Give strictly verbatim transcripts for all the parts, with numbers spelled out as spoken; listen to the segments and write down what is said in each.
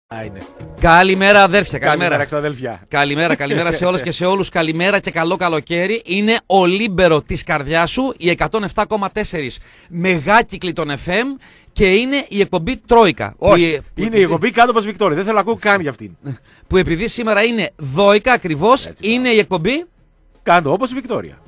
Είναι. Καλημέρα αδέρφια, καλημέρα. Καλημέρα, καλημέρα, καλημέρα σε όλες και σε όλους. Καλημέρα και καλό καλοκαίρι. Είναι ο Λίμπερο της καρδιάς σου, η εκατόν επτά κόμμα τέσσερα μεγάκυκλη των εφ εμ και είναι η εκπομπή Τρόικα. Όχι, που... είναι η εκπομπή κάτω από Βικτόρια. Δεν θέλω να ακούω καν για αυτήν. Που επειδή σήμερα είναι δώικα ακριβώς, έτσι, είναι η εκπομπή κάτω όπως η Βικτόρια.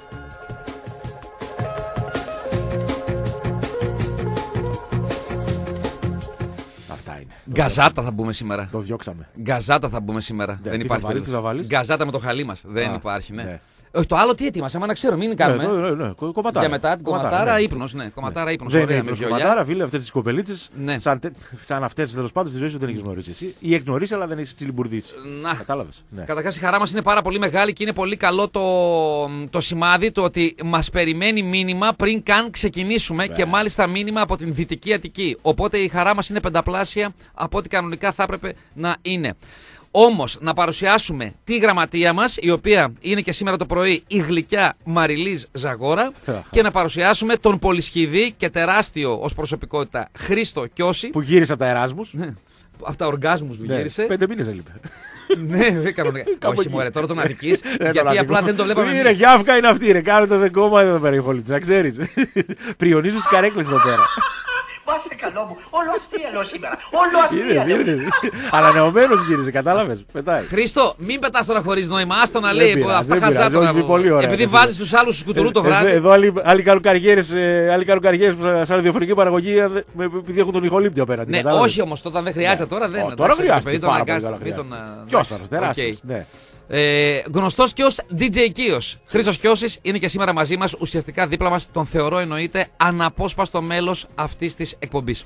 Γκαζάτα θα μπούμε σήμερα. Το διώξαμε. Γκαζάτα θα μπούμε σήμερα. Ναι, δεν τι υπάρχει. Θα βάλεις, τι θα βάλεις? Γκαζάτα με το χαλί μας. Δεν Α, υπάρχει, ναι. ναι. Όχι, το άλλο τι έτοιμασαμε, να ξέρω, μην κάνουμε. Ναι, ναι, ναι, κομματάρα. Για μετά την κομματάρα, ναι. ύπνος, ναι. Κομματάρα, ύπνος. Δεν ωραία, είναι ύπνος, κομματάρα, φίλε, αυτές τις κοπελίτσες. Ναι. Σαν, σαν αυτές τέλος πάντων στη ζωή σου δεν έχεις γνωρίσει εσύ. Ή έχεις γνωρίσει, αλλά δεν έχεις τσιλιμπουρδίσει. Να. Κατάλαβες. Ναι. Καταρχάς η χαρά μας είναι πάρα πολύ μεγάλη και είναι πολύ καλό το, το σημάδι το ότι μας περιμένει μήνυμα πριν καν ξεκινήσουμε yeah. και μάλιστα μήνυμα από την Δυτική Αττική. Οπότε η χαρά μας είναι πενταπλάσια από ό,τι κανονικά θα έπρεπε να είναι. Όμως να παρουσιάσουμε τη γραμματεία μας, η οποία είναι και σήμερα το πρωί η γλυκιά Μαριλίζ Ζαγόρα, και να παρουσιάσουμε τον πολυσχηδή και τεράστιο ως προσωπικότητα Χρήστο Κιώση. Που γύρισε από τα Εράσμους. Από τα οργάσμους που γύρισε. Πέντε μήνες έλειπε. Ναι, δεν κανονικά. Όχι, μωρέ, τώρα τον αδικείς, γιατί απλά δεν το βλέπαμε. Είναι γιάφκα είναι αυτή, ρε. Κάνετε δεν κόμμα εδώ πέρα οι χολίτες, να ξέρεις. Πριονίζουν στις καρέκλες εδώ πέρα. Πάσε καλό μου, όλο αστείο σήμερα, όλο αστείο. Ανανεωμένος γύρισε, κατάλαβες, πετάει. Χρήστο, μην πετάς τώρα χωρίς νόημα, άστο να λέει, αυτά χαζάτονα. Επειδή Επειδή βάζεις τους άλλους στους κουτουρού το βράδυ. Εδώ άλλοι κάνουν καριέρες σαν ραδιοφωνική παραγωγή, επειδή έχουν τον ηχολήπτη απέναντι. Ναι, όχι όμως, τότε δεν χρειάζεται, τώρα δεν είναι. Τώρα χρειάζεται. Ποιος άρρος, τεράστιος. Ε, γνωστός και ως ντι τζέι Κίος. Χρήστος Κιώσης είναι και σήμερα μαζί μας, ουσιαστικά δίπλα μας. Τον θεωρώ εννοείται αναπόσπαστο μέλος αυτής της εκπομπής.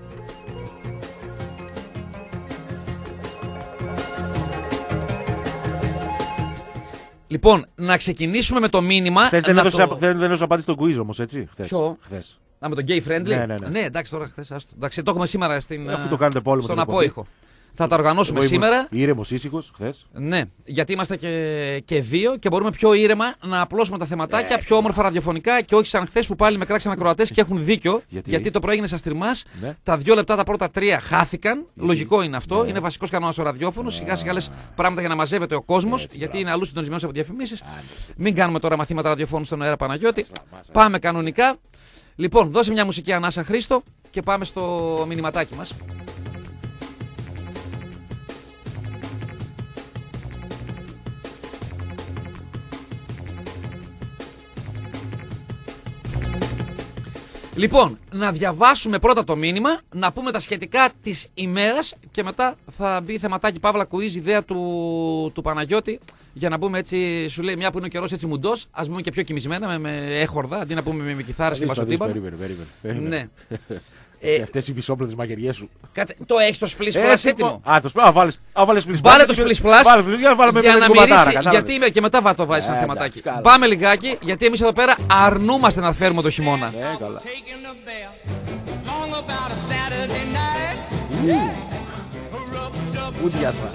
Λοιπόν, να ξεκινήσουμε με το μήνυμα. Χθες δεν έδωσε το... απάντηση στον quiz όμως, έτσι. Χθες. Ποιο? Χθες. Α, με τον gay friendly. Ναι, ναι, ναι. ναι εντάξει, τώρα χθες. Εντάξει, το έχουμε σήμερα στην, αφού το κάνετε πόλεμο, στον απόϊχο. Θα τα οργανώσουμε Εγώ σήμερα. Ήρεμος, ήσυχος, χθες. Ναι, γιατί είμαστε και, και δύο και μπορούμε πιο ήρεμα να απλώσουμε τα θεματάκια, πιο όμορφα ραδιοφωνικά και όχι σαν χθες που πάλι με κράξαν ακροατές και έχουν δίκιο. Γιατί, γιατί το πρωί έγινε στα στριμμάς. Ναι. Τα δύο λεπτά τα πρώτα τρία χάθηκαν. Γιατί? Λογικό είναι αυτό. Ναι. Είναι βασικός κανόνας στο ραδιόφωνο. Ναι. Σιγά σιγά λες πράγματα για να μαζεύεται ο κόσμος. Γιατί μπράβο. Είναι αλλού συντονισμένος από διαφημίσεις. Μην κάνουμε τώρα μαθήματα ραδιοφώνου στον αέρα, Παναγιώτη. Μάσα, πάμε μάσα. Κανονικά. Λοιπόν, δώσε μια μουσική ανάσα, Χρήστο, και πάμε στο μηνυματάκι μας. Λοιπόν, να διαβάσουμε πρώτα το μήνυμα, να πούμε τα σχετικά της ημέρας και μετά θα μπει θεματάκι Παύλα Κουίζ, ιδέα του, του Παναγιώτη, για να πούμε έτσι, σου λέει μια που είναι ο καιρός έτσι μουντός, ας πούμε και πιο κοιμισμένα με, με έχορδα, αντί να πούμε με, με κιθάρες και μπασοτύπα. Περίμενε, περίμενε. Ναι. Ε, αυτές οι πισόπλες μαγειριές σου. Κάτσε, το έχεις το split plus έτοιμο. Α, το split, βάλες, βάλες split plus. Βάλε το split plus για, για να μυρίσει, γιατί και μετά θα το βάζεις ένα θεματάκι. Πάμε λιγάκι, γιατί εμείς εδώ πέρα αρνούμαστε να φέρουμε το χειμώνα. Ναι, καλά. Ουδιάσα.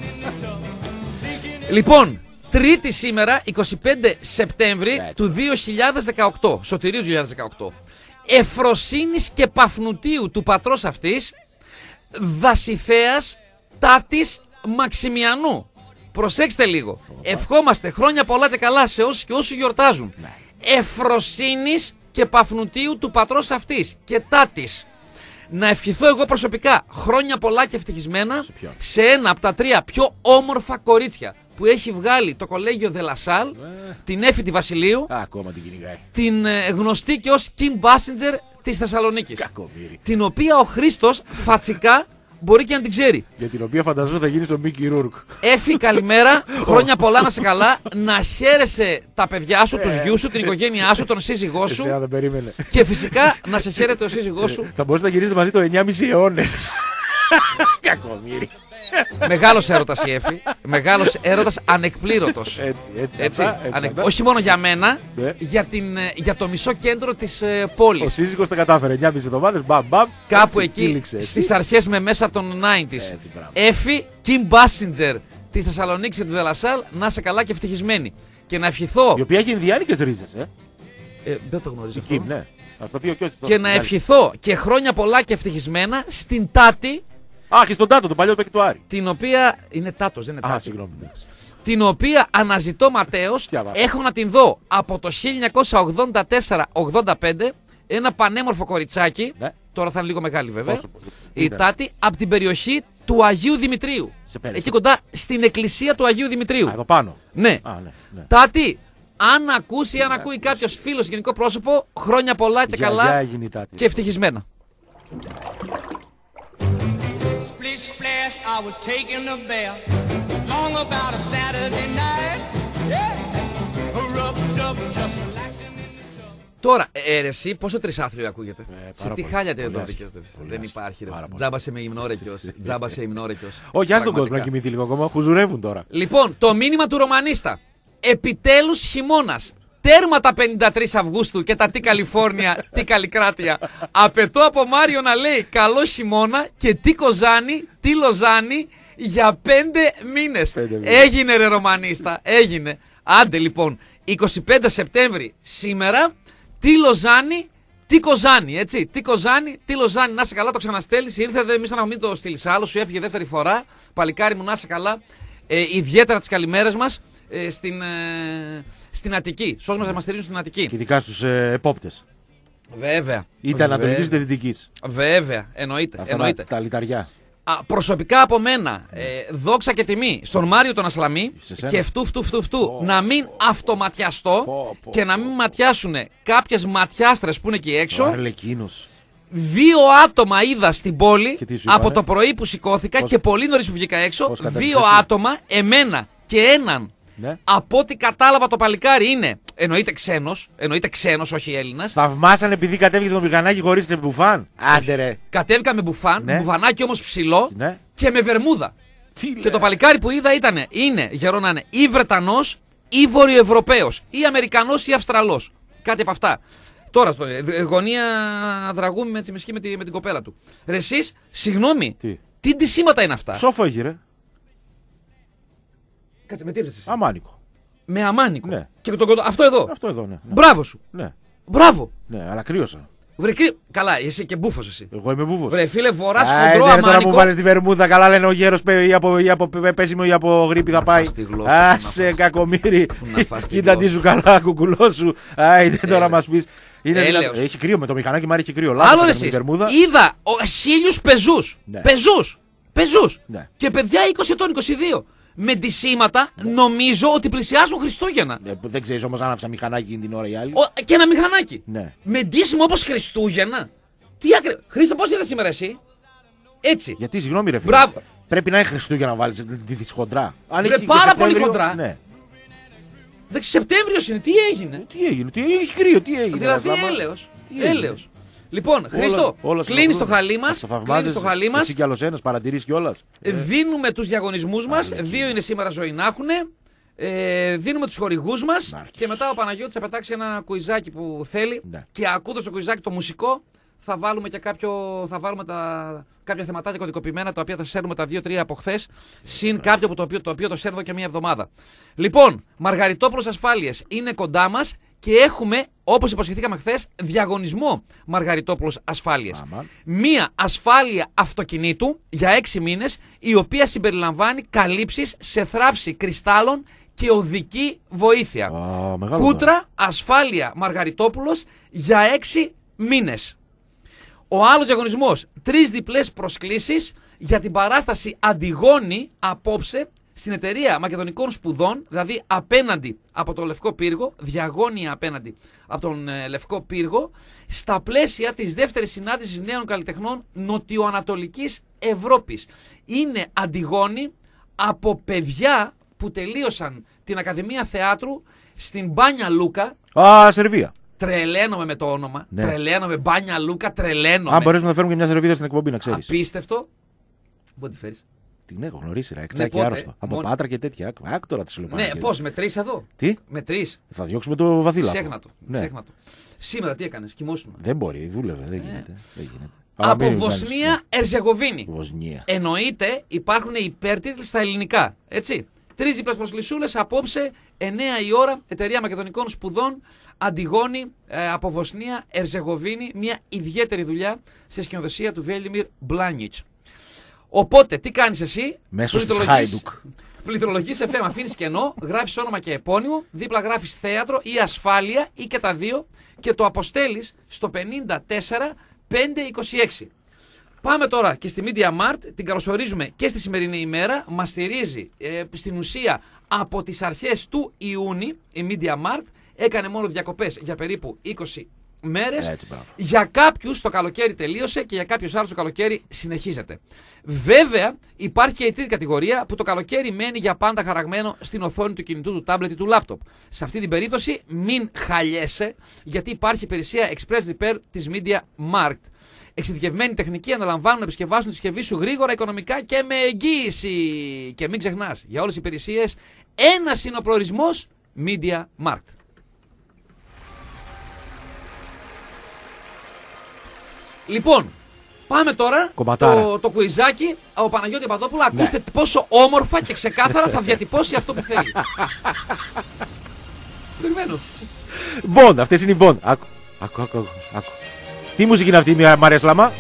Λοιπόν, Τρίτη σήμερα, εικοστή πέμπτη Σεπτέμβρη του δύο χιλιάδες δεκαοκτώ, Σωτηρίου δύο χιλιάδες δεκαοκτώ. Εφροσύνης και Παφνουτίου του πατρός αυτής, Δασιθέας Τάτης Μαξιμιανού. Προσέξτε λίγο. Ευχόμαστε χρόνια πολλά και καλά σε όσους και όσους γιορτάζουν. Εφροσύνης και Παφνουτίου του πατρός αυτής και Τάτης. Να ευχηθώ εγώ προσωπικά χρόνια πολλά και ευτυχισμένα σε, σε ένα από τα τρία πιο όμορφα κορίτσια που έχει βγάλει το κολέγιο Δελασάλ, ε. την Έφη τη Βασιλείου, Α, ακόμα την κυνηγάει. Την ε, γνωστή και ως Kim Basinger της Θεσσαλονίκης. Κακομύρι. Την οποία ο Χρήστος φατσικά μπορεί και να την ξέρει. Για την οποία φανταζόμαι θα γίνει στο Μίκι Ρούρκ. Έφη, καλημέρα. Χρόνια πολλά να σε καλά. Να χαίρεσαι τα παιδιά σου, τους γιους σου, την οικογένειά σου, τον σύζυγό σου. Εσένα δεν περίμενε. Και φυσικά να σε χαίρεται ο σύζυγός σου. Θα μπορείς να γυρίσετε μαζί το εννιάμισι αιώνες. Κακομύρι. Μεγάλος έρωτας η Έφη. Μεγάλος έρωτας ανεκπλήρωτος. Έτσι, έτσι. έτσι, αυτά, έτσι ανεκ... Όχι μόνο για μένα, ναι. για, την, για το μισό κέντρο της ε, πόλης. Ο σύζυγος τα κατάφερε. εννιάμισι εβδομάδες, μπαμ, μπαμ. Κάπου έτσι, εκεί, στις αρχές με μέσα των ενενήντα. Έφη, Kim Basinger της Θεσσαλονίκης και του Δελασάλ, να είσαι καλά και ευτυχισμένη. Και να ευχηθώ. Η οποία έχει ινδιάνικες ρίζες, ε. ε δεν το γνωρίζω. Η Kim, ναι. Αυτό πει ο και να ευχηθώ και χρόνια πολλά και ευτυχισμένα στην Τάτη, Α, και στον Τάτο, τον παλιό παίκτη του Άρη. Την οποία. Είναι Τάτος, δεν είναι Τάτος. Α, συγγνώμη. Την οποία αναζητώ Ματέος. Έχω να την δω από το χίλια εννιακόσια ογδόντα τέσσερα ογδόντα πέντε. Ένα πανέμορφο κοριτσάκι. Ναι. Τώρα θα είναι λίγο μεγάλη βέβαια. Πόσο, η Τάτη από την περιοχή του Αγίου Δημητρίου. Εκεί κοντά στην εκκλησία του Αγίου Δημητρίου. Α, εδώ πάνω. Ναι. Α, ναι, ναι. Τάτη, αν ακούσει ή αν ακούει κάποιο φίλο γενικό πρόσωπο, χρόνια πολλά και για, καλά για και ευτυχισμένα. Τώρα, ε, ρε, εσύ, πόσο τρισάθλιο ακούγεται. Ε, σε τι χάλια δεν το δίκαιο. Δεν υπάρχει. Ρε. Τζάμπασε με υμνόρεκιος. Τζάμπασε υμνόρεκιος. Όχι, ας τον κόσμο να κοιμηθεί λίγο ακόμα. Χουζουρεύουν τώρα. Λοιπόν, το μήνυμα του Ρωμανίστα. Επιτέλους χειμώνας. Τέρμα τα πενήντα τρεις Αυγούστου και τα τι Καλιφόρνια, τι Καλλικράτεια. Απαιτώ από Μάριο να λέει καλό χειμώνα και τι Κοζάνη, τι Λοζάνη για πέντε μήνες. Έγινε ρε Ρωμανίστα, έγινε. Άντε λοιπόν, είκοσι πέντε Σεπτέμβρη σήμερα. Τι Λοζάνη, τι Κοζάνη, έτσι. Τι Κοζάνη, τι Λοζάνη, να είσαι καλά, το ξαναστέλνεις. Ήρθε, εμείς να μην το στείλεις άλλο, σου έφυγε δεύτερη φορά. Παλικάρι μου, να είσαι καλά. Ε, ιδιαίτερα τις καλημέρες μας ε, στην, ε, στην Αττική. Σ' όσοι μας μας στηρίζουν στην Αττική. Και ειδικά στους ε, επόπτες. Βέβαια. Είτε ανατολικής είτε δυτικής. Βέβαια, εννοείται. Αυτά εννοείται. Τα, τα λιταριά. Α, προσωπικά από μένα, ε, δόξα και τιμή στον Μάριο τον Ασλαμή και φτού φτού φτού φτού oh, να μην αυτοματιαστώ oh, oh, και να μην ματιάσουν κάποιες ματιάστρες που είναι εκεί έξω. Αρλεκίνος. Δύο άτομα είδα στην πόλη από το πρωί που σηκώθηκα πώς, και πολύ νωρίς που βγήκα έξω. Δύο άτομα, εμένα και έναν. Ναι. Από ό,τι κατάλαβα το παλικάρι είναι. Εννοείται ξένος, εννοείται ξένος, όχι Έλληνας. Θαυμάσανε επειδή κατέβηκε το μηχανάκι χωρίς μπουφάν. Άντε ρε. Κατέβηκα με μπουφάν, ναι. Μπουφανάκι όμως ψηλό, ναι. Και με βερμούδα. Τι και λέει. Το παλικάρι που είδα ήταν, είναι, γερό να είναι, ή Βρετανός ή Βορειοευρωπαίος, ή Αμερικανός ή Αυστραλός. Κάτι από αυτά. Τώρα, στο, γωνία δραγούμι με, με, με, με την κοπέλα του. Ρε εσείς, συγγνώμη, τι, τι ντυσίματα είναι αυτά. Σόφο έχει ρε. Κάτσε, με τι ήρθες εσύ. Αμάνικο. Με αμάνικο. Ναι. Και το, αυτό εδώ. Αυτό εδώ, ναι. ναι. Μπράβο σου. Ναι. Μπράβο. Ναι, αλλά κρύωσα. Βρε, κρύ... Καλά, εσύ και μπούφος εσύ. Εγώ είμαι μπούφος. Βρε, φίλε, φοράς χοντρό αμάνικο. Τώρα μου βάλεις τη βερμούδα, καλά λένε ο γέρος ή από, ή από πέσιμο ή από γρίπη θα πάει. Άσε κακομύρι. Κοίτα τι σου καλά, κουκουλό σου. Άιντε τώρα μας πεις. Είναι δηλαδή, έχει κρύο με το μηχανάκι, μ' έχει κρύο. Άλλο εσείς. Είδα χίλιους πεζούς. Ναι. Πεζούς. Πεζούς. Ναι. Και παιδιά είκοσι ετών, είκοσι δύο. Με ντυσίματα, ναι. Νομίζω ότι πλησιάζουν Χριστούγεννα. Ναι, δεν ξέρεις όμως αν άφησα μηχανάκι εκείνη την ώρα οι άλλοι. Ο, και ένα μηχανάκι. Ναι. Με ντύσιμο όπως Χριστούγεννα. Τι άκρη. Χρήστο, πώς ήρθες σήμερα εσύ. Έτσι. Γιατί, συγγνώμη, ρε φίλε. Μπράβο. Πρέπει να είναι Χριστούγεννα να βάλεις τη χοντρά. Αν έχει πάρα πολύ χοντρά. Ναι. Εντάξει, Σεπτέμβριος είναι, τι έγινε. Τι έγινε, τι έχει κρύο, τι έγινε. Δηλαδή έλεος. Έλεος. Λοιπόν, Χρήστο, κλείνει το χαλί μας. Κλείνει το χαλί μας. Εσύ κι άλλος ένας, παρατηρείς κιόλας. Δίνουμε τους διαγωνισμούς μας. Δύο είναι σήμερα ζωή να έχουν. Ε, δίνουμε τους χορηγούς μας. Και μετά ο Παναγιώτης θα πετάξει ένα κουιζάκι που θέλει. Ναι. Και ακούγοντας το κουιζάκι το μουσικό, θα βάλουμε και κάποιο, θα βάλουμε τα, κάποια θεματάκια κωδικοποιημένα τα οποία θα σέρνουμε τα δύο τρία από χθες. Συν κάποιο που το οποίο, το οποίο το σέρνω και μία εβδομάδα. Λοιπόν, Μαργαριτόπουλος Ασφάλειες είναι κοντά μας. Και έχουμε, όπως υποσχεθήκαμε χθες, διαγωνισμό Μαργαριτόπουλος Ασφάλειες. Άμα. Μία ασφάλεια αυτοκινήτου για έξι μήνες, η οποία συμπεριλαμβάνει καλύψεις σε θράψη κρυστάλλων και οδική βοήθεια. Α, Κούτρα, ασφάλεια Μαργαριτόπουλος για έξι μήνες. Ο άλλος διαγωνισμός, τρεις διπλές προσκλήσεις για την παράσταση Αντιγόνη απόψε, στην εταιρεία Μακεδονικών Σπουδών, δηλαδή απέναντι από το Λευκό Πύργο, διαγώνια απέναντι από τον ε, Λευκό Πύργο, στα πλαίσια της δεύτερης συνάντησης νέων καλλιτεχνών Νοτιοανατολικής Ευρώπης. Είναι Αντιγόνη από παιδιά που τελείωσαν την Ακαδημία Θεάτρου στην Μπάνια Λούκα. Α, Σερβία. Τρελαίνομαι με το όνομα. Ναι. Τρελαίνομαι. Μπάνια Λούκα, τρελαίνομαι. Αν μπορέσουμε να φέρουμε και μια Σερβίδα στην εκπομπή, να ξέρεις. Απίστευτο. Πού τη φέρεις. Την έχω γνωρίσει, ρε. Εξάκι ναι, άρρωστο. Από μόνο... Πάτρα και τέτοια. Άκου τώρα τη Ναι, πώς, με τρεις εδώ. Τι? Με τρεις. Θα διώξουμε το βαθύλα. Ξέχνα το. Ναι. Ξέχνα το. Σήμερα τι έκανες, κοιμόσουν. Δεν μπορεί, δούλευε. Δεν γίνεται. Δεν γίνεται. Από Βοσνία Ερζεγοβίνη. Βοσνία. Εννοείται υπάρχουν υπέρτιτλοι στα ελληνικά. Έτσι. Τρεις διπλές προσκλησούλες απόψε, εννιά η ώρα, εταιρεία Μακεδονικών Σπουδών, Αντιγόνη ε, από Βοσνία Ερζεγοβίνη. Μια ιδιαίτερη δουλειά σε σκηνοθεσία του Βέλιμιρ Μπλάνιτς. Οπότε, τι κάνεις εσύ? Μέσω της Χάιντουκ. Πληκτρολογείς εφ εμ, αφήνεις κενό, γράφεις όνομα και επώνυμο, δίπλα γράφεις θέατρο ή ασφάλεια ή και τα δύο και το αποστέλεις στο πενήντα τέσσερα πεντακόσια είκοσι έξι. Πάμε τώρα και στη MediaMart, την καλωσορίζουμε και στη σημερινή ημέρα. Μας στηρίζει ε, στην ουσία από τις αρχές του Ιούνιου η MediaMart. Έκανε μόνο διακοπές για περίπου είκοσι μέρες. Έτσι, για κάποιους το καλοκαίρι τελείωσε και για κάποιους άλλους το καλοκαίρι συνεχίζεται. Βέβαια υπάρχει και η τρίτη κατηγορία που το καλοκαίρι μένει για πάντα χαραγμένο στην οθόνη του κινητού, του τάμπλετ ή του λάπτοπ. Σε αυτή την περίπτωση μην χαλιέσαι, γιατί υπάρχει υπηρεσία Express Repair της MediaMarkt. Εξειδικευμένη τεχνική, αναλαμβάνουν να επισκευάσουν τη συσκευή σου γρήγορα, οικονομικά και με εγγύηση. Και μην ξεχνάς, για όλες τις υπηρεσίες ένας είναι ο προορισμός, MediaMarkt. Λοιπόν, πάμε τώρα το, το κουιζάκι. Ο Παναγιώτη Παπαδόπουλο, ναι. Ακούστε πόσο όμορφα και ξεκάθαρα θα διατυπώσει αυτό που θέλει. Περιμένω. Bond, αυτές είναι οι Bond. Άκου, άκου, άκου, άκου. Τι μουσική είναι αυτή, Μαρία Σλάμα?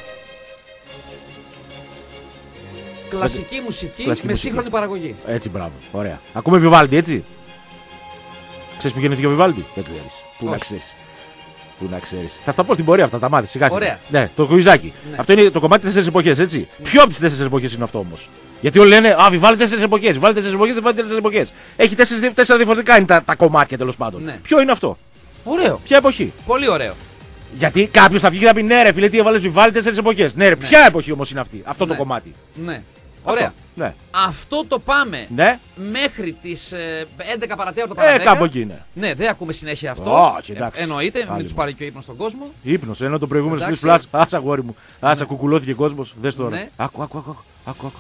Κλασική μουσική Κλασική με μουσική. Σύγχρονη παραγωγή. Έτσι, μπράβο, ωραία. Ακούμε Βιβάλντι, έτσι. Ξέρεις που γεννήθηκε ο Βιβάλντι? Δεν ξέρεις. Πού να ξέρεις. Πού να ξέρεις. Θα στα πω στην πορεία αυτά, τα μάθεις σιγά σιγά. Ναι, το κουιζάκι. Ναι. Αυτό είναι το κομμάτι τέσσερις εποχές, έτσι. Ναι. Ποιο από τις τέσσερις εποχές είναι αυτό όμως? Γιατί όλοι λένε Α, Βιβάλντι τέσσερις εποχές. Βιβάλντι τέσσερις εποχές, Βιβάλντι τέσσερις εποχές. Έχει τέσσερις, τέσσερα διαφορετικά είναι τα, τα κομμάτια τέλος πάντων. Ναι. Ποιο είναι αυτό? Ωραίο. Ποια εποχή? Πολύ ωραίο. Γιατί κάποιος θα βγει και θα πει ναι, ρε φίλε, τι έβαλες Βιβάλντι τέσσερις εποχές. Ναι, ρε, ναι. Ποια εποχή όμως είναι αυτή, αυτό ναι. το κομμάτι? Ναι. Ωραία. Αυτό, ναι. Αυτό το πάμε ναι. μέχρι τις ε, έντεκα παρατέταρτο παρά δέκα. Ε, κάπου εκεί είναι. Ναι, δεν ακούμε συνέχεια αυτό. Oh, ε, εννοείται, μην τους πάρει και ο ύπνος στον κόσμο. Ύπνος, ενώ το προηγούμενο Split Flash. Άσα, αγόρι μου. Άσα, ναι. Κουκουλώθηκε ο κόσμος. Δες τώρα. Ναι. Άκου, άκου, άκου. άκου, άκου.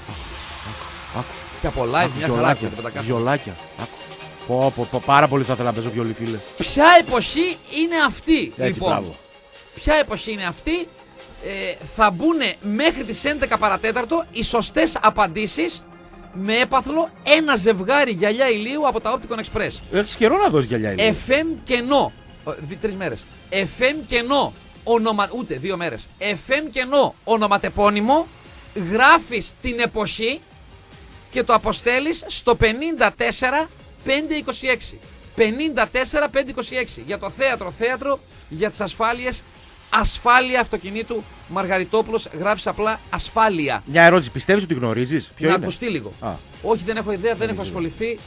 Και από live, μια χαρά. Βιολάκια. Πω, πω, πω, πάρα πολύ θα ήθελα να παίζω βιολί, φίλε. Ποια εποχή είναι αυτή, έτσι, λοιπόν? Μπράβο. Ποια εποχή είναι αυτή? Ε, θα μπουν μέχρι τις έντεκα παρατέταρτο οι σωστές απαντήσεις με έπαθλο ένα ζευγάρι γυαλιά ηλίου από τα Opticon Express. Έχεις καιρό να δώσεις γυαλιά ηλίου. εφ εμ κενό. Τρεις μέρες. εφ εμ κενό. Ονομα... Ούτε δύο μέρες. εφ εμ κενό ονοματεπώνυμο. Γράφεις την εποχή και το αποστέλεις στο πενήντα τέσσερα πεντακόσια είκοσι έξι. πενήντα τέσσερα πεντακόσια είκοσι έξι. Για το θέατρο, θέατρο. Για τις ασφάλειες, ασφάλεια αυτοκινήτου Μαργαριτόπουλος. Γράφεις απλά ασφάλεια. Μια ερώτηση, πιστεύεις ότι γνωρίζεις? Ποιο να είναι? ακουστεί λίγο. Α. Όχι, δεν έχω ιδέα, δεν, δεν έχω ασχοληθεί.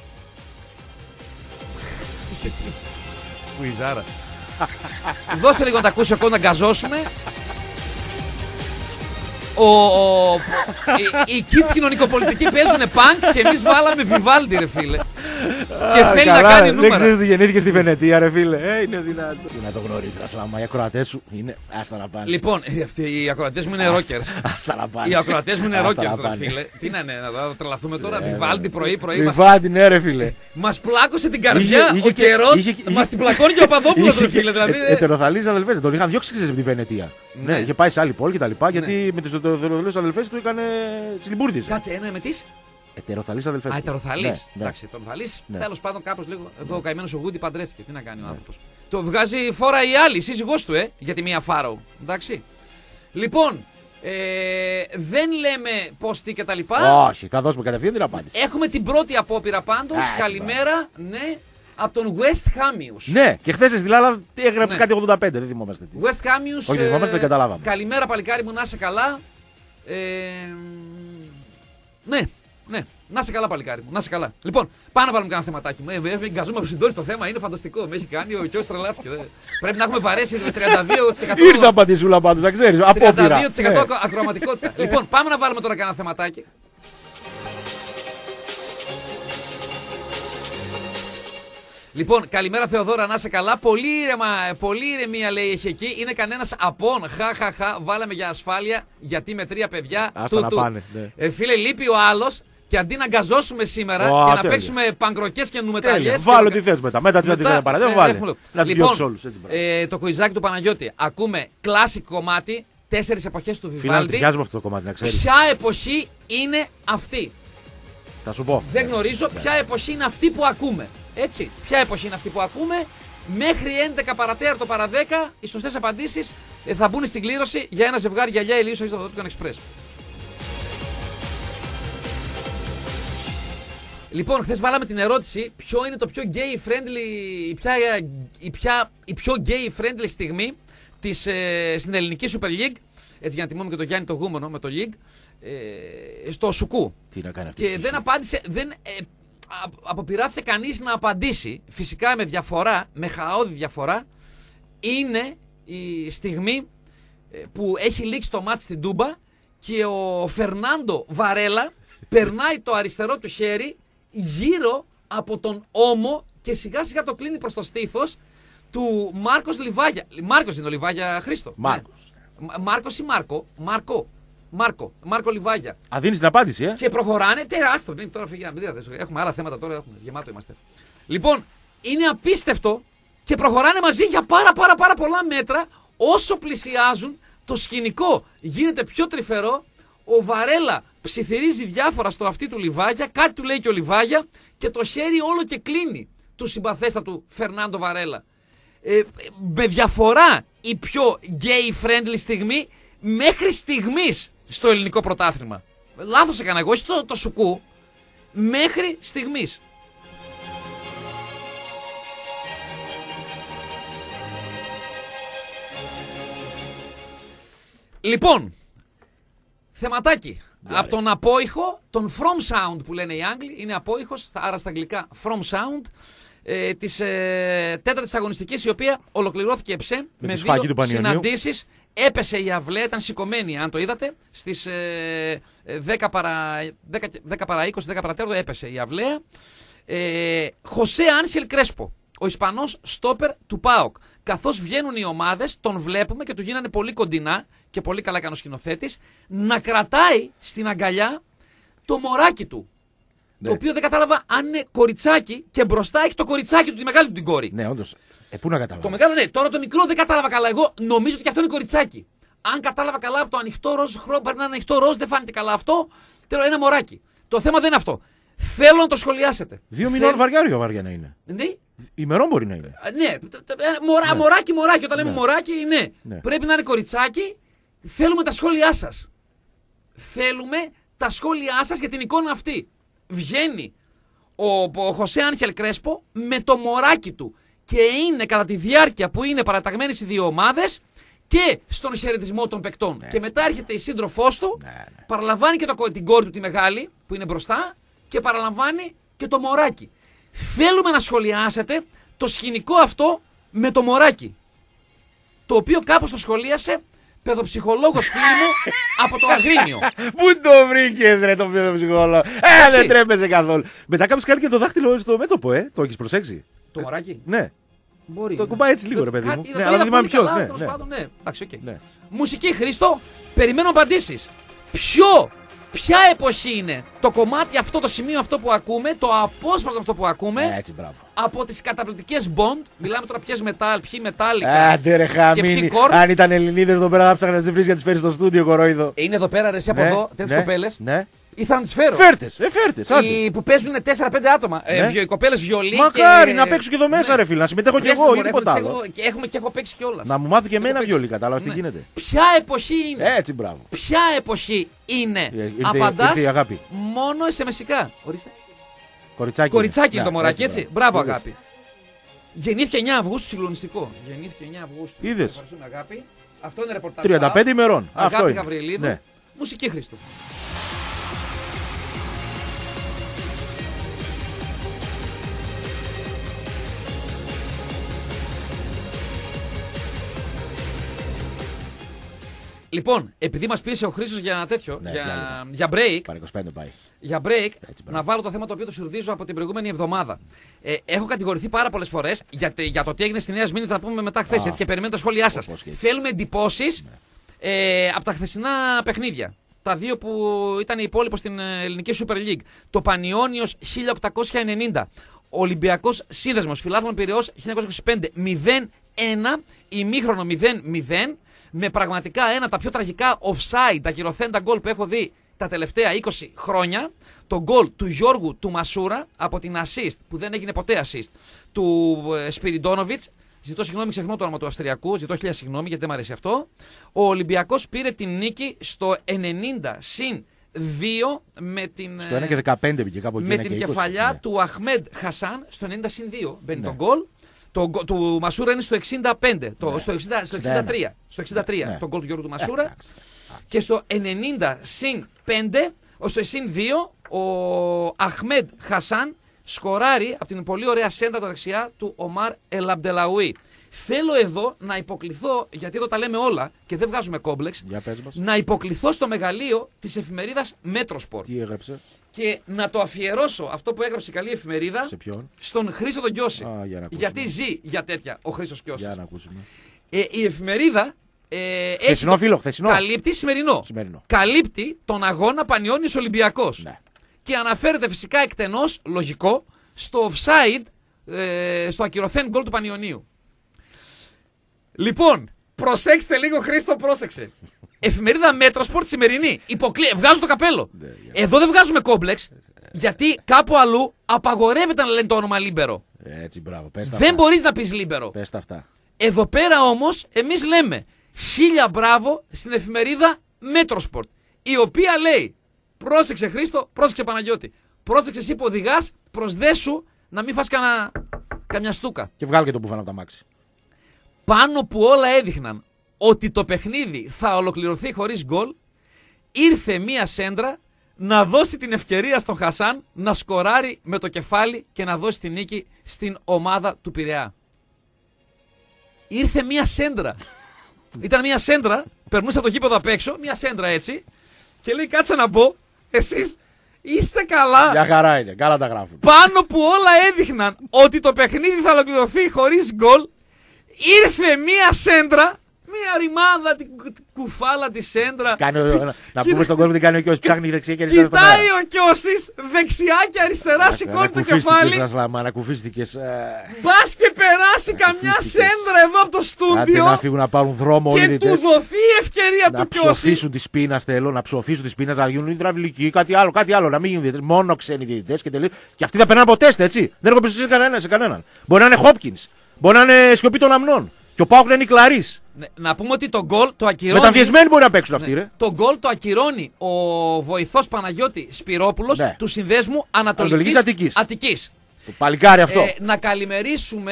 Κουιζάρα. Δώσε λίγο να τα ακούσει ακόμα, να γκαζώσουμε. Ο, ο, οι, οι kids κοινωνικοπολιτικοί παίζουνε punk και εμείς βάλαμε Βιβάλντι, ρε φίλε. Και θέλει καλά, να κάνει νούμερα. Δεν ξέρεις ότι γεννήθηκε στη Βενετία, ρε φίλε. Ε, είναι δυνατό. Τι να το γνωρίζεις, Ασλάμα. Οι ακροατές σου είναι. Άστα να πάνε. Λοιπόν, οι ακροατές μου είναι rockers. Άστα να πάνε. Οι ακροατές μου είναι rockers, ρε φίλε. Τι να είναι, να τρελαθούμε τώρα. Βιβάλντι πρωί-πρωί. Βιβάλντι, ναι, ρε φίλε. Μας πλάκωσε την καρδιά ο καιρός. Μας την πλακώνει και ο Παπαδόπουλος, ρε φίλε. Ετεροθαλείς αδελφές. Τον είχαν διώξει, ξέρεις, από τη Βενετία. Ναι, είχε πάει σε άλλη πόλη κτλ. Γιατί με τις ετεροθαλείς αδελφές του έκανε τσιλιμπούρδες. Κάτσε, ένα με τις. Ετεροθαλείς αδελφές. Α, ετεροθαλείς. Εντάξει, ετεροθαλείς. Τέλος πάντων, κάπως λίγο. Εδώ ο καημένος ο Γούντι παντρεύτηκε. Τι να κάνει ο άνθρωπος. Το βγάζει φόρα η άλλη, η σύζυγός του, ε, για τη μία Φάραου. Εντάξει. Λοιπόν, ε, δεν λέμε πώς τι κτλ. Όχι, θα δώσουμε κατευθείαν την απάντηση. Έχουμε την πρώτη απόπειρα πάντως. Καλημέρα, ναι. Από τον West Hamius. Ναι, και χθες στην Ελλάδα έγραψε ναι. κάτι ογδόντα πέντε, δεν θυμόμαστε τι. West Hamius. Όχι, δεν θυμόμαστε, δεν καταλάβαμε. Καλημέρα, παλικάρι μου, να είσαι καλά. Ε, ναι, ναι, να είσαι καλά, παλικάρι μου, να είσαι καλά. Λοιπόν, πάμε να βάλουμε κανένα θεματάκι μου. Ε, με εγκαζούμε από συντόνι στο θέμα, είναι φανταστικό. Με έχει κάνει ο Κιός τρελάθηκε. Πρέπει να έχουμε βαρέσει το τριάντα δύο τοις εκατό. Ήρθα απαντησούλα πάντως, να ξέρεις. Απόπειρα. τριάντα δύο τοις εκατό ναι. ακροαματικότητα. Λοιπόν, πάμε να βάλουμε τώρα κανένα θεματάκι. Λοιπόν, καλημέρα Θεοδόρα, να είσαι καλά. Πολύ ήρεμα, πολύ ηρεμία λέει έχει εκεί. Είναι κανένας απόν. Χαχαχα, βάλαμε για ασφάλεια. Γιατί με τρία παιδιά. Άστα να πάνε, ναι. ε, φίλε, λείπει ο άλλος. Και αντί να γκαζώσουμε σήμερα oh, και να τέλεια. παίξουμε πανκροκές και νουμεταλιές. Βάλω τι θες μετά. Μετά τις αντιθέτες παραδείγμα, βάλε. Να τους διώξεις όλους. Ε, το κουιζάκι του Παναγιώτη. Ακούμε κλασικό κομμάτι. Τέσσερις εποχές του Βιβάλντι. Φίλε, αυτό το κομμάτι, να ξέρεις. Ποια εποχή είναι αυτή? Θα σου πω. Δεν γνωρίζω ποια εποχή είναι αυτή που ακούμε. Έτσι, ποια εποχή είναι αυτή που ακούμε? Μέχρι έντεκα παρατέταρτο παρά δέκα οι σωστές απαντήσεις θα μπουν στην κλήρωση για ένα ζευγάρι γυαλιά ηλίου στο Opticon Express. Λοιπόν, χθες βάλαμε την ερώτηση ποιο είναι το πιο gay friendly, η, ποια, η, ποια, η πιο gay friendly στιγμή της, ε, στην ελληνική Super League. Έτσι για να τιμούμε και τον Γιάννη το Γούμονο με το League. Ε, στο Σουκού. Τι να κάνει αυτή και η δεν απάντησε, δεν ε, αποπειράθησε κανείς να απαντήσει. Φυσικά με διαφορά, με χαόδη διαφορά. Είναι η στιγμή που έχει λήξει το μάτς στην Τούμπα και ο Φερνάντο Βαρέλα περνάει το αριστερό του χέρι γύρω από τον ώμο και σιγά σιγά το κλείνει προς το στήθος του Μάρκος Λιβάγια. Μάρκος είναι ο Λιβάγια, Χρήστο. Μάρκος. Ναι. Μάρκος ή Μάρκο. Μάρκο. Μάρκο. Μάρκο Λιβάγια. Α, δίνεις την απάντηση, ε. Και προχωράνε. Τεράστιο. Ναι, τώρα φύγαμε. Έχουμε άλλα θέματα τώρα. Έχουμε. Γεμάτο είμαστε. Λοιπόν, είναι απίστευτο και προχωράνε μαζί για πάρα πάρα πάρα πολλά μέτρα. Όσο πλησιάζουν, το σκηνικό γίνεται πιο τρυφερό. Ο Βαρέλα ψιθυρίζει διάφορα στο αυτί του Λιβάγια, κάτι του λέει και ο Λιβάγια και το χέρι όλο και κλείνει του συμπαθέστατου Φερνάντο Βαρέλα. Ε, με διαφορά η πιο gay friendly στιγμή μέχρι στιγμής στο ελληνικό πρωτάθλημα. Λάθος έκανα εγώ, όχι το, το Σουκού, μέχρι στιγμής. Λοιπόν, θεματάκι. Yeah, από τον απόϊχο, τον From Sound που λένε οι Άγγλοι, είναι απόϊχος, άρα στα αγγλικά From Sound, ε, της ε, τέταρτης αγωνιστικής, η οποία ολοκληρώθηκε εψέ με, με δύο συναντήσεις. Έπεσε η αυλαία, ήταν σηκωμένη, αν το είδατε, στις ε, δέκα παρά είκοσι, δέκα παρά τέταρτο έπεσε η αυλαία. Ε, Χωσέ Άνσιελ Κρέσπο, ο Ισπανός στόπερ του ΠΑΟΚ. Καθώς βγαίνουν οι ομάδες, τον βλέπουμε και του γίνανε πολύ κοντινά και πολύ καλά έκανε ο σκηνοθέτης, να κρατάει στην αγκαλιά το μωράκι του. Ναι. Το οποίο δεν κατάλαβα αν είναι κοριτσάκι και μπροστά έχει το κοριτσάκι του, τη μεγάλη του την κόρη. Ναι, όντως. Ε, πού να καταλάβω. Το μεγάλο ναι, τώρα το μικρό δεν κατάλαβα καλά. Εγώ νομίζω ότι και αυτό είναι κοριτσάκι. Αν κατάλαβα καλά από το ανοιχτό ροζ χρώμα, πρέπει να είναι ανοιχτό ροζ, δεν φάνηκε καλά αυτό. Τέλο, ένα μωράκι. Το θέμα δεν είναι αυτό. Θέλω να το σχολιάσετε. Δύο μηνών Θέλ... βαριάριο βαριά να είναι. Ναι. Ημερών μπορεί να είναι. Ναι, μωρά, ναι. Μωράκι, μωράκι. Όταν λέμε ναι. Μωράκι, ναι. ναι. Πρέπει να είναι κοριτσάκι. Θέλουμε τα σχόλιά σας. Θέλουμε τα σχόλιά σας για την εικόνα αυτή. Βγαίνει ο, ο Χωσέ Άνχελ Κρέσπο με το μωράκι του και είναι κατά τη διάρκεια που είναι παραταγμένοι οι δύο ομάδες και στον χαιρετισμό των παικτών. Ναι, και μετά ναι. έρχεται η σύντροφός του, ναι, ναι. παραλαμβάνει και το, την κόρη του τη μεγάλη που είναι μπροστά και παραλαμβάνει και το μωράκι. Θέλουμε να σχολιάσετε το σκηνικό αυτό με το μωράκι, το οποίο κάπως το σχολίασε παιδοψυχολόγος φίλη μου από το Αγρίνιο. Πού το βρήκες ρε το παιδοψυχολόγο. Ε, δεν τρέπεζε καθόλου. Μετά κάποιος κάνει και το δάχτυλο στο μέτωπο, ε. Το έχεις προσέξει. Το μωράκι. Ναι. Μπορεί. Το κουμπάει έτσι λίγο ρε παιδί μου. Ναι, αλλά δεν θυμάμαι ποιος. Ναι. Μουσική, Χρήστο, περιμένω απαντήσεις. Ποιο, ποια εποχή είναι το κομμάτι αυτό, το σημείο αυτό που ακούμε, το απόσπασμα αυτό που ακούμε. Έτσι, μπράβο. Από τις καταπληκτικές Bond, μιλάμε τώρα ποιες μετάλ, ποιοι μετάλλικα. Άντε ρε χαμίνι, αν ήταν Ελληνίδες εδώ πέρα θα ψάχνα να τις βρεις για τις φέρεις στο στούντιο κορόιδο. Είναι εδώ πέρα ρε εσύ από ναι, εδώ, τέτοιες ναι, κοπέλες. Ναι. Ήθελα να τις φέρω. Φέρτες, ε, φέρτες. Οι που παίζουν τέσσερα πέντε άτομα. Ναι. Ε, οι κοπέλες βιολί. Μακάρι και... να παίξω και εδώ μέσα ναι. ρε φίλε, να συμμετέχω κι εγώ ή τίποτα άλλο. Και έχουμε και έχω παίξει κιόλα. Να μου μάθει και εμένα βιολί, κατάλαβες τι γίνεται. Ποια εποχή είναι. Έτσι, μπράβο. Ποια εποχή είναι. Απαντάς μόνο σε μεσικά. Ορίστε. Κοριτσάκι είναι το μωράκι, έτσι. Μπράβο, αγάπη. Γεννήθηκε εννιά Αυγούστου, συγκλονιστικό. Γεννήθηκε εννιά Αυγούστου. Είδες. Αυτό είναι ρεπορτάζ. τριάντα πέντε ημερών. Αγάπη Γαβριελίδου. Ναι. Μουσική, Χρήστο. Λοιπόν, επειδή μας πίεσε ο Χρήστος για τέτοιο, ναι, για, για break, Παρ' είκοσι πέντε πάει. για break έτσι, να βάλω το θέμα το οποίο το σουρδίζω από την προηγούμενη εβδομάδα. Ε, έχω κατηγορηθεί πάρα πολλές φορές για, για το τι έγινε στη Νέα Σμήνη, θα πούμε μετά χθες, έτσι, και περιμένω τα σχόλιά σας. Θέλουμε εντυπώσεις ναι. ε, από τα χθεσινά παιχνίδια. Τα δύο που ήταν οι υπόλοιποι στην ελληνική Super League. Το Πανιώνιος χίλια οκτακόσια ενενήντα, Ολυμπιακός Σύνδεσμος, Φιλάθλων Πειραιώς χίλια εννιακόσια είκοσι πέντε μηδέν ένα, ημίχρονο μηδέν μηδέν. Με πραγματικά ένα από τα πιο τραγικά offside, τα κυρωθέντα γκολ που έχω δει τα τελευταία είκοσι χρόνια. Το γκολ του Γιώργου του Μασούρα από την assist, που δεν έγινε ποτέ assist, του ε, Σπιριντόνοβιτς. Ζητώ συγγνώμη, ξεχνώ το όνομα του Αυστριακού, ζητώ χίλια συγγνώμη γιατί δεν μου αρέσει αυτό. Ο Ολυμπιακός πήρε την νίκη στο ενενήντα συν δύο με την, στο ένα και δεκαπέντε πήγε κάπου εκεί. Με την είκοσι, κεφαλιά ναι. του Αχμέντ Χασάν στο ενενήντα συν δύο μπαίνει ναι. τον γκολ. Το, του Μασούρα είναι στο εξήντα πέντε, το, ναι. στο, εξήντα, στο εξήντα τρία, στο εξήντα τρία ναι. τον γκολ του Γιώργου του Μασούρα. Ναι. Και στο ενενήντα συν πέντε, στο συν δύο, ο Αχμέντ Χασάν σκοράρει από την πολύ ωραία σέντρα τα δεξιά του Ομάρ Ελαμπντελαουί. Θέλω εδώ να υποκληθώ, γιατί εδώ τα λέμε όλα και δεν βγάζουμε κόμπλεξ, να υποκληθώ στο μεγαλείο της εφημερίδας Μέτροσπορ. Τι έγραψε? Και να το αφιερώσω αυτό που έγραψε η καλή εφημερίδα. Σε ποιον? Στον Χρήστο τον Κιώση. Α, για γιατί ζει για τέτοια ο Χρήστος Κιώσης. Για να ακούσουμε. Ε, η εφημερίδα ε, χθεσινό, έχει, φίλο, χθεσινό. Καλύπτει σημερινό. σημερινό. Καλύπτει τον αγώνα Πανιώνιος Ολυμπιακός. Ναι. Και αναφέρεται φυσικά εκτενώς, λογικό, στο offside, ε, στο ακυρωθέν γκολ του Πανιωνίου. Λοιπόν, προσέξτε λίγο, Χρήστο, πρόσεξε. Εφημερίδα Μέτροσπορτ σημερινή. Υποκλεί... Βγάζω το καπέλο. Εδώ δεν βγάζουμε κόμπλεξ, γιατί κάπου αλλού απαγορεύεται να λένε το όνομα Λίμπερο. Έτσι, μπράβο. Πες τα δεν αυτά. μπορείς να πεις Λίμπερο. Πες τα αυτά. Εδώ πέρα όμως, εμείς λέμε χίλια μπράβο στην εφημερίδα Μέτροσπορτ, η οποία λέει, πρόσεξε Χρήστο, πρόσεξε Παναγιώτη, πρόσεξε εσύ που οδηγάς, προσδέσου να μην φας κανα... καμιά στούκα. Και βγάλω και το μπουφάν από τα μάξι. Πάνω που όλα έδειχναν ότι το παιχνίδι θα ολοκληρωθεί χωρίς γκολ, ήρθε μία σέντρα να δώσει την ευκαιρία στον Χασάν να σκοράρει με το κεφάλι και να δώσει την νίκη στην ομάδα του Πειραιά. Ήρθε μία σέντρα. Ήταν μία σέντρα, περνούσε από το γήπεδο απ' έξω, μία σέντρα έτσι, και λέει κάτσε να πω, εσείς είστε καλά. Για χαρά είναι, καλά τα γράφουν. Πάνω που όλα έδειχναν ότι το παιχνίδι θα ολοκληρωθεί χωρίς γκολ, ήρθε μία σέντρα, μία ρημάδα, την κουφάλα τη σέντρα. Κάνει, να, να πούμε στον κόσμο τι κάνει ο Κιώσης, ψάχνει δεξιά και αριστερά. Κοιτάει ο Κιώσης δεξιά και αριστερά, σηκώνει το κεφάλι. Ανακουφίστηκες. Μπας και περάσει καμιά σέντρα εδώ από το στούντιο. Άντε να φύγουν να πάρουν δρόμο όλοι οι διαιτητές. Και του δοθεί η ευκαιρία του Κιώση. Να ψοφήσουν τη σπίνα, θέλω, να ψοφήσουν τη σπίνα, να γίνουν υδραυλικοί, κάτι άλλο, κάτι άλλο. Να μην γίνουν διαιτητές, μόνο ξένοι διαιτητές και τελείω. Και αυτοί θα περνάνε από τεστ, έτσι. Δεν έχω πιστεί σε κανέναν. Μπορεί να είναι Χόπκινς, μπορεί να είναι σιωπή των αμνών. Και ο Πάοκ να είναι Ικλαρίς. Ναι, να πούμε ότι το γκολ το ακυρώνει. Μεταβιεσμένοι μπορεί να παίξουν αυτοί, ναι, ρε. Το γκολ το ακυρώνει ο βοηθός Παναγιώτη Σπυρόπουλος, ναι, του συνδέσμου Ανατολικής Αττικής. Αττικής. Το παλικάρι αυτό. Ε, να καλημερίσουμε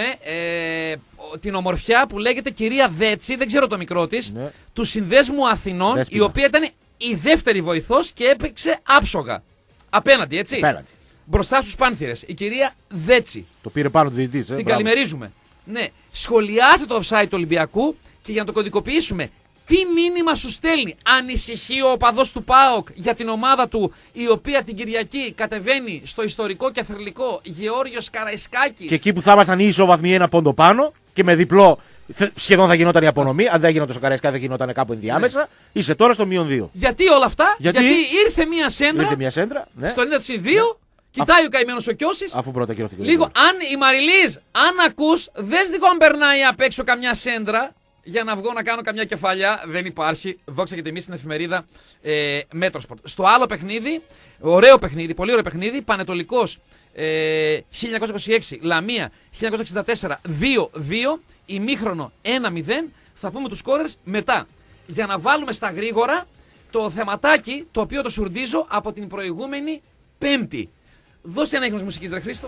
ε, την ομορφιά που λέγεται κυρία Δέτσι, δεν ξέρω το μικρό της, ναι, του συνδέσμου Αθηνών, Δέσποινα, η οποία ήταν η δεύτερη βοηθός και έπαιξε άψογα. Απέναντι, έτσι. Απέναντι. Μπροστά στους Πάνθυρες. Η κυρία Δέτσι. Το πήρε πάνω του διαιτητής, ε. Την Μπράβο. καλημερίζουμε. Ναι, σχολιάστε το offside του Ολυμπιακού και για να το κωδικοποιήσουμε, τι μήνυμα σου στέλνει? Ανησυχεί ο οπαδός του ΠΑΟΚ για την ομάδα του, η οποία την Κυριακή κατεβαίνει στο ιστορικό και αθλητικό Γεώργιος Καραϊσκάκης. Και εκεί που θα ήμασταν ισοβαθμοί ένα πόντο πάνω και με διπλό σχεδόν θα γινόταν η απονομή. Αν δεν γινόταν στο Καραϊσκάκη, θα γινόταν κάπου ενδιάμεσα. Ναι. Είσαι τώρα στο μείον δύο. Γιατί όλα αυτά? Γιατί, Γιατί ήρθε μία σέντρα, ήρθε μία σέντρα ναι, στο ενενήντα συν δύο. Ναι. Κοιτάει Αφ... ο καημένος ο Κιώσης. Αφού πρώτα κυρώθηκε. Λίγο, αν η Μαριλίζ, αν ακούς, δες δικό αν περνάει απ' έξω καμιά σέντρα για να βγω να κάνω καμιά κεφαλιά. Δεν υπάρχει. Δόξα και τιμή στην εφημερίδα ε, Μέτροσπορτ. Στο άλλο παιχνίδι, ωραίο παιχνίδι, πολύ ωραίο παιχνίδι, Πανετολικός ε, χίλια εννιακόσια είκοσι έξι, Λαμία χίλια εννιακόσια εξήντα τέσσερα, δύο δύο, ημίχρονο ένα μηδέν. Θα πούμε τους σκόρερς μετά. Για να βάλουμε στα γρήγορα το θεματάκι το οποίο το σουρντίζω από την προηγούμενη Πέμπτη. Δώσε ένα ίχνος μουσικής, ρε Χρήστο.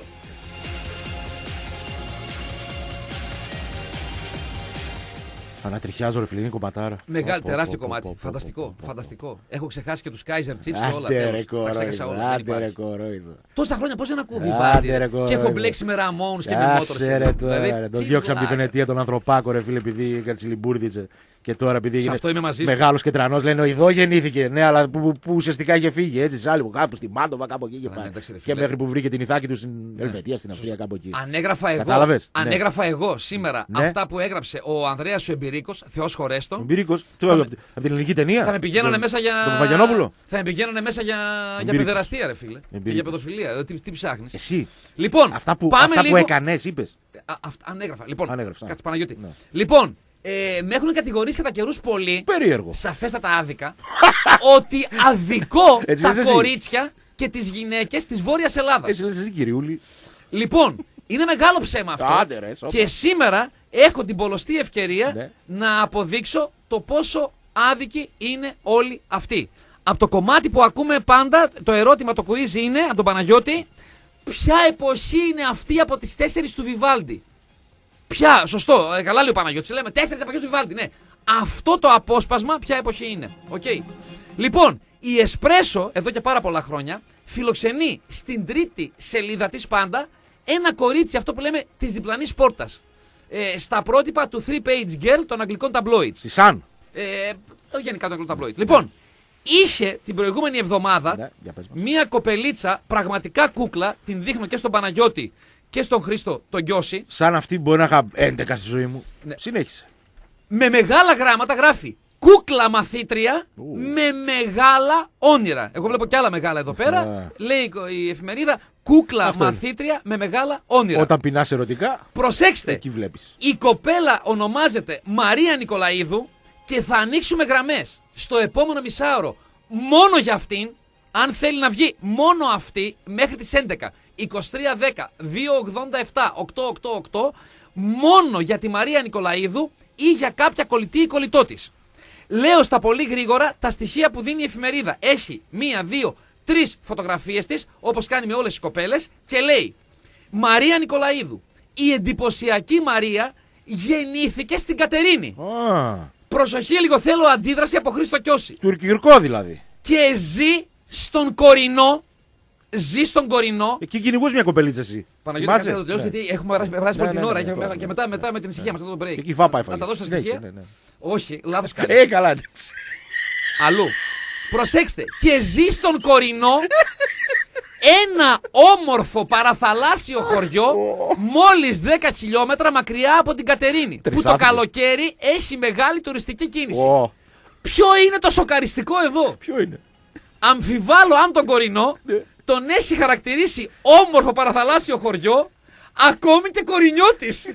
Ανατριχιάζω, ρε φιλινή κομματάρα. Μεγάλο, τεράστιο κομμάτι. Φανταστικό, φανταστικό. Έχω ξεχάσει και τους Kaiser Chiefs και όλα. Τα ξέχασα όλα. Τόσα χρόνια πώς δεν ακούω Βιβάλτι. Και έχω μπλέξει με Ραμόνς και με Μότορς. Τον διώξαμε τη Βενετία τον ανθρωπάκο, ρε φίλε, επειδή κατσιλιμπούρδιτσε. Και τώρα επειδή είναι μεγάλος και τρανός, λένε εδώ γεννήθηκε. Ναι, αλλά που, που, που ουσιαστικά είχε φύγει έτσι, σ' κάπου στη Μάντοβα, κάπου εκεί και πάει. Και μέχρι που βρήκε την ηθάκη του στην Ελβετία, στην Αυστρία, κάπου εκεί. Ανέγραφα εγώ, Κατάλαβες? ανέγραφα εγώ σήμερα ναι, αυτά που έγραψε ο Ανδρέας ο Εμπειρίκος, Θεός χωρέστον. Εμπειρίκος, από την ελληνική ταινία. Θα με πηγαίνανε μέσα για. Τον Παπαγιανόπουλο. Θα με πηγαίνανε μέσα για, για παιδεραστία, ρε φίλε. Και για παιδοφιλία. Τι, τι ψάχνεις. Εσύ. Λοιπόν, αυτά που, αυτά που έκανες, είπες. Ανέγραφα. Λοιπόν, κάτσε Παναγιώτη. Λοιπόν. Ε, με έχουν κατηγορήσει κατά καιρούς πολύ. Περίεργο. Σαφέστατα άδικα. Ότι αδικό έτσι τα κορίτσια και τις γυναίκες της Βόρειας Ελλάδας. Έτσι λες εσύ, κυριούλη. Λοιπόν, είναι μεγάλο ψέμα αυτό. Άντε, ρε, και σήμερα έχω την πολλωστή ευκαιρία ναι, να αποδείξω το πόσο άδικοι είναι όλοι αυτοί. από το κομμάτι που ακούμε πάντα, το ερώτημα, το quiz είναι από τον Παναγιώτη, ποια εποχή είναι αυτή από τις τέσσερις του Βιβάλντι. Ποια, σωστό, ε, καλά λέει ο Παναγιώτης, λέμε τέσσερις εποχές του Βιβάλντι, ναι. Αυτό το απόσπασμα ποια εποχή είναι. Okay. Λοιπόν, η Εσπρέσο εδώ και πάρα πολλά χρόνια φιλοξενεί στην τρίτη σελίδα της πάντα ένα κορίτσι, αυτό που λέμε της διπλανής πόρτας. Ε, στα πρότυπα του three page girl των αγγλικών tabloids. Στη Sun. Ε, γενικά των αγγλικών tabloids. Λοιπόν, είχε την προηγούμενη εβδομάδα ναι, μία κοπελίτσα, πραγματικά κούκλα, την δείχνω και στον Παναγιώτη και στον Χρήστο τον Γκιώση. Σαν αυτή μπορεί να είχα έντεκα στη ζωή μου. Ναι. Συνέχισε. Με μεγάλα γράμματα γράφει κούκλα μαθήτρια Ου. με μεγάλα όνειρα. Εγώ βλέπω κι άλλα μεγάλα εδώ πέρα. Yeah. Λέει η εφημερίδα κούκλα Αυτό μαθήτρια είναι. με μεγάλα όνειρα. Όταν πεινάς ερωτικά, προσέξτε, εκεί βλέπεις. Η κοπέλα ονομάζεται Μαρία Νικολαίδου και θα ανοίξουμε γραμμές στο επόμενο μισάωρο μόνο για αυτήν. Αν θέλει να βγει μόνο αυτή μέχρι τις έντεκα, είκοσι τρία δέκα, διακόσια ογδόντα επτά, οκτακόσια ογδόντα οκτώ, μόνο για τη Μαρία Νικολαίδου ή για κάποια κολλητή ή κολλητό της. Λέω στα πολύ γρήγορα τα στοιχεία που δίνει η εφημερίδα. Έχει μία, δύο, τρεις φωτογραφίες της, όπως κάνει με όλες τις κοπέλες, και λέει Μαρία Νικολαίδου, η εντυπωσιακή Μαρία γεννήθηκε στην Κατερίνη. Ah. Προσοχή λίγο, θέλω αντίδραση από Χρήστο Κιώση. Τουρκικό δηλαδή. Και ζει στον Κορινό. Ζει στον Κορινό. Εκεί κυνηγούς μια κοπελίτσα εσύ. Παναγιώτη, κάτσε να το τελειώσω, γιατί έχουμε περάσει πολύ την ώρα και μετά, μετά με την ησυχία μας το break. Εκεί φά πάει. Να τα δώσω στα στοιχεία. Όχι, λάθος κάνει. Ε, καλά. Αλλού. Προσέξτε. Και ζει στον Κορινό ένα όμορφο παραθαλάσσιο χωριό μόλις δέκα χιλιόμετρα μακριά από την Κατερίνη. Που το καλοκαίρι έχει μεγάλη τουριστική κίνηση. Ποιο είναι το σοκαριστικό εδώ? Ποιο είναι? Αμφιβάλλω αν τον Κορινό τον έχει χαρακτηρίσει όμορφο παραθαλάσσιο χωριό, ακόμη και κορινιώτης.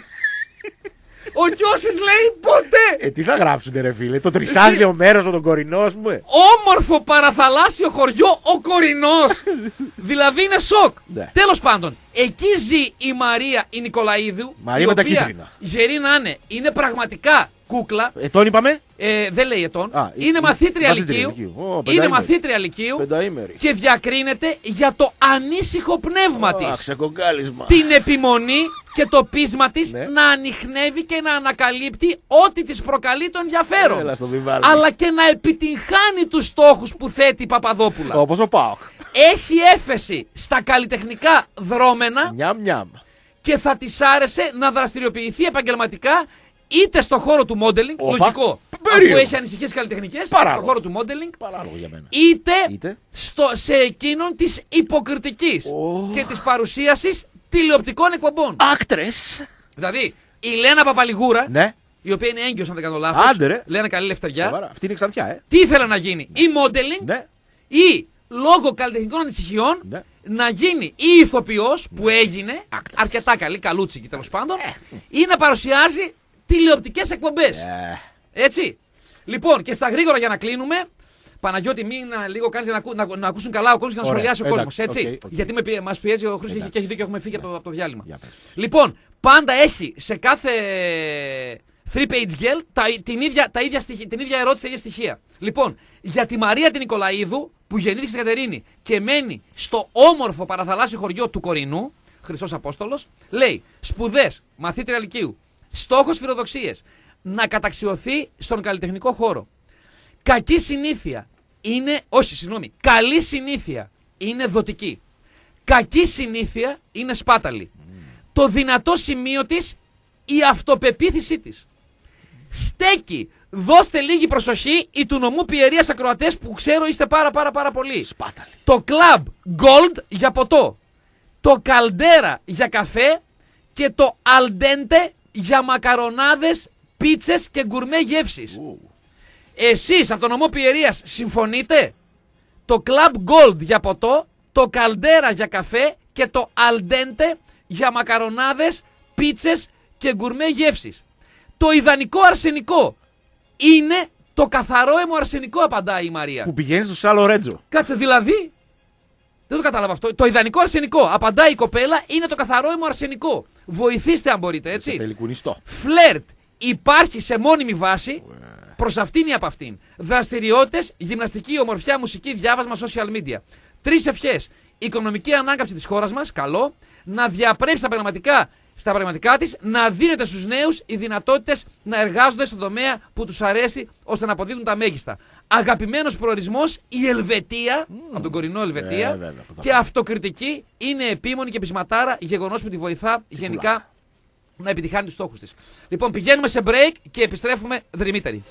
Ο Κιώσης λέει ποτέ. Ε, τι θα γράψουνε ρε φίλε, το τρισάγλιο μέρος με τον Κορινό, ας πούμε. Όμορφο παραθαλάσσιο χωριό ο Κορινός. Δηλαδή είναι σοκ. Ναι. Τέλος πάντων, εκεί ζει η Μαρία η Νικολαίδου. Μαρία με τα κίτρινα. Γερή να είναι, είναι πραγματικά κούκλα. Ετών είπαμε. Ε, δεν λέει ετών. Α, είναι η, μαθήτρια λυκείου. Oh, είναι μαθήτρια λυκείου. Και διακρίνεται για το ανήσυχο πνεύμα oh, της. Ξεκογκάλισμα. Την επιμονή και το πείσμα της ναι. να ανιχνεύει και να ανακαλύπτει ό,τι της προκαλεί το ενδιαφέρον. Έλα, αλλά και να επιτυγχάνει τους στόχους που θέτει η Παπαδόπουλα. Όπως ο ΠΑΟΚ. Έχει έφεση στα καλλιτεχνικά δρόμενα. Νιαμ, νιαμ. Και θα της άρεσε να δραστηριοποιηθεί επαγγελματικά είτε στον χώρο του modeling, Οπα. λογικό, Περίεργο. αφού έχει ανησυχίες καλλιτεχνικές, στον χώρο του modeling, για μένα. είτε, είτε. Στο, σε εκείνον της υποκριτικής oh. και της παρουσίασης τηλεοπτικών εκπομπών. Άκτρες. Δηλαδή, η Λένα Παπαλιγούρα, ναι. η οποία είναι έγκυος αν δεν κάνω λάθος, Άντε, ρε. Λένα καλή λευτεριά. Σοβαρά. Αυτή είναι ξανθιά, ε. Τι ήθελε να γίνει, ή modeling, ναι. ή λόγω καλλιτεχνικών ανησυχιών, ναι. να γίνει ή ηθοποιός που έγινε, Άκτρες. αρκετά καλή, καλούτσικη τέλος πάντων, ε. ή να παρουσιάζει τηλεοπτικές εκπομπές. Yeah. Έτσι. Λοιπόν, και στα γρήγορα για να κλείνουμε. Παναγιώτη, μην λίγο κάνεις να, ακού, να, να ακούσουν καλά ο κόσμος και να Ωραία. σχολιάσει ο κόσμος. Εντάξει, Έτσι. okay, okay. Γιατί με, μας πιέζει ο Χρήστος και έχει δίκιο, έχουμε φύγει από το, από το διάλειμμα. Yeah, λοιπόν, πάντα έχει σε κάθε three page girl τα, την, ίδια, τα ίδια στοιχεία, την ίδια ερώτηση, τα ίδια στοιχεία. Λοιπόν, για τη Μαρία την Νικολαίδου που γεννήθηκε στην Κατερίνη και μένει στο όμορφο παραθαλάσσιο χωριό του Κορινού, Χριστός Απόστολος, λέει σπουδές, μαθήτρια λυκείου. Στόχος φιλοδοξίες. Να καταξιωθεί στον καλλιτεχνικό χώρο. Κακή συνήθεια είναι. Όχι, συγγνώμη. Καλή συνήθεια είναι δοτική. Κακή συνήθεια είναι σπάταλη. Mm. Το δυνατό σημείο της η αυτοπεποίθησή της. Στέκει. Δώστε λίγη προσοχή οι του νομού πιερίας ακροατές που ξέρω είστε πάρα πάρα πάρα πολύ. Σπάταλη. Το Club Gold για ποτό. Το Caldera για καφέ. Και το Al Dente για μακαρονάδες, πίτσες και γκουρμέ γεύσεις. Uh. Εσείς από το νομό πιερίας συμφωνείτε? Το Club Gold για ποτό, το Caldera για καφέ και το Al Dente για μακαρονάδες, πίτσες και γκουρμέ γεύσεις. Το ιδανικό αρσενικό είναι το καθαρό αίμο αρσενικό, απαντάει η Μαρία. Που πηγαίνει στο Σάλο Ρέτζο. Κάτσε, δηλαδή. Δεν το κατάλαβα αυτό. Το ιδανικό αρσενικό, απαντάει η κοπέλα, είναι το καθαρό αίμο αρσενικό. Βοηθήστε αν μπορείτε, έτσι. Θέλει κουνιστό. Φλερτ υπάρχει σε μόνιμη βάση. Προς αυτήν ή από αυτήν. Δραστηριότητες, γυμναστική, ομορφιά, μουσική, διάβασμα, social media. Τρεις ευχές. Οικονομική ανάκαμψη της χώρας μας, καλό. Να διαπρέψει τα πραγματικά. Στα πραγματικά της, να δίνεται στους νέους οι δυνατότητες να εργάζονται στον τομέα που τους αρέσει ώστε να αποδίδουν τα μέγιστα. Αγαπημένος προορισμός η Ελβετία, mm. από τον κορινό Ελβετία, ε, βέβαια, και αυτοκριτική είναι επίμονη και πεισματάρα, γεγονός που τη βοηθά Τι γενικά πουλά. να επιτυχάνει τους στόχους της. Λοιπόν, πηγαίνουμε σε break και επιστρέφουμε δρυμύτεροι.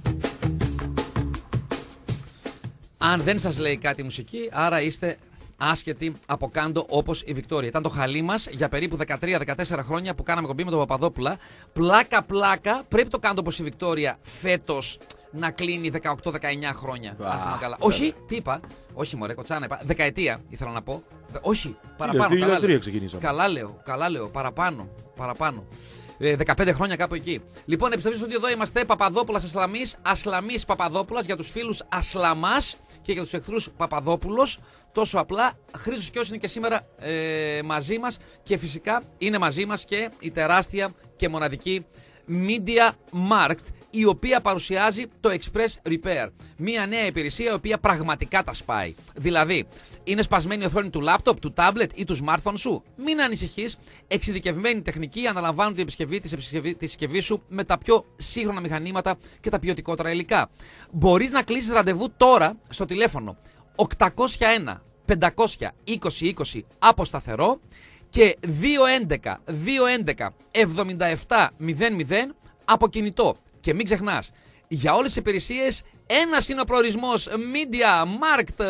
Αν δεν σας λέει κάτι η μουσική, άρα είστε άσχετη από κάτω όπως η Βικτόρια. Ήταν το χαλί μας για περίπου δεκατρία δεκατέσσερα χρόνια που κάναμε κομπή με τον Παπαδόπουλα. Πλάκα-πλάκα, πρέπει το κάτω όπως η Βικτόρια φέτος να κλείνει δεκαοκτώ δεκαεννιά χρόνια. Ah, καλά. Όχι, τι είπα, όχι μωρέ, κοτσάνα είπα. Δεκαετία ήθελα να πω. Όχι, παραπάνω. Καλά, καλά, καλά λέω, καλά λέω, παραπάνω. παραπάνω. Ε, δεκαπέντε χρόνια κάπου εκεί. Λοιπόν, επιστρέψτε ότι εδώ είμαστε. Παπαδόπουλας Ασλαμής, Ασλαμής Παπαδόπουλας για τους φίλους Ασλαμάς και για τους εχθρούς Παπαδόπουλος. Τόσο απλά. Χρήστος Κιός είναι και σήμερα ε, μαζί μας και φυσικά είναι μαζί μας και η τεράστια και μοναδική Media Markt, η οποία παρουσιάζει το Express Repair. Μία νέα υπηρεσία η οποία πραγματικά τα σπάει. Δηλαδή, είναι σπασμένη η οθόνη του λάπτοπ, του τάμπλετ ή του smartphone σου. Μην ανησυχείς. Εξειδικευμένη τεχνική αναλαμβάνουν την επισκευή της συσκευής σου με τα πιο σύγχρονα μηχανήματα και τα ποιοτικότερα υλικά. Μπορείς να κλείσεις ραντεβού τώρα στο τηλέφωνο οκτακόσια ένα πεντακόσια είκοσι είκοσι από σταθερό και δύο έντεκα δύο έντεκα εβδομήντα επτά μηδέν μηδέν από κινητό. Και μην ξεχνάς, για όλες τις υπηρεσίες ένας είναι ο προορισμός Media Markt.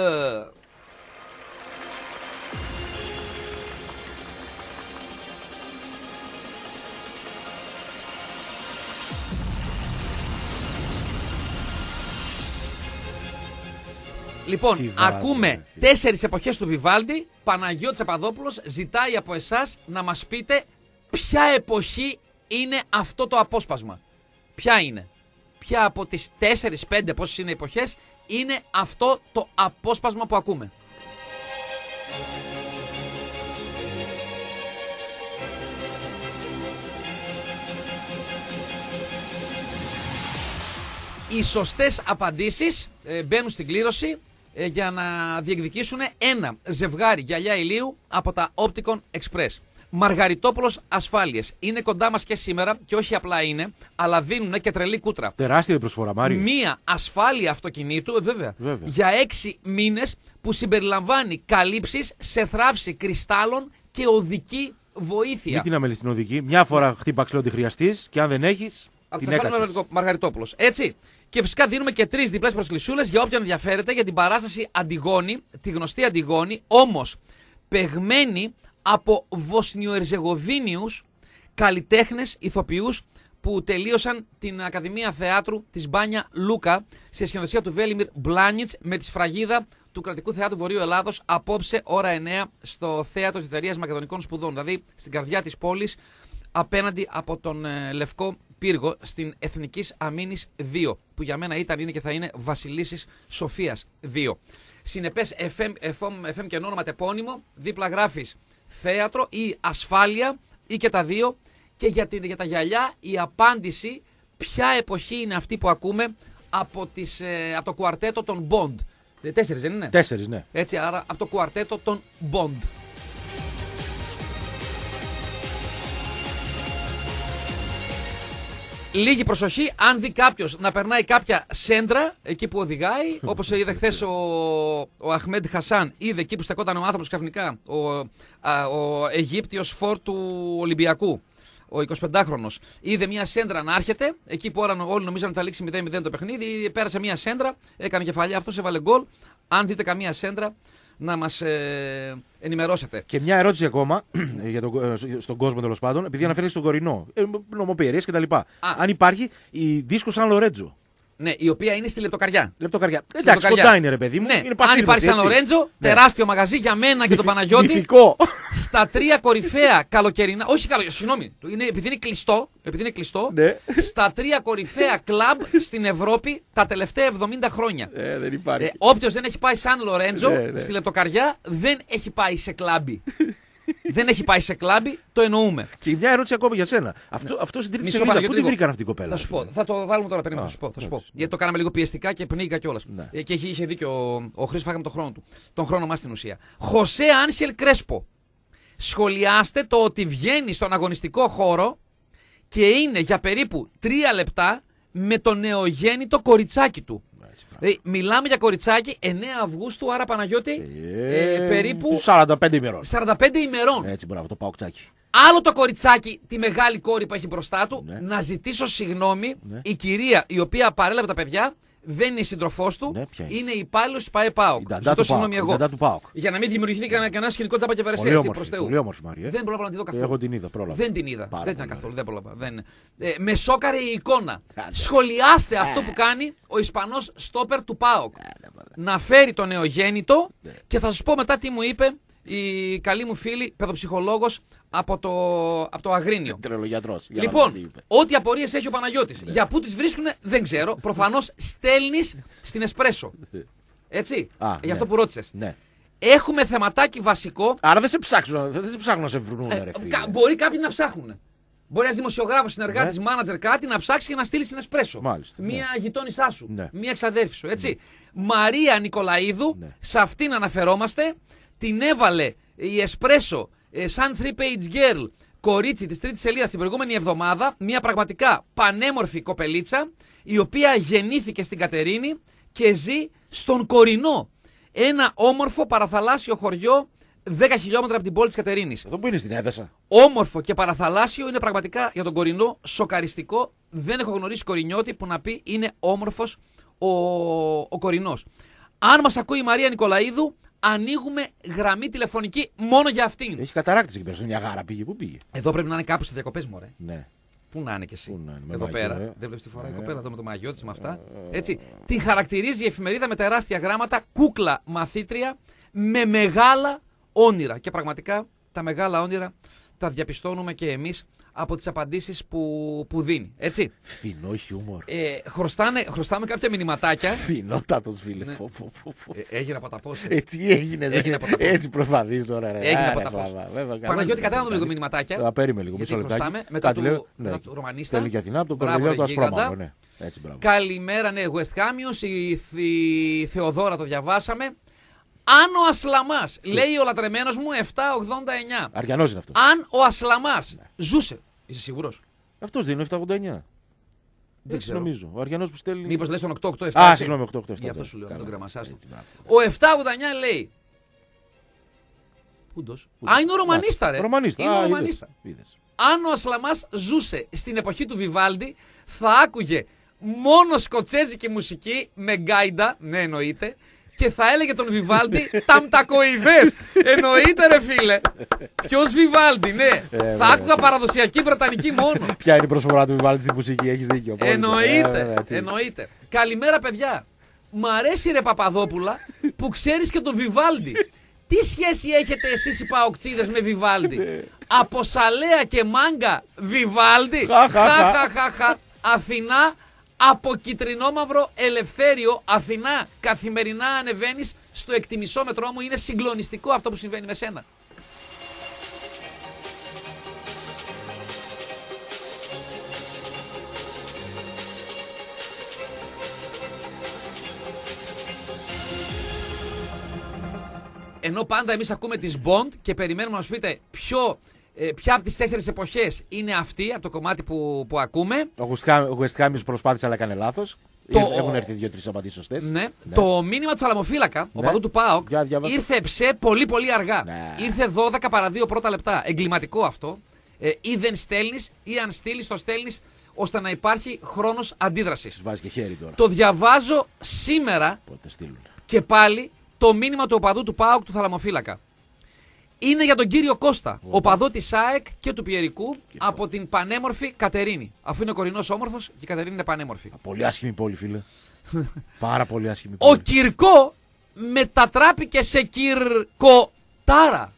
Λοιπόν, Βιβάλdi, ακούμε τέσσερις εποχές του Βιβάλντι. Παναγιώτης Παπαδόπουλος ζητάει από εσάς να μας πείτε ποια εποχή είναι αυτό το απόσπασμα. Ποια είναι, ποια από τις τέσσερις πέντε πόσες είναι εποχές είναι αυτό το απόσπασμα που ακούμε. Οι σωστές απαντήσεις ε, μπαίνουν στην κλήρωση ε, για να διεκδικήσουν ένα ζευγάρι γυαλιά ηλίου από τα Opticon Express. Μαργαριτόπουλος Ασφάλειες. Είναι κοντά μας και σήμερα και όχι απλά είναι, αλλά δίνουν και τρελή κούτρα. Τεράστια προσφορά, Μάριο. Μία ασφάλεια αυτοκινήτου, ε, βέβαια, βέβαια, για έξι μήνες που συμπεριλαμβάνει καλύψεις σε θράψη κρυστάλλων και οδική βοήθεια. Μην την αμελείς την οδική. Μια φορά χτύπα ξυλό τη χρειαστείς και αν δεν έχεις. Από την έκατσες. Μαργαριτόπουλος. Έτσι. Και φυσικά δίνουμε και τρεις διπλές προσκλησούλες για όποιον ενδιαφέρεται για την παράσταση Αντιγόνη, τη γνωστή Αντιγόνη, όμως παιγμένη από Βοσνιοερζεγοβίνιους καλλιτέχνες, ηθοποιούς που τελείωσαν την Ακαδημία Θεάτρου της Μπάνια Λούκα σε σκηνοθεσία του Βέλιμιρ Μπλάνιτς με τη σφραγίδα του Κρατικού Θεάτρου Βορείου Ελλάδος απόψε ώρα εννέα στο Θέατρο της Εταιρείας Μακεδονικών Σπουδών, δηλαδή στην καρδιά της πόλης απέναντι από τον ε, Λευκό Πύργο στην Εθνικής Αμήνης δύο, που για μένα ήταν, είναι και θα είναι Βασιλίσσης Σοφίας δύο. Συνεπές εφ εμ, εφ εμ, εφ εμ και όνομα τεπώνυμο, δίπλα γράφεις θέατρο ή ασφάλεια ή και τα δύο. Και για, την, για τα γυαλιά η απάντηση ποια εποχή είναι αυτή που ακούμε από, τις, ε, από το κουαρτέτο των Bond. Τέσσερις δεν είναι? Τέσσερις, ναι. Έτσι, άρα από το κουαρτέτο των Bond. Λίγη προσοχή, αν δει κάποιος να περνάει κάποια σέντρα εκεί που οδηγάει, όπως είδε χθες ο, ο Αχμέντ Χασάν, είδε εκεί που στεκόταν ο άνθρωπος ξαφνικά, ο, α, ο Αιγύπτιος φορ του Ολυμπιακού, ο εικοσιπεντάχρονος, είδε μια σέντρα να έρχεται, εκεί που όλοι νομίζαν ότι θα λήξει μηδέν μηδέν το παιχνίδι, πέρασε μια σέντρα, έκανε κεφαλιά, αυτός έβαλε γκολ. Αν δείτε καμία σέντρα, να μας ε, ενημερώσετε. Και μια ερώτηση ακόμα για τον, στον κόσμο τέλος πάντων, επειδή αναφέρθηκε στον κορινό. Ε, νομοπηρίες κτλ. Αν υπάρχει η δίσκο Σαν Λορέντζο. Ναι, η οποία είναι στη Λεπτοκαριά. Λεπτοκαριά. Στη Εντάξει, λεπτοκαριά. Κοντά είναι, ρε παιδί μου. Ναι. Είναι αν υπάρχει Σαν Λορέντζο, ναι. Τεράστιο μαγαζί για μένα και τον Παναγιώτη. Μυθικό. Στα τρία κορυφαία καλοκαιρινά. Όχι καλοκαιρινά, συγγνώμη. Είναι, επειδή είναι κλειστό. Επειδή είναι κλειστό ναι. Στα τρία κορυφαία κλαμπ στην Ευρώπη τα τελευταία εβδομήντα χρόνια. Ε, δεν υπάρχει. Ε, Όποιος δεν έχει πάει Σαν Λορέντζο ναι, ναι. στη Λεπτοκαριά δεν έχει πάει σε κλάμπι. δεν έχει πάει σε κλάμπι, το εννοούμε. Και μια ερώτηση ακόμα για σένα. Αυτό, ναι. αυτό στην τρίτη σελίδα, πού τη βρήκαν αυτή η κοπέλα. Θα σου πω, θα το βάλουμε τώρα, περίμενα, θα σου πω. Θα σου πω. Γιατί το κάναμε λίγο πιεστικά και πνίγηκα κιόλας. Ναι. Και είχε δίκιο ο, ο Χρήστος, φάγαμε τον χρόνο του. Τον χρόνο μας στην ουσία. Χωσέ Άνσιελ Κρέσπο. Σχολιάστε το ότι βγαίνει στον αγωνιστικό χώρο και είναι για περίπου τρία λεπτά με το νεογέννητο κοριτσάκι του. Δηλαδή, μιλάμε για κοριτσάκι εννέα Αυγούστου, άρα Παναγιώτη, ε, ε, περίπου σαράντα πέντε ημερών. σαράντα πέντε ημερών. Έτσι, μπράβο, το παουκτσάκι. Άλλο το κοριτσάκι, τη μεγάλη κόρη που έχει μπροστά του, ναι. να ζητήσω συγγνώμη, ναι. η κυρία η οποία παρέλαβε τα παιδιά δεν είναι η σύντροφός του, ναι, είναι. είναι υπάλληλος της ΠΑΕ ΠΑΟΚ. Ζητώ συγγνώμη εγώ. Για να μην δημιουργηθεί κανένα σκηνικό τσάπα και βερεσέ. Πολύ όμορφη Μαρία. Δεν πρόλαβα να τη δω καθόλου. Εγώ την είδα, πρόλαβα. Δεν την είδα. Πάρα δεν την είδα καθόλου. Δεν πρόλαβα. Δεν... Ε, με σόκαρε η εικόνα. Σχολιάστε αυτό που κάνει ο Ισπανός στόπερ του ΠΑΟΚ. Να φέρει το νεογέννητο και θα σας πω μετά τι μου είπε η καλή μου φίλη παιδοψυχολόγος από το, από το Αγρίνιο. Τρελογιατρός. Λοιπόν, ό,τι απορίες έχει ο Παναγιώτης. Για πού τις βρίσκουν δεν ξέρω. Προφανώς στέλνεις στην Εσπρέσο. Έτσι. Α, γι' αυτό ναι. που ρώτησες. Ναι. Έχουμε θεματάκι βασικό. Άρα δεν σε ψάξουν, δεν σε ψάχνουν να σε βρουν, ε, ρε φίλε. Μπορεί κάποιοι να ψάχνουν. Μπορεί ένα δημοσιογράφο, συνεργάτη, ναι. μάνατζερ, κάτι να ψάξει και να στείλει στην Εσπρέσο. Μάλιστα, μία ναι. γειτόνισά σου. Ναι. Μία εξαδέρφη σου. Έτσι. Ναι. Μαρία Νικολαίδου, ναι. σε αυτήν αναφερόμαστε. Την έβαλε η Εσπρέσο ε, σαν three-page girl, κορίτσι της τρίτης σελίδας την προηγούμενη εβδομάδα. Μια πραγματικά πανέμορφη κοπελίτσα, η οποία γεννήθηκε στην Κατερίνη και ζει στον Κορινό. Ένα όμορφο παραθαλάσσιο χωριό δέκα χιλιόμετρα από την πόλη της Κατερίνης. Εδώ που είναι στην Έδεσα. Όμορφο και παραθαλάσσιο, είναι πραγματικά για τον Κορινό σοκαριστικό. Δεν έχω γνωρίσει κορινιώτη που να πει είναι όμορφος ο, ο Κορινός. Αν μας ακούει η Μαρία Νικολαίδου, ανοίγουμε γραμμή τηλεφωνική μόνο για αυτήν. Έχει καταράκτηση εκεί πέρα. Στην Νιαγάρα πήγε. Πού πήγε. Εδώ πρέπει να είναι κάπου σε διακοπές, μωρέ. Ναι. Πού να είναι κι εσύ. Είναι, εδώ πέρα. Ε. Δεν βλέπει τη φορά η κοπέλα εδώ με το μαγιό της με αυτά. Ε. Έτσι. Την χαρακτηρίζει η εφημερίδα με τεράστια γράμματα. Κούκλα μαθήτρια με μεγάλα όνειρα. Και πραγματικά τα μεγάλα όνειρα τα διαπιστώνουμε και εμείς από τις απαντήσεις που, που δίνει. Έτσι. Φθηνό χιούμορ. Ε, χρωστάνε, χρωστάμε κάποια μηνυματάκια. Φθηνότατος φίλε. Ναι. Φω, φω, φω, φω. Ε, έγινε από τα πόσα. Έτσι έγινε. έγινε έτσι προσπαθείς τώρα. Ρε. Έγινε από τα πόσα. Παναγιώτη, κατάλαβα λίγο μηνυματάκια. Θα περίμενε λίγο. Μισό λεπτάκι. Μετά του Ρωμανίστα. Θέλει και Αθηνά από τον Κορδελιό του Ασπρόμαυρο. Ναι. Καλημέρα, ναι, West Hamios. Η Θεοδόρα το διαβάσαμε. Αν ο Ασλαμάς, λέει ο λατρεμένος μου επτακόσια ογδόντα εννιά. Αριανός είναι αυτό. Αν ο Ασλαμάς ναι. ζούσε. Είσαι σίγουρος? Αυτός δίνει επτακόσια ογδόντα εννιά. Δεν ξέρω. Νομίζω. Ο Αριανός που στέλνει. Μήπως λες τον οκτώ οκτώ επτά. Α, συγγνώμη, οκτώ οκτώ επτά. Γι' αυτό σου λέω, τον κρεμασάς. Ο επτακόσια ογδόντα εννιά λέει. Πούντος. Α, είναι ο Ρωμανίστα, ρε. Ρωμανίστα. Είναι ο Ρωμανίστα. Αν ο Ασλαμάς ζούσε στην εποχή του Βιβάλντι, θα άκουγε μόνο σκοτσέζικη μουσική με γκάιντα, ναι εννοείται, και θα έλεγε τον Βιβάλντι ταμτακοειδές. Εννοείται, ρε φίλε. Ποιος Βιβάλντι, ναι. Ε, θα άκουγα παραδοσιακή βρετανική μόνο. Ποια είναι η προσφορά του Βιβάλντι στη μουσική, έχεις δίκιο. Εννοείται. Ε, εννοείται. Καλημέρα, παιδιά. Μ' αρέσει, ρε Παπαδόπουλα, που ξέρεις και τον Βιβάλντι. Τι σχέση έχετε εσείς οι παοκτσίδες με Βιβάλντι? Από Σαλέα και Μάγκα Βιβάλντι. Χαχαχαχαχα. Αθηνά. Από κυτρινόμαυρο Ελευθέριο, Αθηνά, καθημερινά ανεβαίνεις στο εκτιμισόμετρό μου. Είναι συγκλονιστικό αυτό που συμβαίνει με σένα. Ενώ πάντα εμείς ακούμε τις Bond και περιμένουμε να μας πείτε ποιο... Ε, ποια από τις τέσσερις εποχές είναι αυτή, από το κομμάτι που, που ακούμε. Ο West Hamios προσπάθησε αλλά έκανε λάθος. Το... Έχουν έρθει δύο-τρεις απαντήσεις σωστές. Ναι. Ναι. Το μήνυμα του θαλαμοφύλακα, ναι. ο παδού του ΠΑΟΚ, ήρθε ψε πολύ πολύ αργά. Ναι. Ήρθε δώδεκα παρά δύο πρώτα λεπτά. Εγκληματικό αυτό. Ε, ή δεν στέλνεις, ή αν στείλεις, το στέλνεις ώστε να υπάρχει χρόνος αντίδρασης. Τους βάζει και χέρι τώρα. Το διαβάζω σήμερα και πάλι το μήνυμα του οπαδού του ΠΑΟΚ του θαλαμοφύλακα. Είναι για τον κύριο Κώστα, ο οπαδό της ΑΕΚ και του Πιερικού από την πανέμορφη Κατερίνη. Αφού είναι ο Κορινός όμορφος και η Κατερίνη είναι πανέμορφη. Πολύ άσχημη πόλη, φίλε. Πάρα πολύ άσχημη πόλη. Ο Κυρκό μετατράπηκε σε Κυρκοτάρα.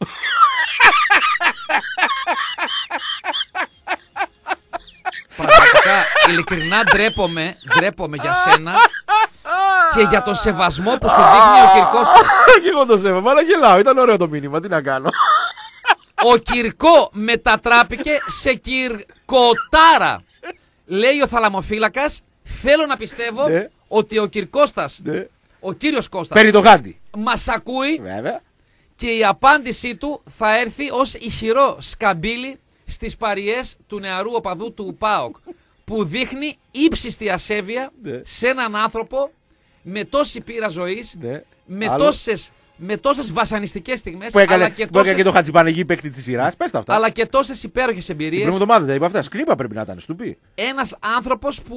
Πραγματικά, ειλικρινά ντρέπομαι, ντρέπομαι για σένα και για τον σεβασμό που σου δείχνει ο Κυρκός. Και εγώ το σέβομαι, αλλά γελάω. Ήταν ωραίο το μήνυμα, τι να κάνω. Ο Κυρκό μετατράπηκε σε Κυρκοτάρα. Λέει ο θαλαμοφύλακας, θέλω να πιστεύω ναι. ότι ο Κυρκώστας, ναι. ο κύριος Κώστας, παίρνει το γάντι. μας ακούει. Βέβαια. Και η απάντησή του θα έρθει ως ηχηρό σκαμπίλι στις παριές του νεαρού οπαδού του ΠΑΟΚ, που δείχνει ύψιστη ασέβεια ναι. σε έναν άνθρωπο με τόση πείρα ζωής, ναι. με, τόσες, με τόσες βασανιστικές στιγμές, που έκανε, αλλά και, που τόσες, έκανε και το Χατζηπανεγί παίκτη της σειράς. Πες τα αυτά. αλλά και τόσες υπέροχες Την εμπειρίες. προηγούμενη εβδομάδα δεν είπα αυτά. Σκρίπα πρέπει να ήταν, σου πει. Ένας άνθρωπος που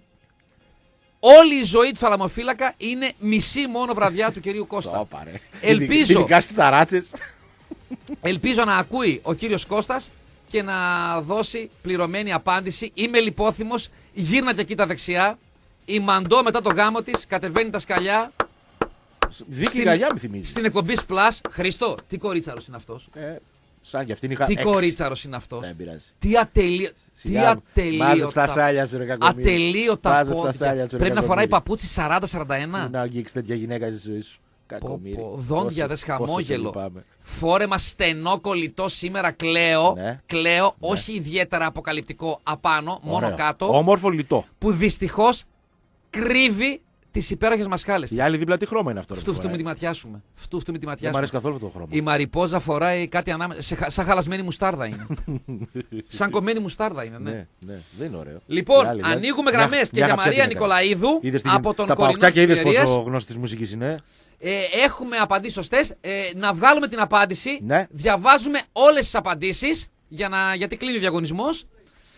όλη η ζωή του θαλαμοφύλακα είναι μισή μόνο βραδιά του κυρίου Κώστα. Σώπα, ρε. Ελπίζω, ειδικά στις ταράτσες. ελπίζω να ακούει ο κύριος Κώστας και να δώσει πληρωμένη απάντηση. Είμαι λιπόθυμος, γύρνα και εκεί τα δεξιά. Η Μαντό μετά το γάμο της κατεβαίνει τα σκαλιά. Δίκη γαλιά με θυμίζει. Στην εκπομπή Plus. Χριστό, τι κορίτσαρος είναι αυτός. Ε, σαν κι αυτήν είχα Τι έξι. κορίτσαρος είναι αυτός. Δεν πειράζει. Τι ατελείω. Τι Μάζεψε τα ατελείωτα. σάλια σου, ρε κακομοίρη. Ατελείωτα Μάζεψε τα πόδια. σάλια σου, ρε Πρέπει να φοράει κακομοίρη. παπούτσι σαράντα σαράντα ένα. Να αγγίξεις τέτοια γυναίκα στη ζωή σου. Πω, Κακομοίρη. πω, δόντια Πόσο- δες πόσο σε χαμόγελο. λυπάμαι. Φόρεμα στενό κολλητό σήμερα, κλαίω. Ναι. Κλαίω, όχι ιδιαίτερα αποκαλυπτικό απάνω, μόνο Ωραίο. κάτω. Όμορφο λιτό. Που δυστυχώς κρύβει τις υπέροχες μασχάλες. Η άλλη δίπλα τι χρώμα είναι αυτό. ρε, Φτού που φτού με φοράει. τη ματιά σου με. Φτού φτού με τη Δεν ματιά μου σου. αρέσει καθόλου αυτό το χρώμα. Η Μαριπόζα φοράει κάτι ανάμεσα. σε χα- Σαν χαλασμένη μουστάρδα είναι. Σαν κομμένη μουστάρδα είναι, ναι. Ναι, ναι, δεν είναι ωραίο. Λοιπόν, Η άλλη, μια- ανοίγουμε μια- γραμμές και μια για χαψέτη Μαρία είναι. Νικολαίδου Είδες την- από τον τα Κορινό παουτσάκια είδες Ευκαιρίας. πόσο γνώστη της μουσικής είναι. Ε, έχουμε απαντήσεις σωστές. Ε, να βγάλουμε την απάντηση. Ναι. Διαβάζουμε όλες τις απαντήσεις για να, γιατί κλείνει ο διαγωνισμός.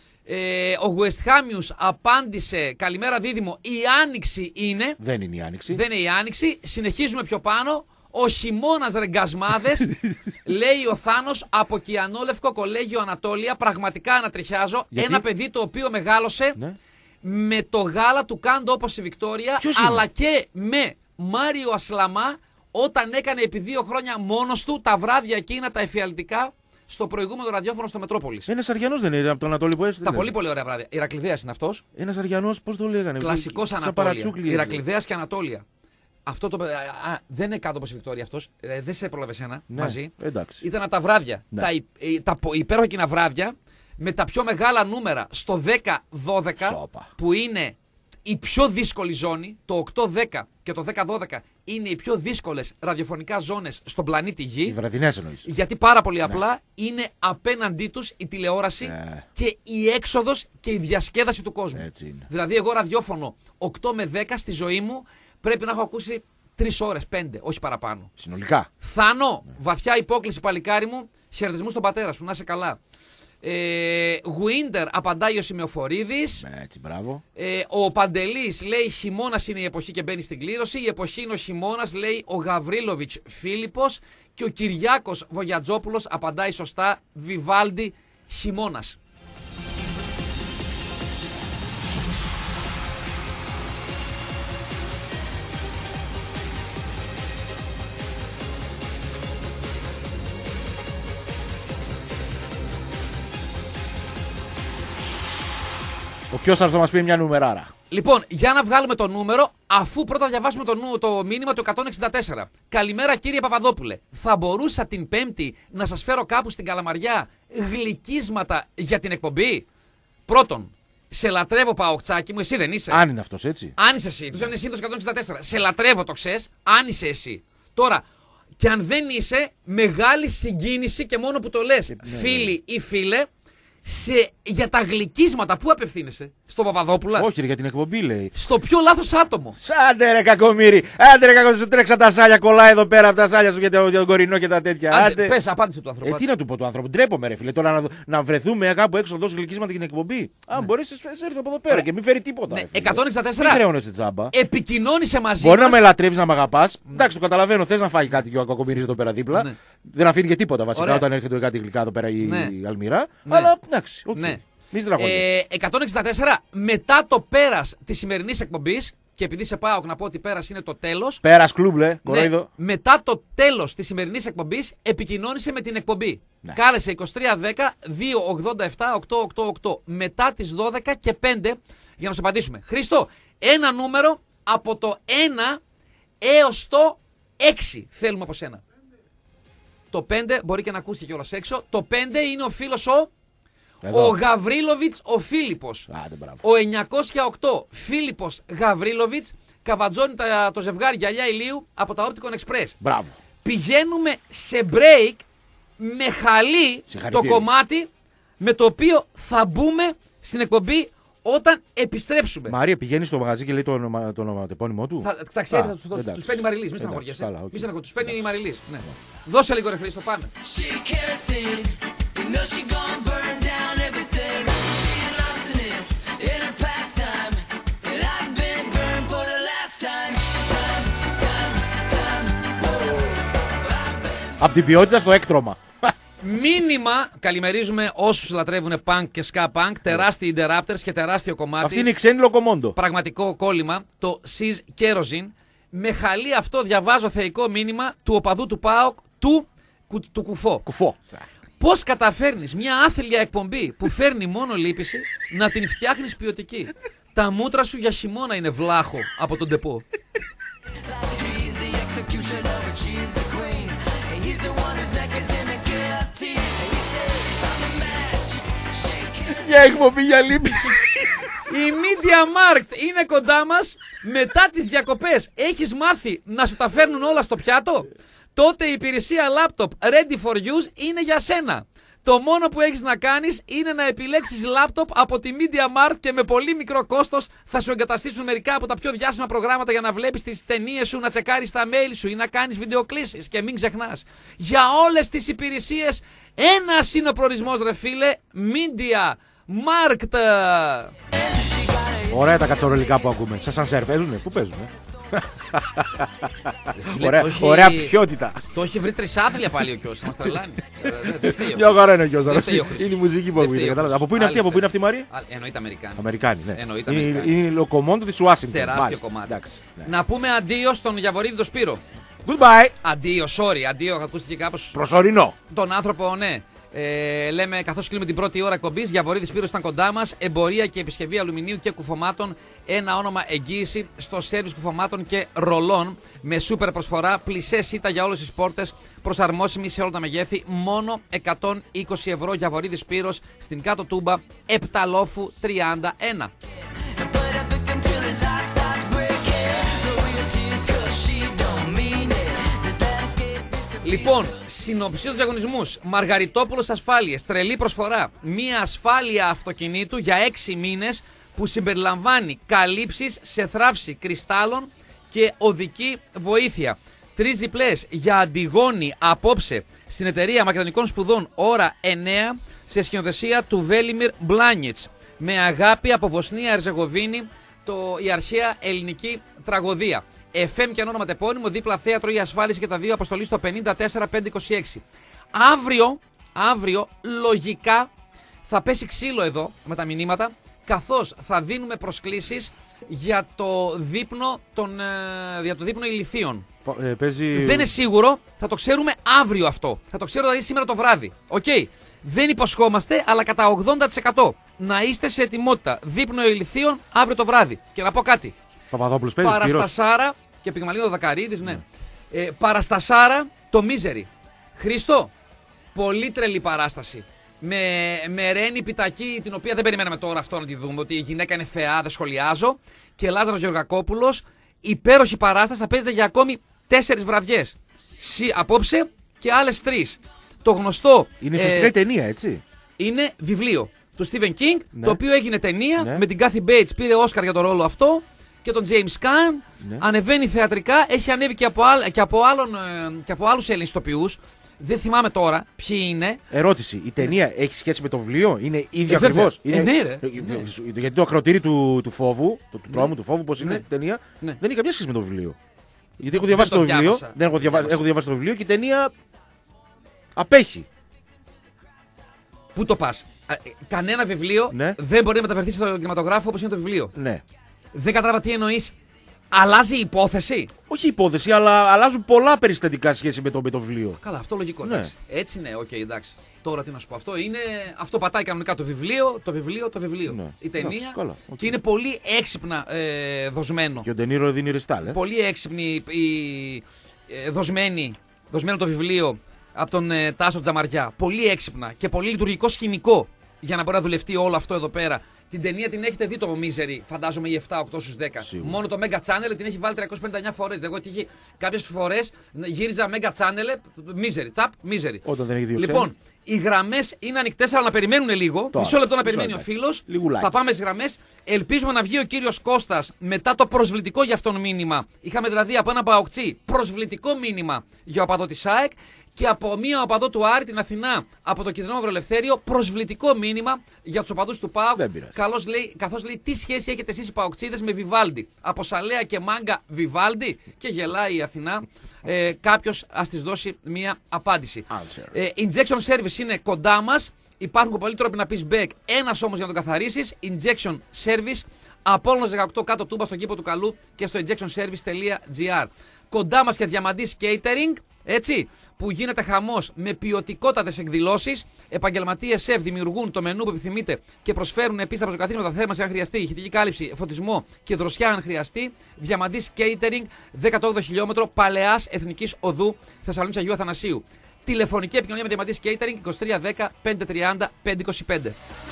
Ε, ο West Hamius απάντησε, καλημέρα Δίδυμο, η Άνοιξη είναι. Δεν είναι η άνοιξη. Δεν είναι η Άνοιξη. Συνεχίζουμε πιο πάνω. Ο χειμώνας ρεγκασμάδες, λέει ο Θάνος από Κιανόλευκο Κολέγιο Ανατόλια. Πραγματικά ανατριχιάζω. Γιατί? Ένα παιδί το οποίο μεγάλωσε Ναι. με το γάλα του Κάντο όπως η Βικτόρια, Ποιος είναι? αλλά και με Μάριο Ασλαμά όταν έκανε επί δύο χρόνια μόνος του τα βράδια εκείνα τα εφιαλτικά στο προηγούμενο ραδιόφωνο στο Μετρόπολης. Ένα Αριανό δεν είναι από τον Ανατολή που έστειλε. Τα πολύ πολύ ωραία βράδια. Ηρακλειδέας είναι αυτός. Ένα Αριανό, πώ το λέγανε. Κλασικός σαν Ανατόλια. παρατσούκλι. Ηρακλειδέας και Ανατόλια. Αυτό το. Α, α, δεν είναι κάτω όπως η Βικτόρια αυτός. Ε, δεν σε έπρεπε σένα Ναι, μαζί. εντάξει. Ήταν από τα βράδια. Ναι. Τα, υ- ε, τα πο- υπέροχα εκείνα βράδια με τα πιο μεγάλα νούμερα στο δέκα δώδεκα Σόπα. που είναι η πιο δύσκολη ζώνη. Το οκτώ δέκα και το δέκα δώδεκα είναι οι πιο δύσκολες ραδιοφωνικά ζώνες στον πλανήτη Οι Γη. βραδινέ εννοεί. Γιατί πάρα πολύ απλά είναι απέναντί τους η τηλεόραση Ναι. και η έξοδος και η διασκέδαση του κόσμου. Έτσι είναι. Δηλαδή, εγώ ραδιόφωνο οκτώ με δέκα στη ζωή μου πρέπει να έχω ακούσει τρεις ώρες, πέντε, όχι παραπάνω. Συνολικά. Θάνο, βαθιά υπόκληση παλικάρι μου, χαιρετισμού στον πατέρα σου, να είσαι καλά. Ε, Γουίντερ, απαντάει ο Σημεοφορίδης. Έτσι, μπράβο. Ε, ο Παντελής λέει χειμώνας είναι η εποχή και μπαίνει στην κλήρωση. Η εποχή είναι ο χειμώνας, λέει ο Γαβρίλοβιτς Φίλιππος. Και ο Κυριάκος Βογιατζόπουλος απαντάει σωστά, Βιβάλντι, χειμώνας. Ο ποιο θα μα πει μια νουμεράρα. Λοιπόν, για να βγάλουμε το νούμερο, αφού πρώτα διαβάσουμε το, νου, το μήνυμα του εκατόν εξήντα τέσσερα. Καλημέρα κύριε Παπαδόπουλε. Θα μπορούσα την Πέμπτη να σας φέρω κάπου στην Καλαμαριά γλυκίσματα για την εκπομπή. Πρώτον, σε λατρεύω Παοκτσάκι μου, εσύ δεν είσαι. Αν είναι αυτό έτσι. Αν είσαι εσύ, του είναι σύνδεση εκατόν εξήντα τέσσερα. Σε λατρεύω, το ξέρεις, αν είσαι εσύ. Τώρα, και αν δεν είσαι, μεγάλη συγκίνηση και μόνο που το λες, φίλοι ή φίλε, σε, για τα γλυκίσματα, πού απευθύνεσαι, στο Παπαδόπουλα. Όχι, ρε, για την εκπομπή λέει. Στο πιο λάθος άτομο. Άντε ρε κακομύρι. Άντε ρε κακομύρι. Σου τρέξα τα σάλια, κολλάει εδώ πέρα από τα σάλια σου για τον, για τον κορινό και τα τέτοια. Άντε, Άντε. πες, απάντησε του άνθρωπου. Ε, τι να του πω του άνθρωπου. Ντρέπομαι, ρε φίλε. Τώρα να, να βρεθούμε κάπου έξω να δώσω γλυκίσματα για την εκπομπή. Αν μπορέσει, έρθει από εδώ πέρα Ωραία. και μην φέρει τίποτα. Ναι, ρε, φίλε. εκατόν εξήντα Μην τέσσερα. χρέωνεσαι τζάμπα. Επικοινώνησε μαζί Μπορεί μας. να με λατρεύει, να με αγαπά. Εντάξει, το καταλαβαίνω. Θε να φάει κάτι και ο κακομοίρη εδώ πέρα δίπλα. Ναι. Δεν αφήνει και τίποτα βασικά Ωραία. όταν έρχεται κάτι γλυκά εδώ πέρα η Ναι. Αλμυρά. Ναι. Αλλά εντάξει. οκ. Ναι. Μη στραγωνιέσαι. Ε, εκατόν εξήντα τέσσερα, μετά το πέρας της σημερινής εκπομπής, και επειδή σε πάω να πω ότι πέρας είναι το τέλος. Πέρα κλούμπλε, Ναι, κοροϊδό. μετά το τέλος της σημερινής εκπομπής, επικοινώνησε με την εκπομπή. Ναι. Κάλεσε είκοσι τρία δέκα δύο ογδόντα επτά οκτακόσια ογδόντα οκτώ μετά τις δώδεκα και πέντε για να σου απαντήσουμε. Χρήστο, ένα νούμερο από το ένα έως το έξι θέλουμε από σένα. Το πέντε μπορεί και να ακούσει κιόλας έξω. Το πέντε είναι ο φίλος ο. Εδώ. Ο Γαβρίλοβιτς ο Φίλιππος. Άντε, ο εννιακόσια οκτώ Φίλιππος Γαβρίλοβιτς καβατζώνει τα, το ζευγάρι γυαλιά ηλίου από τα Opticon Express. Μπράβο. Πηγαίνουμε σε break με χαλί το κομμάτι με το οποίο θα μπούμε στην εκπομπή όταν επιστρέψουμε. Μαρία, πηγαίνει στο μαγαζί και λέει το όνομα, το ονοματεπώνυμό του. Θα, τα ξέρει, θα τους, τους, τους παίρνει η Μαριλής. Μην στεναχωριέσαι. Okay. Μην στεναχωριέσαι. Τους παίρνει η Μαριλής. Ναι. Δώσε λίγο ρε Χρήστο, πάμε. Απ' την ποιότητα στο έκτρωμα. Μήνυμα, καλημερίζουμε όσους λατρεύουν punk και ska punk, τεράστιοι Interrupters και τεράστιο κομμάτι. Αυτή είναι η ξένη Λοκομόντο. Πραγματικό κόλλημα, το Sis Kerosene. Με χαλί αυτό διαβάζω θεϊκό μήνυμα του οπαδού του ΠΑΟΚ του, του, του Κουφό. Κουφό. Πώς καταφέρνεις μια άθλια εκπομπή που φέρνει μόνο λύπηση να την φτιάχνεις ποιοτική. Τα μούτρα σου για χειμώνα είναι βλάχο από τον τεπό. Για εκπομπή για λύπηση. Η Media Markt είναι κοντά μας. Μετά τις διακοπές έχεις μάθει να σου τα φέρνουν όλα στο πιάτο. Τότε η υπηρεσία laptop ready for use είναι για σένα. Το μόνο που έχεις να κάνεις είναι να επιλέξεις laptop από τη Media Markt και με πολύ μικρό κόστος θα σου εγκαταστήσουν μερικά από τα πιο διάσημα προγράμματα για να βλέπεις τις ταινίες σου, να τσεκάρεις τα mail σου ή να κάνεις βιντεοκλήσεις. Και μην ξεχνάς, για όλες τις υπηρεσίες ένας είναι ο προορισμός ρε φίλε, Media Markt. Ωραία τα κατσαρολικά που ακούμε. Σας σανσέρ παίζουνε, πού παίζουνε. Ωραία, έχει... ωραία ποιότητα. Το έχει βρει τρισάθλια πάλι ο Κιώσης, μας τρελάνει. Μια χαρά είναι ο Κιώσης. Είναι η μουζική που ακούγεται. Από πού είναι αυτή, από πού είναι αυτή η Μαρία? Εννοείται Αμερικάνη. Αμερικάνη, ναι. Είναι η Λοκομόντο της Ουάσιγκτον. Τεράστιο κομμάτι. Να πούμε αντίο στον Γιαβορίδη τον Σπύρο. Goodbye. Αντίο, sorry, αντίο, ακούστηκε κάπως. Προσωρινό. Τον άνθρωπο, ναι. Ε, λέμε καθώς κλείνουμε την πρώτη ώρα εκπομπής, Γιαβορίδης Σπύρος ήταν κοντά μας. Εμπορία και επισκευή αλουμινίου και κουφωμάτων. Ένα όνομα εγγύηση στο σέρβις κουφωμάτων και ρολών. Με σούπερ προσφορά, πλισέ σίτα για όλες τις πόρτες. Προσαρμόσιμη σε όλα τα μεγέθη. Μόνο εκατόν είκοσι ευρώ. Γιαβορίδης Σπύρος στην κάτω Τούμπα, Επταλόφου τριάντα ένα. Λοιπόν, συνοψίζω τους διαγωνισμούς. Μαργαριτόπουλος Ασφάλειες, τρελή προσφορά. Μία ασφάλεια αυτοκινήτου για έξι μήνες που συμπεριλαμβάνει καλύψεις σε θράψη κρυστάλλων και οδική βοήθεια. Τρεις διπλές για Αντιγόνη απόψε στην εταιρεία Μακεδονικών Σπουδών ώρα εννέα σε σκηνοθεσία του Βέλιμιρ Μπλάνιτς. Με αγάπη από Βοσνία Ερζεγοβίνη, το, η αρχαία ελληνική τραγωδία. εφ εμ και αν όνομα τεπώνυμο, δίπλα θέατρο ή ασφάλιση και τα δύο, αποστολή στο πενήντα τέσσερα πεντακόσια είκοσι έξι. Αύριο, αύριο, λογικά θα πέσει ξύλο εδώ με τα μηνύματα, καθώς θα δίνουμε προσκλήσεις για το δείπνο, των, ε, για το δείπνο ηλιθείων. Ε, παίζει... Δεν είναι σίγουρο, θα το ξέρουμε αύριο αυτό. Θα το ξέρω δηλαδή σήμερα το βράδυ. Okay. Δεν υποσχόμαστε, αλλά κατά ογδόντα τοις εκατό να είστε σε ετοιμότητα. Δείπνο ηλιθείων αύριο το βράδυ. Και να πω κάτι. Παπαδόπουλος παίζει. Παραστασάρα και Πυγμαλίνο Δακαρίδης, ναι. ναι. Ε, παραστασάρα το Μίζερι. Χρήστο, πολύ τρελή παράσταση. Με, με Ρένη Πιτακή, την οποία δεν περιμέναμε τώρα αυτό να τη δούμε, ότι η γυναίκα είναι θεά, δεν σχολιάζω. Και Λάζαρος Γεωργακόπουλος. Υπέροχη παράσταση, θα παίζεται για ακόμη τέσσερις βραδιές. Συ, απόψε και άλλες τρεις. Το γνωστό. Είναι ουσιαστικά ε, η ταινία, έτσι. Είναι βιβλίο του Stephen King, ναι. το οποίο έγινε ταινία ναι. με την Kathy Bates, πήρε Όσκαρ για το ρόλο αυτό. Και τον James Caan, ναι. ανεβαίνει θεατρικά, έχει ανέβει και από, άλλ, και από, άλλον, και από άλλους Έλληνες ηθοποιούς. Δεν θυμάμαι τώρα ποιοι είναι. Ερώτηση, η ταινία ναι. έχει σχέση με το βιβλίο, είναι ίδια ε, ακριβώς. Είναι... Ε, ναι, ρε. Ναι. Γιατί το ακροτήρι του, του φόβου, του, του τρόμου, ναι. του φόβου, πώς είναι ναι. η ταινία, ναι. δεν έχει καμία σχέση με το βιβλίο. Γιατί έχω διαβάσει το, το βιβλίο, δεν έχω, διαβάσει, έχω διαβάσει το βιβλίο και η ταινία απέχει. Πού το πας? Κανένα βιβλίο ναι. δεν μπορεί να μεταφερθεί στο κινηματογράφο όπως είναι το βιβλίο. Ναι. Δεν κατάλαβα τι εννοείς. Αλλάζει η υπόθεση. Όχι η υπόθεση, αλλά αλλάζουν πολλά περιστατικά σχέση με το, με το βιβλίο. Καλά, αυτό λογικό. Ναι. Εντάξει. Έτσι ναι, οκ, okay, εντάξει. Τώρα τι να σου πω. Αυτό, είναι, αυτό πατάει κανονικά το βιβλίο, το βιβλίο, το βιβλίο. Ναι. Η ταινία. Εντάξει, καλά, okay. Και είναι πολύ έξυπνα ε, δοσμένο. Και ο Ντενίρο δίνει ρεστάλ. Ε. Πολύ έξυπνη η, ε, δοσμένη, δοσμένο το βιβλίο από τον ε, Τάσο Τζαμαριά. Πολύ έξυπνα και πολύ λειτουργικό σκηνικό για να μπορεί να δουλευτεί όλο αυτό εδώ πέρα. Την ταινία την έχετε δει το Misery, φαντάζομαι, οι επτά οκτώ στους δέκα. Σίγουρα. Μόνο το Mega Channel την έχει βάλει τριακόσιες πενήντα εννιά φορές. Εγώ τύχει κάποιες φορές γύριζα Mega Channel, Misery, τσαπ, Misery. Όταν δεν έχει δύο Λοιπόν, οι γραμμές είναι ανοιχτές, αλλά να περιμένουν λίγο. Τώρα, μισό λεπτό να περιμένει ο φίλος. Θα πάμε στις γραμμές. Ελπίζουμε να βγει ο κύριος Κώστας μετά το προσβλητικό για αυτόν μήνυμα. Είχαμε δηλαδή από ένα παοκτσί προσβλητικό μήνυμα για οπαδό της ΑΕΚ. Και από μία οπαδό του Άρη την Αθηνά, από το Κεντρικό Ελευθέριο, προσβλητικό μήνυμα για τους οπαδούς του ΠΑΟΚ. Λέει, καθώς λέει, τι σχέση έχετε εσείς οι παοκτσίδες με Βιβάλντι. Από Σαλέα και Μάγκα Βιβάλντι. Και γελάει η Αθηνά. Ε, κάποιος ας της δώσει μία απάντηση. Ε, injection service είναι κοντά μας. Υπάρχουν πολλοί τρόποι να πεις back. Ένας όμως για να τον καθαρίσεις. Injection service. Απόλλωνας δεκαοκτώ κάτω Τούμπα στον κήπο του Καλού και στο injection service τελεία τζι άρ. Κοντά μας και Διαμαντής Catering. Έτσι, που γίνεται χαμός με ποιοτικότατες εκδηλώσεις. Επαγγελματίες σεφ δημιουργούν το μενού που επιθυμείτε και προσφέρουν επίσης τα προσοκαθίσματα, θέρμανση αν χρειαστεί, ηχητική κάλυψη, φωτισμό και δροσιά αν χρειαστεί. Διαμαντής Catering, δέκατο όγδοο χιλιόμετρο Παλαιάς Εθνικής Οδού Θεσσαλονίκης Αγίου Αθανασίου. Τηλεφωνική επικοινωνία με Διαμαντής Catering είκοσι τρία δέκα πεντακόσια τριάντα πεντακόσια είκοσι πέντε.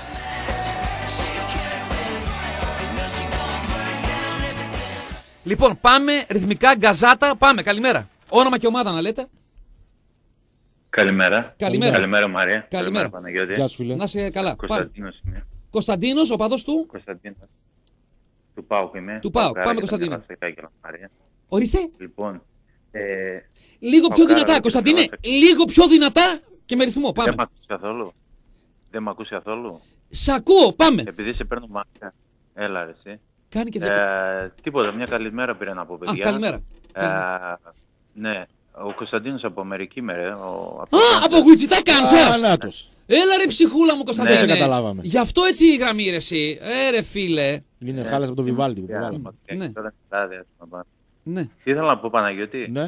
Λοιπόν, πάμε ρυθμικά, γκαζάτα, πάμε, καλημέρα. Όνομα και ομάδα να λέτε. Καλημέρα. Καλημέρα. Καλημέρα Μαρία. Καλημέρα. Παναγιώτη. Γεια σου φίλε. Να είσαι καλά. Κωνσταντίνος είμαι. Κωνσταντίνος, οπαδός του. Κωνσταντίνος. Του ΠΑΟΚ είμαι. Του ΠΑΟΚ. Πάμε Κωνσταντίνο. Μαρία. Ορίστε. Λοιπόν. Ε, λίγο πιο δυνατά, Κωνσταντίνε. Λίγο πιο δυνατά και με ρυθμό. Πάμε. Δεν μ' ακούσει καθόλου. Δεν μ' ακούσει καθόλου. Σ' ακούω, πάμε. Επειδή σε παίρνω μάτια. Έλα ρε εσύ. Κάνει και δέκα. Ε, τίποτα, μια καλημέρα πήρα να πω παιδιά. Α, καλημέρα. Ε, ναι. Ο Κωνσταντίνος από Αμερική με ρε. Ο, από Α, από Γουιτσιτά Κάνσας! Ανάτος. Έλα ρε ψυχούλα μου Κωνσταντίνε. Ναι, σε καταλάβαμε. Γι' αυτό έτσι η γραμμή ρε εσύ. Ε ρε φίλε. Είναι ναι. Χάλας από το Βιβάλντι που το βάλαμε. Ναι. Ναι. Τι ήθελα να πω Παναγιώτη. Ναι. Ε,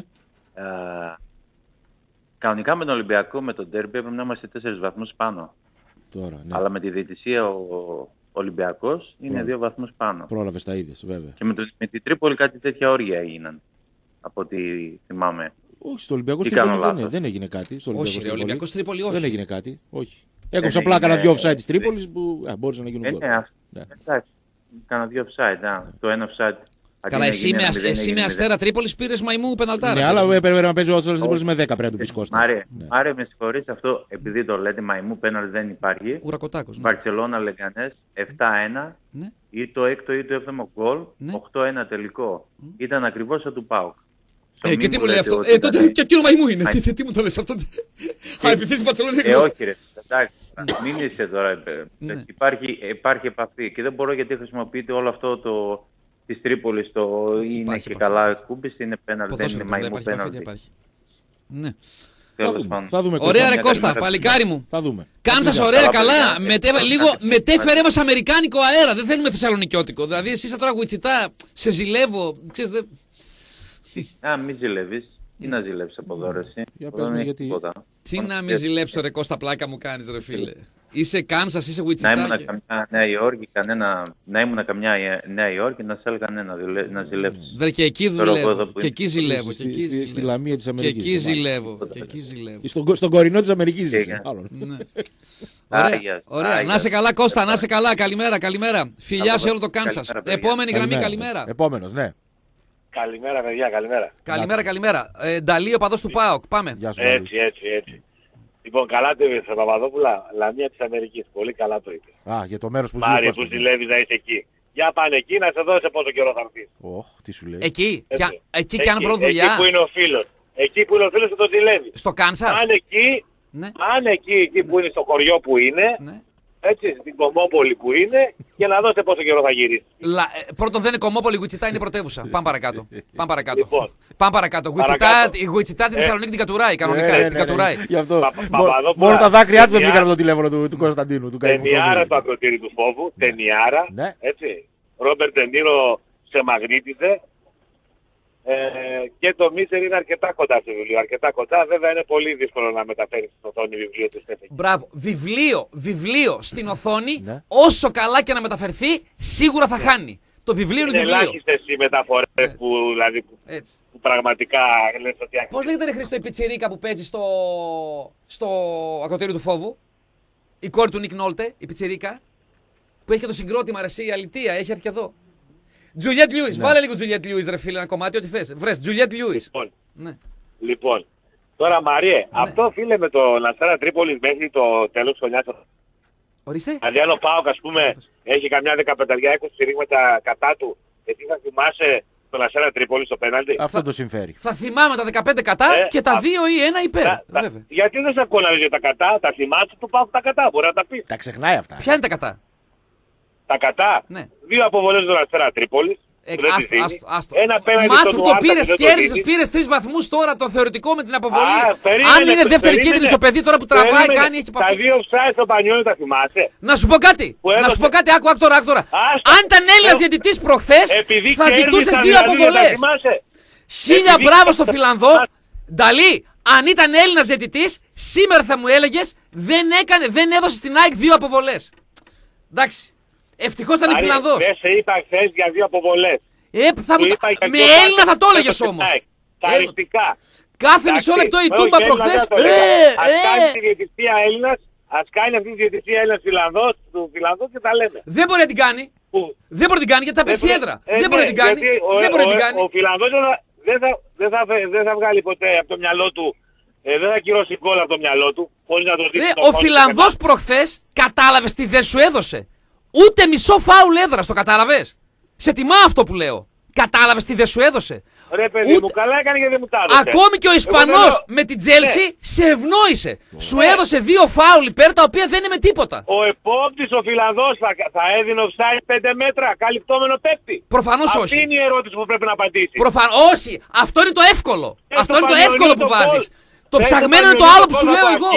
κανονικά με τον Ολυμπιακό, με τον ντέρμπι έπρεπε να είμαστε τέσσερις βαθμούς πάνω. Τώρα, ναι. Αλλά με τη διαιτησία ο Ολυμπιακός είναι Πρόλαβε. δύο βαθμούς πάνω. Πρόλαβες τα ίδια, βέβαια. Και με, το, με την Τρίπολη κάτι τέτοια όρια έγιναν. Από ό,τι θυμάμαι. Όχι, στο Ολυμπιακό Τρίπολη δεν, δεν έγινε κάτι. Στο όχι, ρε, Ολυμπιακός Τρίπολη όχι. Δεν έγινε κάτι, όχι. Έκοψα απλά κάνα δύο offside της Τρίπολης που α, μπόρεσαν να γίνουν γκολ. Ναι, ναι. Εντάξει, κάνα δύο offside. Α. Ναι. Το ένα offside. Καλά, εσύ με, εσύ με Αστέρα Τρίπολης πήρες μαϊμού πεναλτάρα. Ναι, αλλά έπρεπε να παίζει ο Αστέρας Τρίπολης με δέκα πρέπει να του πεις Κώστα. Μάρε, Μάρε, με συγχωρείς αυτό, επειδή το λέτε μαϊμού πέναλτι δεν υπάρχει. Ουρακοτάκος. Μπαρτσελώνα Λεγκανές επτά ένα ή το έκτο ή το έβδομο γκολ, οκτώ ένα τελικό. Ήταν ακριβώς σαν του ΠΑΟΚ. Ε, και τι μου λέει αυτό. Ε, τότε και εκείνο μαϊμού είναι. Τι, τι μου το λες αυτό. Α, επιθέσει Μπαρτσελώνα. Ε, όχι ρε. Εντάξει, μην είσαι τώρα. Υπάρχει, υπάρχει επαφή και δεν μπορώ γιατί χρησιμοποιείτε όλο αυτό το της Τρίπολης το είναι και καλά κούμπης, είναι πέναλτι, δεν είναι μαϊμού πέναλτι. Ναι. Θα δούμε. Ωραία ρε Κώστα, παλικάρι μου. Θα δούμε. Κάνσας ωραία, καλά. Λίγο μετέφερε μας αμερικάνικο αέρα. Δεν θέλουμε θεσσαλονικιώτικο. Δηλαδή εσύ σαν τώρα Γουιτσιτά, σε ζηλεύω. Α, μην ζηλεύεις. Τι να ζηλέψεις από εδώ ρε εσύ. Για πες μας γιατί. Τι να μην ζηλέψω ρε Κώστα, πλάκα μου κάνεις ρε φίλε. Είσαι Κάνσας, είσαι Γουιτσιτά. Να ήμουν καμιά Νέα Υόρκη, κανένα, να ήμουν καμιά Νέα Υόρκη να σε έλεγα να, να ζηλέψεις. Βρε και εκεί δουλεύω, και εκεί ζηλεύω. Στη Λαμία της Αμερικής. Και εκεί ζηλεύω. Στον κορινό της Αμερικής ζεις. Ωραία, να είσαι καλά Κώστα, να είσαι καλά, καλημέρα, καλημέρα. Φιλιά σε όλο το Κάνσας. Επόμενη γραμμή, καλημέρα. Επόμενος, ναι. Καλημέρα, παιδιά, καλημέρα. Καλημέρα, καλημέρα. Ε, Νταλή, ο παδός του ΠΑΟΚ. Πάμε. Έτσι, έτσι, έτσι. Λοιπόν, καλά το είπες, Παπαδόπουλα. Λαμία της Αμερικής. Πολύ καλά το είπες. Α, για το μέρος που ζει. Μάρι, που ζηλεύεις να είσαι εκεί. Για πάνε εκεί να σε δώσει πόσο καιρό θα έρθεις. Ωχ, τι σου λέει. Εκεί, και, εκεί, εκεί και αν βρω δουλειά. Εκεί που είναι ο φίλος. Εκεί που είναι ο φίλος που το ζηλεύει. Στο Κάνσας. Αν εκεί, ναι. αν εκεί, εκεί που είναι στο χωριό που είναι. Ναι. Έτσι, στην Κομμόπολη που είναι και να δώσετε πόσο καιρό θα γυρίσει. Λα, ε, πρώτον δεν είναι Κομμόπολη, η Γουιτσιτά είναι η πρωτεύουσα. Πάμε παρακάτω. Πάμε παρακάτω. Λοιπόν, Πάμε παρακάτω. Γουιτσιτά, η Γουιτσιτά τη Θεσσαλονίκη την κατουράει κανονικά. Ε, ναι, την κατουράει. Ναι, ναι. Γι' αυτό. Πα, πα, μόνο τα δάκρυά του δεν βγήκαν από το τηλέφωνο του, του Κωνσταντίνου. Ταινιάρα στο ακροτήρι του φόβου. Ναι. Ταινιάρα. Ναι. Έτσι. Ρόμπερτ Ντενίρο σε μαγνήτιζε. Ε, και το Μίσερ είναι αρκετά κοντά στο βιβλίο. Αρκετά κοντά, βέβαια είναι πολύ δύσκολο να μεταφέρει στην οθόνη βιβλίο του Στέφη. Μπράβο. Βιβλίο, βιβλίο στην οθόνη, ναι. όσο καλά και να μεταφερθεί, σίγουρα θα χάνει. Το βιβλίο είναι, είναι βιβλίο. Ελάχιστες οι μεταφορές ναι. που, δηλαδή, που, που πραγματικά λες ότι... Πώς λέγεται ρε Χρήστο η πιτσιρίκα που παίζει στο, στο ακροτήριο του φόβου? Η κόρη του Νικ Νόλτε, η πιτσιρίκα, που έχει και το συγκρότημα ρε εσύ, η αλητεία, έχει έρθει και εδώ. Τζουλιέτ Λιούις, ναι. Βάλε λίγο Τζουλιέτ Λιούις ρε φίλε, ένα κομμάτι, ό,τι θες. Βρες, Τζουλιέτ Λιούις. Λοιπόν, ναι. λοιπόν, τώρα Μαριέ, ναι. αυτό φίλε με το Αστέρα Τρίπολης μέχρι το τέλος της χρονιάς. Ορίστε. Δηλαδή αν ο ΠΑΟΚ ας πούμε έχει καμιά δεκαπέντε είκοσι συρρήγματα κατά του, εσύ θα θυμάσαι τον Αστέρα Τρίπολη στο πέναλτι? Αυτό το συμφέρει. Θα θυμάμαι τα δεκαπέντε κατά ε, και τα α... δύο ή ένα υπέρ. Τα, τα, γιατί δεν σε ακούω να λες για τα κατά, τα θυμάσαι του ΠΑΟΚ τα κατά, μπορεί να τα πει. Τα ξεχνάει αυτά. Ποια είναι τα κατά? Τα κατά, ναι. δύο αποβολές στον Αστέρα Τρίπολης. Ε, άστο, άστο, άστο. Μάθου το πήρες, κέρδισες, πήρες τρεις βαθμούς τώρα το θεωρητικό με την αποβολή. Α, περίμενε, αν είναι δεύτερη κίτρινη στο παιδί τώρα που τραβάει, περίμενε, κάνει, έχει επαφή. Τα δύο ψάες στο Πανιόνι τα θυμάσαι? Να σου πω κάτι, να σου πω κάτι, άκου, άκου τώρα, άκου τώρα. Αν ήταν Έλληνας διαιτητής προχθές, θα ζητούσες δύο αποβολές. Χίλια μπράβο στο Φιλανδό. Νταλή, αν ήταν Έλληνας διαιτητής, σήμερα θα μου έλεγες δεν έκανε, δεν έδωσε στην ΑΕΚ δύο αποβολές. Εντάξει. Ευτυχώς ήταν Φιλανδός. Δεν σε είπα χθες για δύο αποβολές. Ε, θα μου... Με Έλληνα θα το έλεγες όμως. Χαριστικά. Κάθε μισό λεπτό η Τούμπα προχθές. Ας κάνει τη διαιτησία Έλληνας, ας κάνει αυτή τη διαιτησία Έλληνας Φιλανδός, του Φιλανδού και τα λέμε. Δεν μπορεί να την κάνει. Δεν μπορεί να την κάνει γιατί θα παίξει έδρα. Δεν μπορεί να την κάνει. Δεν μπορεί να την κάνει. Ο Φιλανδός δεν θα βγάλει ποτέ από το μυαλό του. Ε, δεν θα κυρώσει γκολ από το μυαλό του. Να το ε, ο Φιλανδός προχθές κατάλαβες τι δεν σου έδωσε? Ούτε μισό φάουλ έδρας, το κατάλαβες? Σε τιμά αυτό που λέω. Κατάλαβες τι δεν σου έδωσε? Ρε παιδί Ούτε... μου, καλά έκανε και δεν μου τα έδωσε. Ακόμη και ο Ισπανός λέω... με την Τζέλσι ναι. σε ευνόησε. Ναι. Σου έδωσε δύο φάουλ υπέρ τα οποία δεν είναι με τίποτα. Ο επόπτης, ο Φιλανδός θα, θα έδινε offside πέντε μέτρα, καλυπτόμενο παίκτη. Προφανώς όχι. Αυτή είναι η ερώτηση που πρέπει να απαντήσει. Προφανώς όχι. Αυτό είναι το εύκολο. Ε, αυτό είναι το εύκολο που βάζεις. Το ψαγμένο είναι το άλλο που σου λέω εγώ.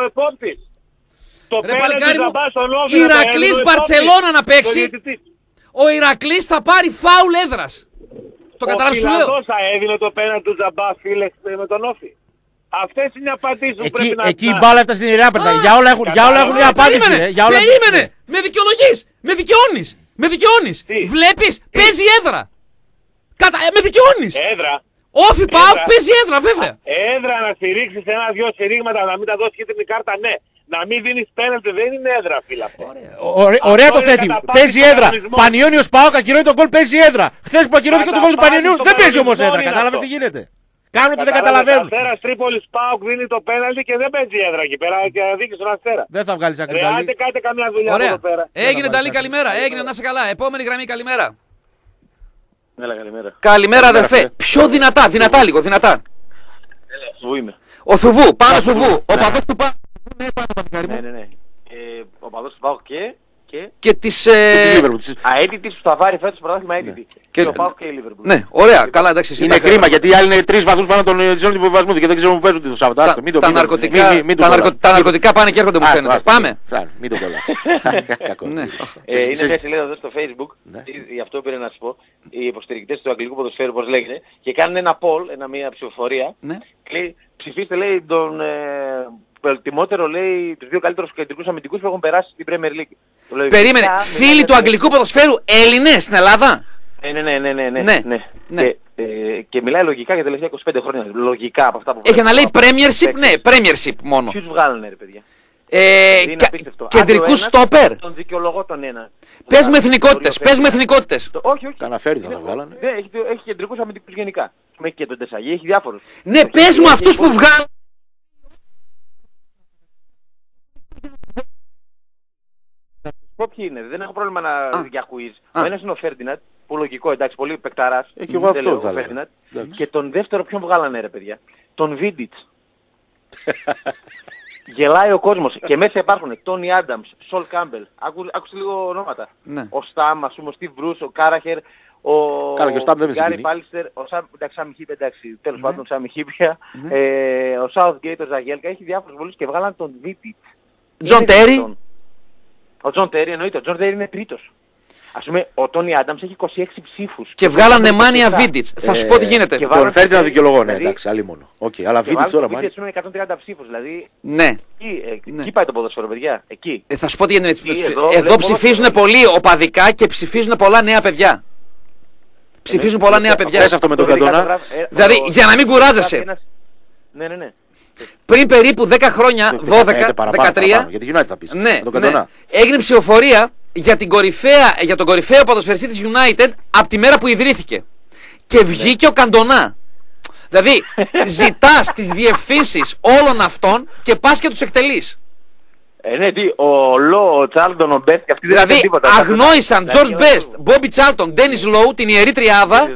Ρε παλικάρι μου, Ηρακλής Μπαρτσελώνα να παίξει, ο Ηρακλής θα πάρει φάουλ έδρας. Το καταλάβεις σου λέω. Ο Φιλανδός θα έδινε το πέναλτι του Τζαμπά φίλε με τον Όφη. Αυτές είναι οι απαντήσεις που πρέπει να... Εκεί η μπάλα έφτασε στην Ηράπεδα. Για όλα έχουν μια απάντηση. Περίμενε, με δικαιολογείς, με δικαιώνεις, με δικαιώνεις. Βλέπεις, παίζει έδρα. Με δικαιώνεις. Έδρα. Όφη ΠΑΟΚ παίζει έδρα βέβαια. Έδρα να στηρίξεις ένα-δυο συρρήγματα, να μην τα δώσεις κίτρινη κάρτα, ναι. Να μην δίνεις πέναλτι, δεν είναι έδρα, φίλα. Ωραία, ωραία το θέτει. Παίζει έδρα. Πανιόνιος ΠΑΟΚ ακυρώνει τον γκολ, παίζει έδρα. Χθες που ακυρώθηκε τον γκολ του Πανιονίου δεν παίζει όμως έδρα. Κατάλαβες τι γίνεται? Κάνουν ότι δεν καταλαβαίνουν. Ο Αστέρας Τρίπολης ΠΑΟΚ δίνει το πέναλτι και δεν παίζει έδρα εκεί πέρα και δίκη στον Αστέρα. Δεν θα βγάλεις άκρη. Άντε κάντε καμιά δουλειά εδώ πέρα. Έγινε Νταλή, καλημέρα. Έγινε, να είσαι καλά. Επόμενη γραμμή, καλημέρα. Έλα, καλημέρα. Καλημέρα αδερφέ. Πιο δυνατά, δυνατά λίγο, δυνατά. Έλα, Θουβού είμαι. Ο Θουβού, πάνω Θουβού. Ο παδός του ΠΑΟΚ. Ναι, ναι, ναι. Ε, ο παδός του ΠΑΟΚ και... Και, και της... Ε... αίτητης που θα πάρει φέτος πρωτάθλημα έτητη. Και ο ΠΑΟΚ και η Λίβερπουλ. Ναι, ωραία, καλά, εντάξει. Είναι κρίμα γιατί οι άλλοι είναι τρεις βαθμούς πάνω τον ζώνη του υποβιβασμού και δεν ξέρουν που παίζουν το Σαββατάρι. Τα ναρκωτικά πάνε και έρχονται μου φαίνεται. Πάμε. Μην το κολλάς. Είναι μια σελίδα εδώ στο Facebook, γι' αυτό πήρε να σου πω, οι υποστηρικτές του αγγλικού ποδοσφαίρου, όπως λέγεται, και κάνουν ένα poll, μια ψηφοφορία. Ψηφίστε, λέει, τον προτιμότερο, λέει, τους δύο καλύτερους κεντρικούς αμυντικούς που έχουν περάσει στην Premier League. Περίμενε, φίλοι του αγγλικού ποδοσφαίρου Έλληνες στην Ελλάδα? Ναι, ναι, ναι, ναι, ναι, ναι. ναι. Και, ε, και μιλάει λογικά για τα τελευταία είκοσι πέντε χρόνια. Λογικά από αυτά που... Έχει να λέει Premiership, ναι, Premiership μόνο. Ποιους βγάλανε ρε παιδιά? Ε, κεντρικούς στόπερ. Τον δικαιολογώ τον ένα. Πες μου εθνικότητες, πες μου εθνικότητες. Όχι, όχι. Καναφέρει θα βγάλανε. Έχει κεντρικούς αμυντικούς γενικά. Έχει και τον Τεσαγή, έχει διάφορους. Ναι, πες μου αυτούς που βγάλανε. Πω ποιοι είναι, δεν έχω πρόβλημα να για quiz. Ο ένας είναι ο Φέρντιναντ, που λογικό, εντάξει, πολύ παικταράς. Ε, και εγώ αυτό θα λέω. Και τον δεύτερο ποιον βγάλανε ρε παιδιά? Τον Βίντιτς. Γελάει ο κόσμος. Και μέσα υπάρχουν Τόνι Άνταμς, Σολ Κάμπελ. Άκουσε λίγο ονόματα. Ναι. Ο Σταμ, ας πούμε, ο Στιβ Μπρούς, ο Κάραχερ, ο Γκάρι Πάλιστερ, ο Σάμι Χίπ, εντάξει, τέλος πάντων, ο Σάμι Χίπια, ο Σάουθγκέιτ, ο Ζαγέλκα. Έχει διάφορους πολλούς και βγάλαν τον Βίντιτς. Τζον Τέρι. Ο Τζον Τέρι εννοείται, ο Τζον Τέρι είναι τρίτος. Ας πούμε, ο Τόνι Άνταμς έχει είκοσι έξι ψήφους. Και βγάλανε Μάνια Βίντιτς. Θα σου πω τι γίνεται. Τον φέρνει να δικαιολογώ, ναι, εντάξει, άλλη μόνο. Αλλά Βίντιτς τώρα μάλιστα. Βίντιτς είναι εκατόν τριάντα ψήφους, δηλαδή... Ναι. Εκεί πάει το ποδόσφαιρο, παιδιά, εκεί. Θα σου πω τι γίνεται. Εδώ ψηφίζουν πολύ οπαδικά και ψηφίζουν πολλά νέα παιδιά. Ψηφίζουν πολλά νέα παιδιά. Πες αυτό με τον Καντονά. Δηλαδή, για να μην κουράζεσαι. Ναι, ναι, ναι. Πριν περίπου δέκα χρόνια, δώδεκα, δεκατρία, για τη United θα πεις. Ναι, ναι, έγινε ψηφοφορία για, την κορυφαία, για τον κορυφαίο ποδοσφαιριστή της United από τη μέρα που ιδρύθηκε. Και βγήκε ο Καντονά. Δηλαδή, ζητάς τις διευθύνσεις όλων αυτών και πας και τους εκτελείς. Ε, ναι, τι, ο Λό, ο Τσάρλτον, ο Μπέστ και αυτοί δεν δηλαδή, αγνόησαν George Best, Bobby Charlton, Dennis Lowe, την ιερή τριάδα,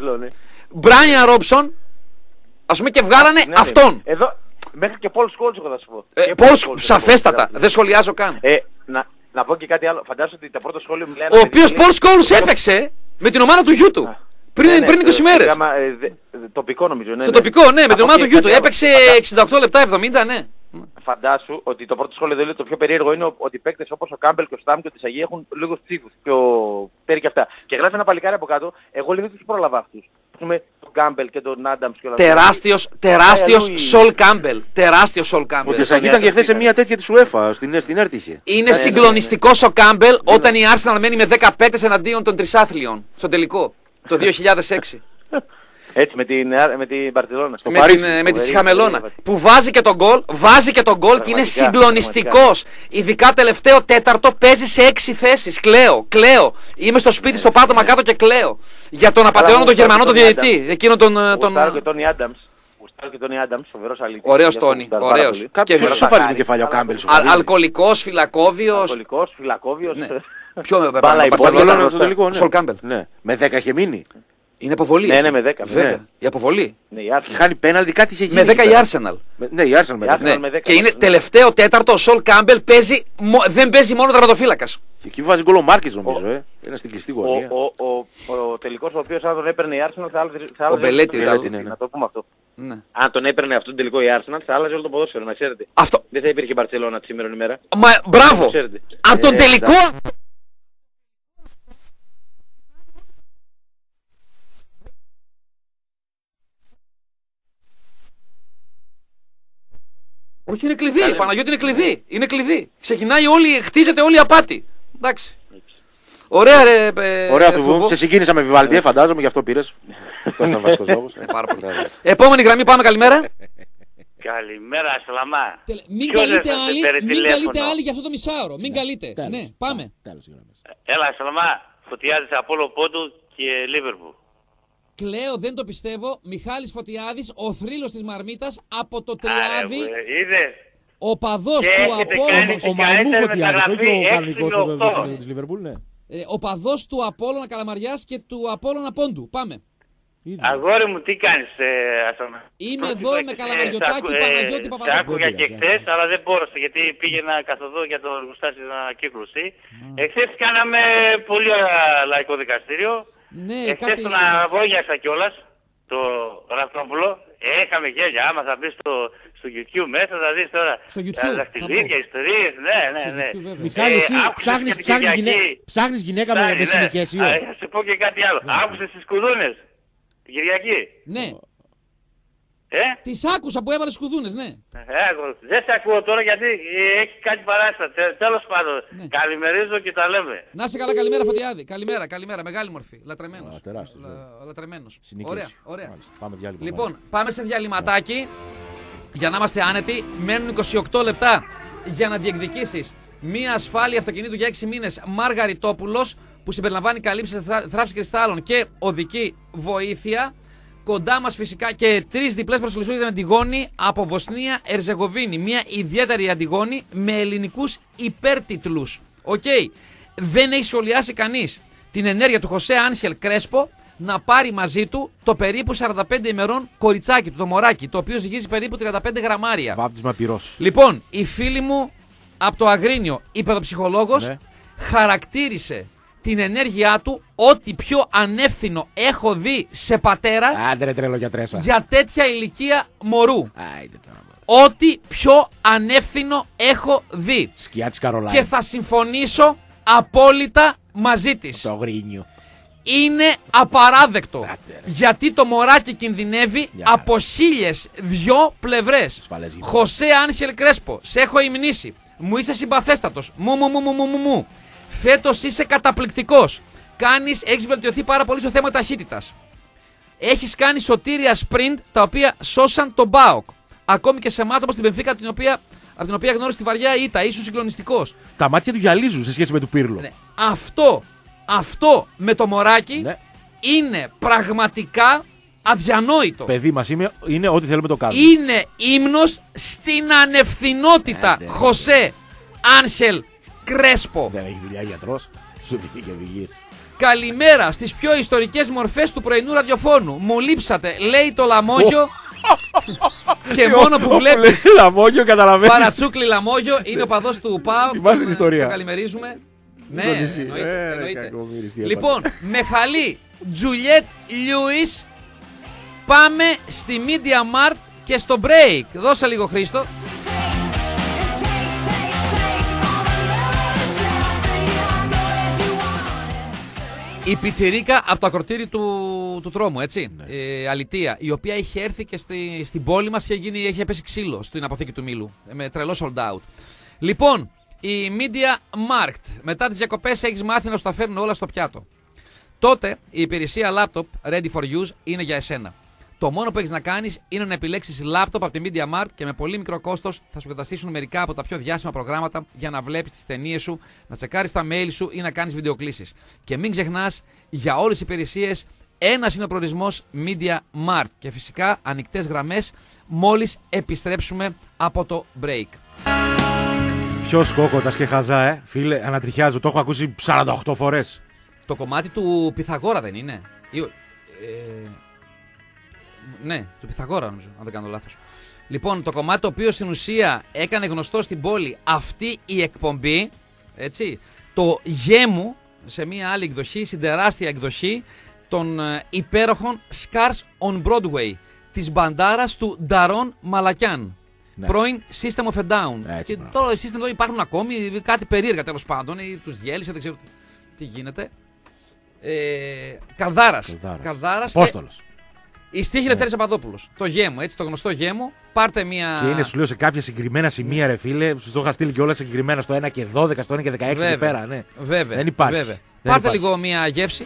Brian Robson, ας πούμε, και βγάλανε ναι, αυτόν. Εδώ, μέχρι και Paul Scholes έχω θα σου πω. Ε, Paul Scholes, σαφέστατα, δεν σχολιάζω καν. Ε, να, να πω και κάτι άλλο, φαντάζομαι ότι τα πρώτα σχόλια μιλάνε... Ο οποίος Paul Scholes έπαιξε με την ομάδα του γιού του. Πριν, ναι, ναι, πριν είκοσι μέρες. Γάμα, ε, δε, τοπικό νομίζω, ναι. Στο ναι. τοπικό, ναι, με την ομάδα του γιού του. Έπαιξε εξήντα οκτώ λεπτά, εβδομήντα, ναι. Φαντάσου ότι το πρώτο σχόλιο δηλαδή το πιο περίεργο είναι ότι οι παίκτες όπως ο Κάμπελ και ο Στάμ και ο Τισαγή έχουν λίγους τσίφους και ο Τέρι και αυτά. Και γράφει ένα παλικάρι από κάτω, εγώ λίγο τους πρόλαβα αυτούς. Πούμε τον Κάμπελ και τον Άνταμς και όλα αυτά. Τεράστιος, τεράστιος Σολ Κάμπελ. Τεράστιος Σολ Κάμπελ. Ο Τισαγή ήταν και χθες σε μια τέτοια της UEFA, στην, στην Έρτιχε. Είναι συγκλονιστικός ο Κάμπελ όταν η Arsenal μένει με δέκα παίκτες εναντίον των τρισάθλιων στο τελικό το δύο χιλιάδες έξι. Έτσι με την, με την Μπαρτσελόνα. Στο με, την, με τη Σιχαμελώνα. Που βάζει και τον γκολ, βάζει και τον γκολ και είναι συγκλονιστικός. Ειδικά τελευταίο τέταρτο παίζει σε έξι θέσεις. Κλαίω, κλαίω. Είμαι στο σπίτι στο πάτωμα κάτω και κλαίω. Για τον απατεώνο τον Γερμανό τον διαιτητή. Εκείνο τον... Γουστάρω και Τόνι Άνταμς. Γουστάρω και Τόνι Άνταμς, φοβερός αλήτης. Ωραίος Τόνι, ωραίος. Ποιος σοφαρίζει με κεφάλαιο ο Κάμπελ. Αλκοολικός, φυλακόβιος. Αλκοολικός, φυλακόβιος. Ποιο με Μπαρτσελόνα. Σολ Κάμπελ. Με δέκα είχε μείνει. Είναι αποβολή. Ναι, ναι, με δέκα. Βέβαια. Ναι. Η αποβολή. Ναι, η χάνει πέναλτι, κάτι είχε γίνει. Με δέκα η Arsenal. Ναι, η Arsenal με δέκα. Ναι. Με δέκα. Και είναι τελευταίο τέταρτο, ο Σολ Κάμπελ παίζει, δεν παίζει μόνο τερματοφύλακας. Και εκεί βάζει γκολ ο Μάρκες νομίζω, ε. Είναι στην κλειστή γωνία. Ο, ο, ο, ο τελικός ο οποίος αν τον έπαιρνε η Arsenal θα άλλαζε... Ο Μπελέτη, να το πούμε αυτό. Ναι. Αν τον έπαιρνε αυτόν τον τελικό η Arsenal θα άλλαζε όλο το ποδόσφαιρο, να ξέρετε. Αυτό. Δεν θα υπήρχε η Μπαρτσελόνα τη σήμερα ημέρα. Μα μπράβο! Από τον τελικό... Όχι, είναι κλειδί. Καλέ. Παναγιώτη είναι κλειδί. Είναι κλειδί. Ξεκινάει όλη, χτίζεται όλη η απάτη. Εντάξει. Ωραία, ρε. Ε, Ωραία, Θουβού. Σε συγκίνησα με Βιβάλντι, φαντάζομαι, γι' αυτό πήρες. Αυτό ήταν ο βασικός λόγος. Ε, πάρα πολύ. Επόμενη γραμμή, πάμε, καλημέρα. Καλημέρα, Σλαμά. Μην καλείτε άλλοι, μην καλείτε άλλοι για αυτό το μισάωρο. Μην καλείτε. Ναι, πάμε. Έλα, Σλαμά. Φωτιάδης Απόλλω Πόντου και Λίβερπουλ. Κλαίω, δεν το πιστεύω. Μιχάλης Φωτιάδης, ο θρύλος της Μαρμίτας από το Τριάδι. Είδες. Ο παδός του Απόλλωνα. Ο Μαϊμού Φωτιάδης, όχι ο κανονικός ο της Λίβερπουλ, ναι. Ο παδός του Απόλλωνα Καλαμαριάς και του Απόλλωνα Πόντου. Πάμε. Αγόρι μου, τι κάνεις, Ασάνα. Είμαι εδώ με Καλαμαριωτάκη, Παναγιώτη, Παπαδόπουλο. Σ' άκουγα και χθες, αλλά δεν μπόρεσα γιατί πήγαινα καθοδό για τον Γουστάση ανακύκλωση. Εχθές κάναμε πολύ ωραία λαϊκό δικαστήριο. Ναι, εχθές κάτι... τον αγώγιασα κιόλας, το Ραυτόπουλο. Έχαμε γέλια, άμα θα μπεις στο, στο YouTube μέσα, θα δεις τώρα στο YouTube, τα δαχτυλίδια, ιστορίες, ναι, ναι, ναι. YouTube, Μιχάλη, εσύ ε, ψάχνεις, ψάχνεις, γυναί... ψάχνεις γυναίκα με, με συνοικέσιο. Ναι. Θα σου πω και κάτι άλλο. Ναι. Άκουσες τις κουδούνες, την Κυριακή. Ναι. Ε? Τις άκουσα που έβαλες κουδούνες, ναι. Ε, δεν σε ακούω τώρα γιατί έχει κάτι παράσταση. Τέλος πάντων, ναι. Καλημερίζω και τα λέμε. Να είσαι καλά, καλημέρα Φωτιάδη. Καλημέρα, καλημέρα, μεγάλη μορφή. Λατρεμένος. Α, τεράστιο, Λα... Λατρεμένος. Συνήκηση. Ωραία, ωραία. Πάμε διάλειμμα. Λοιπόν, πάμε σε διαλυματάκι για να είμαστε άνετοι. Μένουν είκοσι οκτώ λεπτά για να διεκδικήσεις μία ασφάλεια αυτοκινήτου για έξι μήνες Μαργαριτόπουλος που συμπεριλαμβάνει καλύψεις θράψης κρυστάλλων και οδική βοήθεια. Κοντά μας φυσικά και τρεις διπλές προσκλησίες για την Αντιγόνη από Βοσνία Ερζεγοβίνη. Μια ιδιαίτερη Αντιγόνη με ελληνικούς υπέρτιτλους. Οκ. Okay. Δεν έχει σχολιάσει κανείς την ενέργεια του Χωσέ Άνχελ Κρέσπο να πάρει μαζί του το περίπου σαράντα πέντε ημερών κοριτσάκι του, το μωράκι, το οποίο ζυγίζει περίπου τριάντα πέντε γραμμάρια. Βάπτισμα πυρός. Λοιπόν, η φίλη μου από το Αγρίνιο, η παιδοψυχολόγος, ναι, χαρακτήρισε την ενέργειά του ό,τι πιο ανεύθυνο έχω δει σε πατέρα. Άντε ρε τρελό για τρέσα. Για τέτοια ηλικία μωρού. Άιντε τώρα. Ό,τι πιο ανεύθυνο έχω δει. Σκιά της Καρολάιν. Και θα συμφωνήσω απόλυτα μαζί της. Το Αγρίνιο. Είναι απαράδεκτο. Άτε, γιατί το μωράκι κινδυνεύει για από χαρά. χίλιες δυο πλευρές. Χωσέ Άνχελ Κρέσπο, σε έχω υμνήσει. Μου είσαι συμπαθέστατος. Μου μου μου μου μου μου. Φέτος είσαι καταπληκτικός. Κάνεις, έχεις βελτιωθεί πάρα πολύ στο θέμα ταχύτητας. Έχεις κάνει σωτήρια sprint τα οποία σώσαν τον ΠΑΟΚ. Ακόμη και σε μάτσα όπως την Μπενφίκα, την οποία, από την οποία γνώρισε τη βαριά ήττα, ήσουν συγκλονιστικός. Τα μάτια του γυαλίζουν σε σχέση με του Πύρλο. Ναι. Αυτό, αυτό με το μωράκι ναι. είναι πραγματικά αδιανόητο. Παιδί μας είναι, είναι ό,τι θέλουμε το κάνουμε. Είναι ύμνος στην ανευθυνότητα. Ε, Χωσέ Άνσελ Κρέσπο. Δεν έχει δουλειά γιατρός. Σου δίνει και οδηγίες. Καλημέρα στις πιο ιστορικές μορφές του πρωινού ραδιοφώνου. Μου λείψατε, λέει το Λαμόγιο. Και μόνο που βλέπεις Λαμόγιο, καταλαβαίνεις. Παρατσούκλι Λαμόγιο είναι ο παδός του ΠΑΟΚ. Θυμάσαι την ιστορία. Το καλημερίζουμε. Ναι, εννοείται, εννοείται. Λοιπόν, με χαλή Τζουλιέτ Λιούις. Πάμε στη Media Mart και στο break. Δώσε λίγο, Χρήστο. Η πιτσιρίκα από το ακροτήρι του, του τρόμου, έτσι. Ναι. Ε, αλητεία. Η οποία είχε έρθει και στη, στην πόλη μας και γίνει, είχε πέσει ξύλο στην αποθήκη του Μήλου. Με τρελό sold out. Λοιπόν, η Media Markt. Μετά τις διακοπές έχεις μάθει να σου τα φέρνουν όλα στο πιάτο. Τότε η υπηρεσία laptop ready for use είναι για εσένα. Το μόνο που έχεις να κάνεις είναι να επιλέξεις λάπτοπ από τη Media Mart και με πολύ μικρό κόστος θα σου καταστήσουν μερικά από τα πιο διάσημα προγράμματα για να βλέπεις τις ταινίες σου, να τσεκάρεις τα mail σου ή να κάνεις βιντεοκλήσεις. Και μην ξεχνάς, για όλες τις υπηρεσίες ένας είναι ο προορισμός Media Mart. Και φυσικά ανοιχτές γραμμές μόλις επιστρέψουμε από το break. Ποιος κόκοτας και χαζά, ε, φίλε, ανατριχιάζω. Το έχω ακούσει σαράντα οκτώ φορές. Το κομμάτι του Πυθαγόρα δεν είναι? Ή, ε... Ναι, του Πυθαγόρα νομίζω, αν δεν κάνω λάθος. Λοιπόν, το κομμάτι το οποίο στην ουσία έκανε γνωστό στην πόλη αυτή η εκπομπή, έτσι, το γέμου σε μια άλλη εκδοχή, στην τεράστια εκδοχή των ε, υπέροχων Scars on Broadway, της μπαντάρας του Νταρόν Μαλακιάν. Ναι. Πρώην System of a Down. Έτσι, και τώρα οι System υπάρχουν ακόμη, κάτι περίεργα τέλος πάντων, ή τους διέλυσε, δεν ξέρω τι γίνεται. Ε, Καλδάρας. Καλδάρας. Απόστολος. Η στίχη Λευτέρης Παπαδόπουλος. Το γέμο, έτσι, το γνωστό γέμο. Πάρτε μια. Και είναι, σου λέω, σε κάποια συγκεκριμένα σημεία, ρε φίλε, σου το είχα στείλει και όλα συγκεκριμένα στο ένα και δώδεκα, στο ένα και δεκαέξι και πέρα. Ναι. Βέβαια. Δεν υπάρχει. Βέβαια. Δεν Πάρτε υπάρχει. λίγο μια γεύση.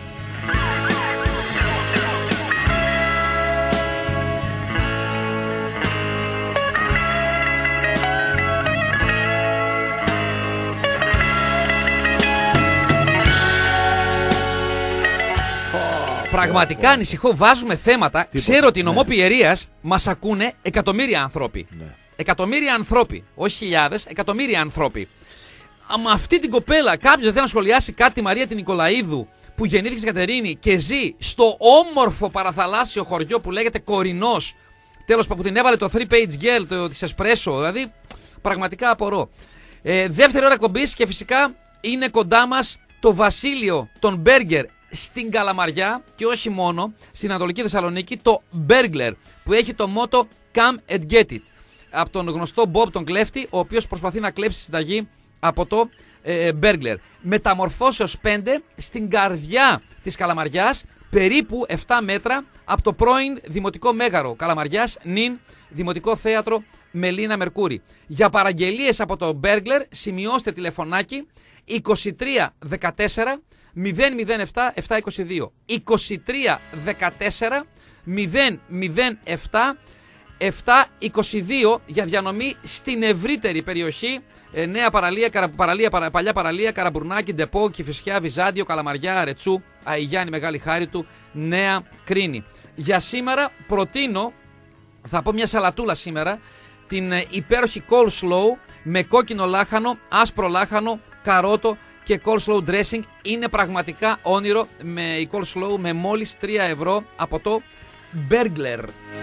Πραγματικά ανησυχώ, βάζουμε θέματα. Τίποτα. Ξέρω ότι η νομό Πιερίας μας ακούνε εκατομμύρια άνθρωποι. Ναι. Εκατομμύρια άνθρωποι. Όχι χιλιάδες, εκατομμύρια άνθρωποι. Με αυτή την κοπέλα κάποιος δεν θέλει να σχολιάσει κάτι, τη Μαρία την Νικολαίδου, που γεννήθηκε στην Κατερίνη και ζει στο όμορφο παραθαλάσσιο χωριό που λέγεται Κορινός. Τέλος πάντων, που την έβαλε το three page girl το, της Espresso. Δηλαδή, πραγματικά απορώ. Ε, δεύτερη ώρα εκπομπής και φυσικά είναι κοντά μας το βασίλειο των μπέργκερ στην Καλαμαριά και όχι μόνο, στην Ανατολική Θεσσαλονίκη, το Burglar, που έχει το μότο Come and get it, από τον γνωστό Bob τον κλέφτη, ο οποίος προσπαθεί να κλέψει συνταγή από το ε, Burglar. Μεταμορφώσεως πέντε στην καρδιά της Καλαμαριάς, περίπου επτά μέτρα από το πρώην Δημοτικό Μέγαρο Καλαμαριάς, νυν Δημοτικό Θέατρο Μελίνα Μερκούρη. Για παραγγελίες από το Burglar σημειώστε τηλεφωνάκι είκοσι τρία δεκατέσσερα μηδέν μηδέν επτά επτά είκοσι δύο. είκοσι τρία δεκατέσσερα μηδέν μηδέν επτά επτά είκοσι δύο για διανομή στην ευρύτερη περιοχή. ε, Νέα παραλία, καρα, παραλία παρα, παλιά παραλία, Καραμπουρνάκη, Ντεπό, Κηφισιά, Βυζάντιο, Καλαμαριά, Ρετσού, Αϊγιάννη, Μεγάλη Χάριτου, Νέα Κρίνη. Για σήμερα προτείνω, θα πω μια σαλατούλα σήμερα, την ε, υπέροχη coleslaw με κόκκινο λάχανο, άσπρο λάχανο, καρότο και coleslaw dressing. Είναι πραγματικά όνειρο με η coleslaw με μόλις τρία ευρώ από το Burglar.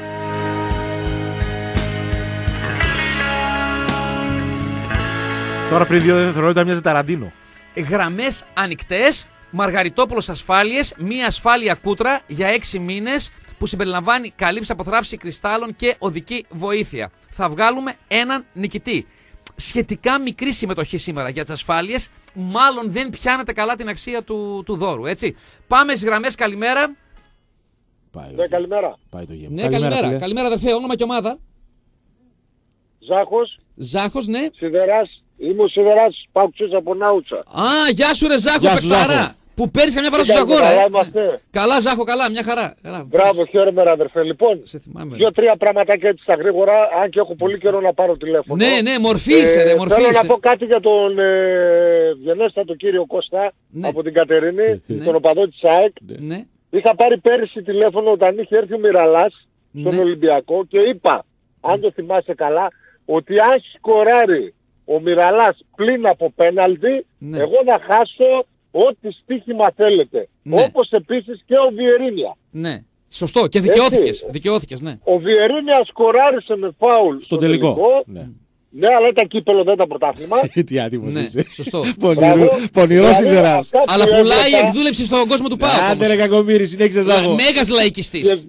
Τώρα πριν δύο δευτερόλεπτα μοιάζει Ταραντίνο. Γραμμές ανοιχτές, Μαργαριτόπουλος Ασφάλειες, μία ασφάλεια κούτρα για έξι μήνες που συμπεριλαμβάνει καλύψη αποθράψη κρυστάλλων και οδική βοήθεια. Θα βγάλουμε έναν νικητή. Σχετικά μικρή συμμετοχή σήμερα για τις ασφάλειες, μάλλον δεν πιάνετε καλά την αξία του, του δώρου, έτσι. Πάμε στις γραμμές, καλημέρα. Πάει, ναι, καλημέρα. Πάει το γέμο. Ναι, καλημέρα, καλημέρα, καλημέρα αδερφέ, όνομα και ομάδα. Ζάχος. Ζάχος, ναι. Σιδεράς, είμαι ο Σιδεράς, Παουξής από Νάουτσα. Α, γεια σου ρε Ζάχο, παικτάρα. Που παίρνει καμιά φορά στο Ζαγόρα. Ε. Καλά, Ζάχο, καλά, μια χαρά. Καλά. Μπράβο, χαίρομαι, αδερφέ. Λοιπόν, δύο-τρία πραγματάκια έτσι στα γρήγορα, αν και έχω πολύ καιρό να πάρω τηλέφωνο. Ναι, ναι, μορφήσε, ε, ρε, μορφήσε. Θέλω να πω κάτι για τον ε, γενέστατο κύριο Κώστα, ναι, από την Κατερίνη, ναι, τον οπαδό της ΑΕΚ. Ναι. Είχα πάρει πέρυσι τηλέφωνο όταν είχε έρθει ο Μιραλάς στον, ναι, Ολυμπιακό και είπα, αν το θυμάσαι καλά, ότι αν σκοράρει ο Μιραλάς πλην από πέναλτι, ναι, εγώ θα χάσω ό,τι στοίχημα θέλετε. Ναι. Όπως επίσης και ο Βιερίνια. Ναι. Σωστό. Και δικαιώθηκες. Δικαιώθηκες, ναι. Ο Βιερίνια σκοράρισε με φάουλ στο τελικό. τελικό. Ναι. Ναι, αλλά ήταν κύπελο, δεν ήταν πρωτάθλημα. Τι άτιμος είσαι. Σωστό. Πονηρός Σιδεράς. Αλλά πουλάει η εκδούλευση στον κόσμο του ΠΑΟΚ. Άντε ρε κακομοίρη, συνέχισε Ζάχο. Μέγας λαϊκιστής.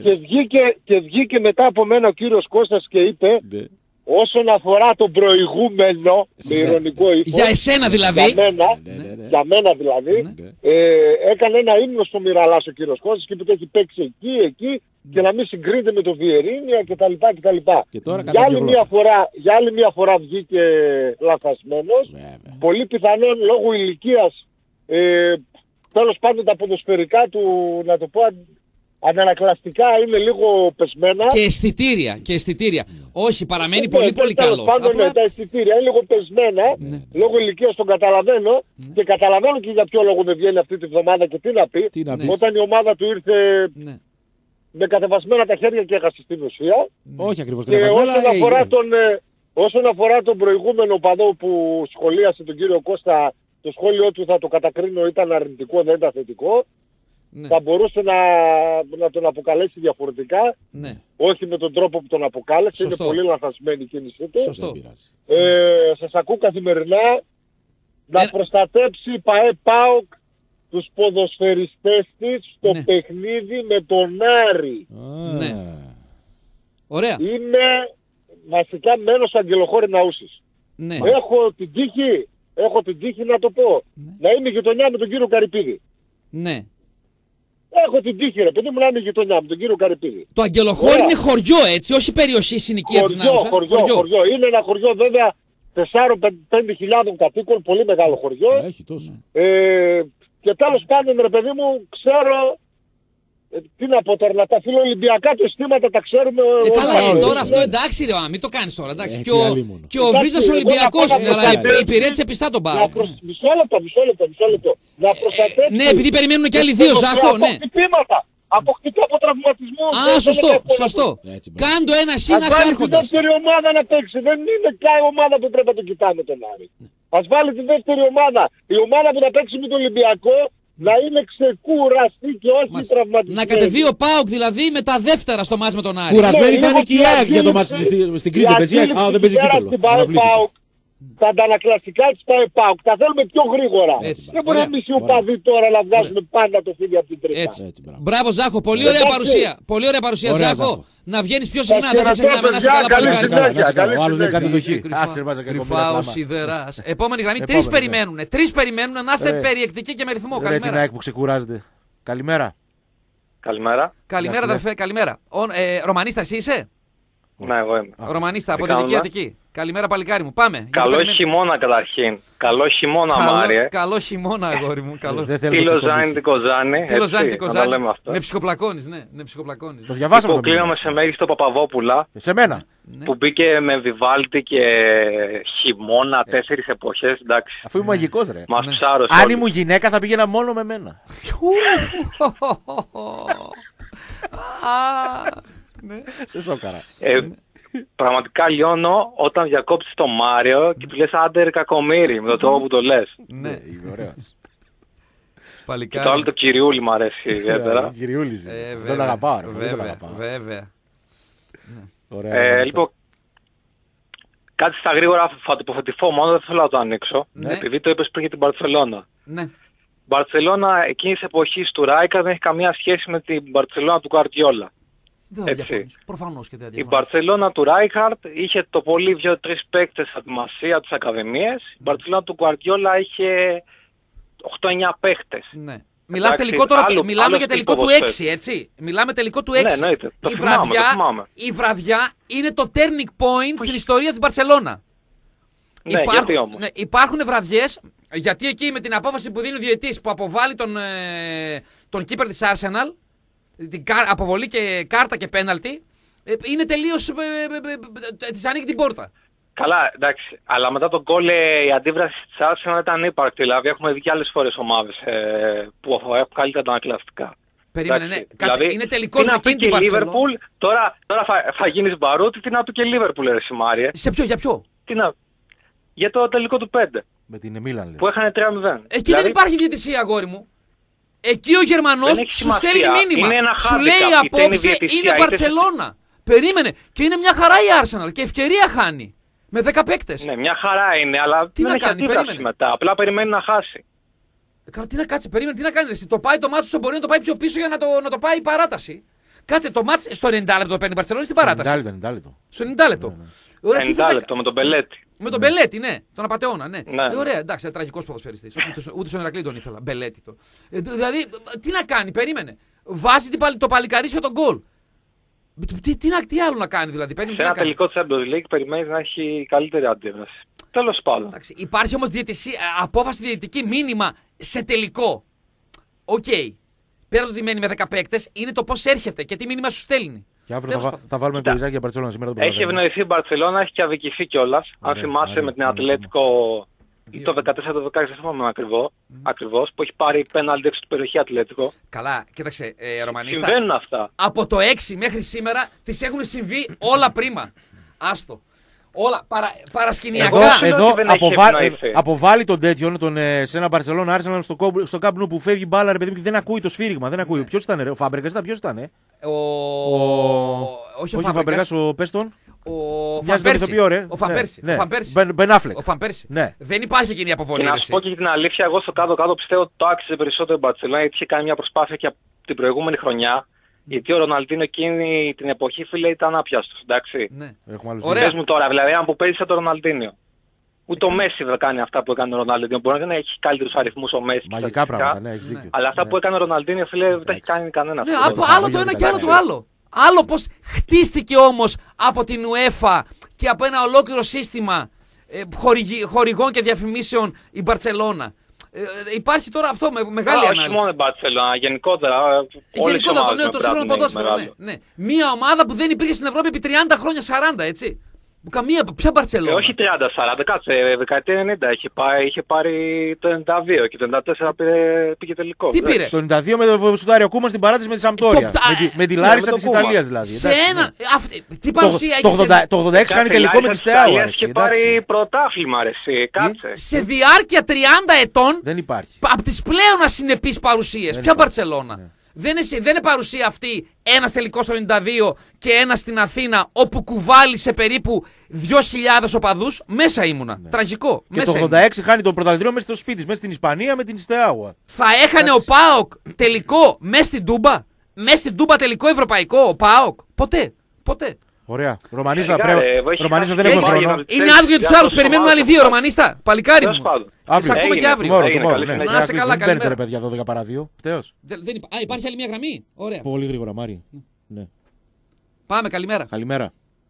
Και βγήκε μετά από μένα ο κύριος Κώστας και είπε, όσον αφορά τον προηγούμενο, με ειρωνικό ύφος, για εσένα δηλαδή, για μένα, ναι, ναι, ναι. Για μένα δηλαδή, ναι, ε, έκανε ένα ύμνο στο Μιραλάς ο κύριος Κώστας και είπε ότι έχει παίξει εκεί, εκεί, ναι, και να μην συγκρίνεται με το Βιερίνια κτλ. κτλ. Και τώρα για, άλλη μια φορά, για άλλη μια φορά βγήκε λαθασμένος, yeah, πολύ πιθανόν λόγω ηλικίας, ε, τέλος πάντων τα ποδοσφαιρικά του, να το πω, αντανακλαστικά είναι λίγο πεσμένα. Και αισθητήρια, και αισθητήρια. Όχι, παραμένει πολύ, ναι, πολύ καλό. Πάντων, απλά... ναι, τα αισθητήρια είναι λίγο πεσμένα, ναι, λόγω ηλικίας τον καταλαβαίνω, ναι, και καταλαβαίνω και για ποιο λόγο με βγαίνει αυτή τη βδομάδα και τι να πει. Τι να όταν η ομάδα του ήρθε, ναι, με κατεβασμένα τα χέρια και έχασε στην ουσία. Ναι. Όχι ακριβώς και όσον αφορά, τον, ε, όσον αφορά τον προηγούμενο παδό που σχολίασε τον κύριο Κώστα, το σχόλιο του θα το κατακρίνω ήταν αρνητικό, δεν ήταν θετικό. Ναι. Θα μπορούσε να, να τον αποκαλέσει διαφορετικά, ναι, όχι με τον τρόπο που τον αποκάλεσε. Σωστό. Είναι πολύ λανθασμένη η κίνησή του. Σωστό. Ε, σας ακούω καθημερινά να ε... προστατέψει η ΠΑΕ ΠΑΟΚ τους ποδοσφαιριστές της στο, ναι, παιχνίδι με τον Άρη. Ναι. Ωραία. Είμαι βασικά μένος Αγγελοχώρη Ναούσης. Ναι. Έχω την τύχη, έχω την τύχη να το πω, ναι, να είμαι γειτονιά με τον κύριο Καρυπίδη. Ναι. Έχω την τύχη ρε παιδί μου να είναι γειτονιά με τον κύριο Καρυπίδη. Το Αγγελοχώρη είναι χωριό έτσι, όχι περιοχή συνοικία της Νάουσας. Χωριό, χωριό, χωριό. Είναι ένα χωριό βέβαια τεσσάρων με πέντε χιλιάδων κατοίκων, πολύ μεγάλο χωριό. Έχει τόσο. Ε, και τέλος πάντων ρε παιδί μου ξέρω, ε, τι να πω τώρα, να τα φιλοολυμπιακά του αισθήματα τα ξέρουμε. Ε, καλά, ε, τώρα αυτό εντάξει ρε, μην το κάνεις τώρα. Εντάξει. Και ο, και ο Βρίζας Ολυμπιακός είναι, αλλά υπηρέτησε πιστά τον Πάο. Μισό λεπτό, μισό λεπτό, μισό λεπτό. Να προστατεύσει. Ναι, επειδή περιμένουν και άλλοι δύο, Ζάχο, ναι. Αποκτητό από τραυματισμό. Α, σωστό, σωστό. Κάντο ένα σύνα άρχοντας. Ας βάλει τη δεύτερη ομάδα να παίξει. Δεν είναι καν ομάδα που πρέπει να το κοιτάμε τον Άρη. Ας βάλει τη δεύτερη ομάδα. Η ομάδα που θα παίξει με τον Ολυμπιακό να είναι ξεκουραστή και όχι τραυματισμένη. Να κατεβεί ο ΠΑΟΚ δηλαδή με τα δεύτερα στο μάτς με τον Άρη. Κουρασμένη θα είναι και η ΑΕΚ για το μάτς στην Κρήτη. Α, δεν παίζει κύπελλο. Τα αντανακλαστικά της ΠΑΕ ΠΑΟΚ τα θέλουμε πιο γρήγορα. Έτσι. Δεν μπορεί εμείς οι οπαδοί τώρα να βγάζουμε πάντα το φίδι από την τρίτα. Έτσι. Έτσι, μπράβο Ζάχο, πολύ ωραία παρουσία. Πολύ ωραία παρουσία ωραία, Ζάχο. Να βγαίνεις πιο συχνά, δεν σε ξεχνάμε, να είσαι καλά. Ο άλλος λέει κάτι το χ. Κρυφά ο Σιδεράς. Επόμενη γραμμή, τρεις περιμένουν. Τρεις περιμένουν να είστε περιεκτικοί και με ρυθμό. Καλημέρα. Την ΑΕΚ που ξεκουράζεται. Καλημέρα. Καλημέρα. Καλημέρα αδερφέ, καλημέρα. Ρωμανίστα εσύ είσαι? Ναι, εγώ είμαι. Ρωμανίστα από Δυτική Αττική. Καλημέρα παλικάρι μου. Πάμε. Καλό χειμώνα καταρχήν. Καλό χειμώνα Μάριε. Καλό χειμώνα αγόρι μου. Τι Λοζάνη, τι Κοζάνη. Τι Λοζάνη, τι Κοζάνη. Με ψυχοπλακώνεις, ναι. Με ψυχοπλακώνεις. Το διαβάσαμε. Υποκλίνομαι σε Μέγιστο Παπαδόπουλα. Σε μένα. Που μπήκε με Βιβάλτη και χειμώνα, τέσσερις εποχές, εντάξει. Αφού είμαι μαγικός ρε. Μας ψάρωσε. Αν ήμουν γυναίκα θα πήγαινα μόνο με μένα. Σε σόκαρα. Πραγματικά λιώνω όταν διακόψεις τον Μάριο και του λες άντε ρε κακομοίρη με τον τρόπο που το λες. Ναι, είναι ωραίος. Και το άλλο το Κυριούλη μου αρέσει ιδιαίτερα. Κυριούλης, δεν το αγαπάω ρε. Βέβαια. Λοιπόν, κάτι στα γρήγορα θα το υποφετηθώ μόνο, δεν θέλω να το ανοίξω. Επειδή το είπες πριν για την Μπαρτσελώνα. Η Μπαρτσελώνα εκείνης της εποχής του Ράικα δεν έχει καμία σχέση με την Μπαρτσελώνα του Γκουαρδιόλα. Προφανώς και δεν η Μπαρτσελώνα του Ράικαρτ είχε το πολύ δύο-τρεις παίκτες από τη Μασία, τις Ακαδημίες. Η Μπαρτσελώνα του Γκουαρδιόλα είχε οκτώ εννιά παίκτες. Ναι. Μιλάς τελικό τώρα, άλλο, μιλάμε άλλο για τελικό του έξι, έτσι. Μιλάμε τελικό του έξι. Ναι, ναι, το η, θυμάμαι, βραδιά, το θυμάμαι. η βραδιά είναι το turning point στην ιστορία της Μπαρτσελώνα. Ναι, υπάρχουν, ναι, υπάρχουν βραδιές, Γιατί εκεί με την απόφαση που δίνει ο διαιτής που αποβάλλει τον, ε, τον keeper της Arsenal, την αποβολή και κάρτα και πέναλτι, ε, είναι τελείως. Ε, ε, ε, ε, της ανοίγει την πόρτα. Καλά, εντάξει. Αλλά μετά τον γκολ η αντίδραση της Arsenal ήταν ύπαρκτη. Δηλαδή έχουμε δει και άλλες φορές ομάδες ε, που έχουν καλύτερα τα ανακλαστικά. Περίμενε, ναι. Κάτσε, δηλαδή, είναι τελικός με εκείνη την Liverpool, τώρα, τώρα θα, θα γίνεις μπαρούτι, τι να πει και Liverpool, ρε Σιμάρι. Σε ποιο, για ποιο? Τι να... Για το τελικό του πέντε. Με την Μίλαν, λες. Που έχανε τρία μηδέν. Εκεί δηλαδή... δεν υπάρχει διαιτησία, αγόρι μου. Εκεί ο Γερμανός σου στέλνει μήνυμα. Σου λέει απόψε είναι Μπαρτσελώνα. Περίμενε. Και είναι μια χαρά η Arsenal και ευκαιρία χάνει. Με δέκα παίκτες. Ναι, μια χαρά είναι, αλλά τι δεν να έχει κάνει, αντίδραση μετά. Απλά περιμένει να χάσει. Καλά, τι να κάτσει, περίμενε, τι να κάνει. Εσύ. Το πάει το μάτσο, μπορεί να το πάει πιο πίσω για να το, να το πάει η παράταση. Κάτσε, το μάτσο στο ενενήντα λεπτό το παίρνει η Μπαρτσελόνα στην παράταση. ενενήντα λεπτό. Στο ενενήντα λεπτό. Ναι, ναι. Ωραία, ενενήντα λεπτό με τον Μπελέτη. Με τον Μπελέτη, ναι, τον απατεώνα, ναι. ναι. Ε, ωραία, εντάξει, τραγικός ποδοσφαιριστής. ούτε, ούτε στον Ηρακλή τον ήθελα. Μπελέτη το. Ε, δηλαδή, τι να κάνει, περίμενε. Βάζει το παλικαρίσιο τον γκολ. Τι, τι, τι άλλο να κάνει δηλαδή. Σε ένα τελικό Champions League περιμένει να έχει καλύτερη αντίδραση. Τέλος πάντων. Εντάξει, υπάρχει όμως απόφαση διαιτητική μήνυμα σε τελικό. Οκ. Okay. Πέρα το ότι μένει με δέκα παίκτες, είναι το πώς έρχεται και τι μήνυμα σου στέλνει. Και αύριο θα, θα βάλουμε κολλιζάκι για Μπαρτσελόνα σήμερα το πρωί. Έχει ευνοηθεί η Μπαρτσελόνα, έχει και αδικηθεί κιόλας. Αν θυμάσαι με την Ατλέτικο ή το δεκατέσσερα το δεκαέξι, δεν θυμάμαι ακριβώς, mm. ακριβώς, που έχει πάρει πέναλτι έξω του περιοχή Ατλέτικο. Καλά, κοίταξε, ε, Ρωμανίστα. Συμβαίνουν αυτά. Από το έξι μέχρι σήμερα τις έχουν συμβεί όλα πρίμα. Άστο. Όλα παρα, παρασκηνιακά. Εδώ, εδώ αποβάλλει, αποβάλλει τον τέτοιον τον, ε, σε ένα Μπαρσελόνα Arsenal στο, στο Camp Nou που φεύγει μπάλα, ρε παιδί μου, και δεν ακούει το σφύριγμα. Δεν ακούει. Ναι. Ποιος ήταν, ρε, ο Φάμπρεγκας ήταν, ποιος ήταν, ε? Ο... ο... Όχι ο Φάμπρεγκας, ο Πέστον. Ο Φαμπέρση. Ο Φαμπέρση. Ναι, ο Φαμπέρση. Μπεν Αφλεκ. Ο Φαμπέρση. Ναι. Δεν υπάρχει εκείνη η αποβολή. Και να σου πω και την αλήθεια, εγώ στο κάτω-κάτω πιστεύω ότι το άξιζε περισσότερο η Μπαρσελόνα, γιατί είχε κάνει μια προσπάθεια και από την προηγούμενη χρονιά. Γιατί ο Ροναλντίνο εκείνη την εποχή, φίλε, ήταν άπιαστος, εντάξει. Ναι. Πες μου τώρα, δηλαδή, αν που παίζει σαν τον Ροναλντίνο. Ούτε ο Μέση δεν κάνει αυτά που έκανε ο Ροναλντίνο. Μπορεί να έχει καλύτερους αριθμούς ο Μέση. Μαγικά πράγματα, ναι, έχεις δίκιο. Αλλά αυτά ναι. που έκανε ο Ροναλντίνο, φίλε, δεν τα έχει κάνει κανένα. Ναι, από άλλο το ένα και άλλο το άλλο. Άλλο πως χτίστηκε όμως από την UEFA και από ένα ολόκληρο σύστημα ε, χορηγών και διαφημίσεων η Μπαρτσελώνα. Ε, υπάρχει τώρα αυτό με μεγάλη Α, ανάλυση. Όχι μόνο η Μπαρτσελόνα, γενικότερα. Γενικότερα το νέο, το σύγχρονο ποδόσφαιρο. Ναι, ναι. Μια ομάδα που δεν υπήρχε στην Ευρώπη επί τριάντα χρόνια, σαράντα, έτσι. Καμία, ποια Μπαρτσελόνα. Ε, όχι τριάντα σαράντα, κάτσε, δεκαετία ενενήντα είχε, πάει, είχε πάρει το ενενήντα δύο και το ενενήντα τέσσερα πήρε, πήγε τελικό. Τι πήρε? Το ενενήντα δύο με το Σουδάριο Κούμα στην παράτηση με τη Σαμπτόρια. Το... Με, τη, με τη Λάρισα της Ιταλίας δηλαδή. Σε ένα... Αυτή... Τι παρουσία έχει σε... Το ογδόντα έξι κάνει τελικό με τη Στεάουα. Είχε πάρει πρωτάθλημα, ρε εσύ, κάτσε. Σε διάρκεια τριάντα ετών δεν υπάρχει. Από τις πλέον ασυνεπείς παρουσίες. Ποια Μπαρτσελόνα? Δεν είναι, δεν είναι παρουσία αυτή ένας τελικός στο ενενήντα δύο και ένας στην Αθήνα όπου κουβάλισε περίπου δύο χιλιάδες οπαδούς. Μέσα ήμουνα. Ναι. Τραγικό. Και μέσα το ογδόντα έξι ήμουνα. Χάνει τον πρωταθλητήριο μέσα στο σπίτι, μέσα στην Ισπανία με την Στεάουα. Θα έχανε ο ΠΑΟΚ τελικό μέσα στην Τούμπα. Μέσα στην Τούμπα τελικό ευρωπαϊκό ο ΠΑΟΚ. Ποτέ. Ποτέ. Ωραία. Ρωμανίστα, πρέπει. Ρωμανίστα δεν έχουμε χρόνο. Είναι άδειο για τους άλλους. Περιμένουν άλλοι δύο, Ρωμανίστα. Παλικάρι μου. Αύριο. Ακούμε και αύριο. Να είσαι καλά, καλή μέρα. Παιδιά, δώδεκα παρά δύο. Φταίος. Α, υπάρχει άλλη μια γραμμή. Ωραία. Πολύ γρήγορα, Μάρη. Ναι. Πάμε, καλημέρα. Καλημέρα.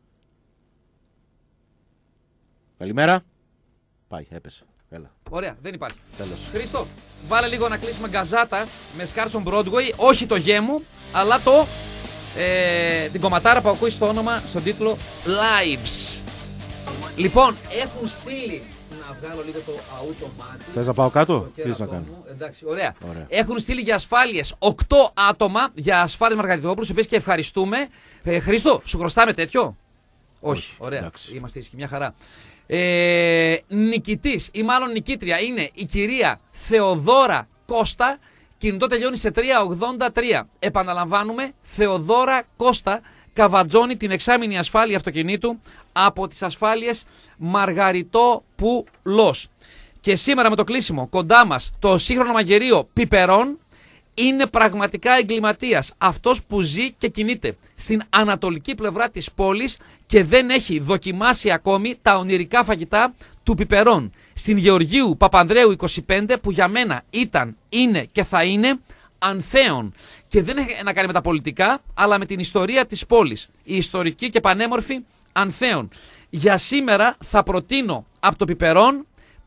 Καλημέρα. Πάει, έπεσε. Έλα. Ωραία, δεν υπάρχει. Τέλος. Χρήστο, βάλε λίγο να κλείσουμε γκαζάτα με Σκάρσον Broadway. Όχι το γέμου, αλλά το. Ε, την κομματάρα που ακούει στο όνομα, στον τίτλο Lives. Λοιπόν, έχουν στείλει. Να βγάλω λίγο το αού το μάτι. Θες να πάω κάτω, τι θες να κάνω? Εντάξει, ωραία. ωραία. Έχουν στείλει για ασφάλειες οκτώ άτομα για ασφάλειες Μαργαριτόπουλους, επίσης και ευχαριστούμε. Ε, Χρήστο, σου χρωστάμε τέτοιο? Όχι, Όχι ωραία. Εντάξει. Είμαστε ήσυχοι, μια χαρά. Ε, νικητής ή μάλλον νικήτρια είναι η κυρία Θεοδόρα Κώστα. Κινητό τελειώνει σε τρία ογδόντα τρία. Επαναλαμβάνουμε, Θεοδόρα Κώστα καβατζώνει την εξάμηνη ασφάλεια αυτοκινήτου από τις ασφάλειες Μαργαριτόπουλος. Και σήμερα με το κλείσιμο κοντά μας το σύγχρονο μαγειρίο Πιπερών είναι πραγματικά εγκληματίας. Αυτός που ζει και κινείται στην ανατολική πλευρά της πόλης και δεν έχει δοκιμάσει ακόμη τα ονειρικά φαγητά του Πιπερών. Στην Γεωργίου Παπανδρέου είκοσι πέντε που για μένα ήταν, είναι και θα είναι ανθέων. Και δεν έχει να κάνει με τα πολιτικά αλλά με την ιστορία της πόλης. Η ιστορική και πανέμορφη Ανθέων. Για σήμερα θα προτείνω από το Πιπερών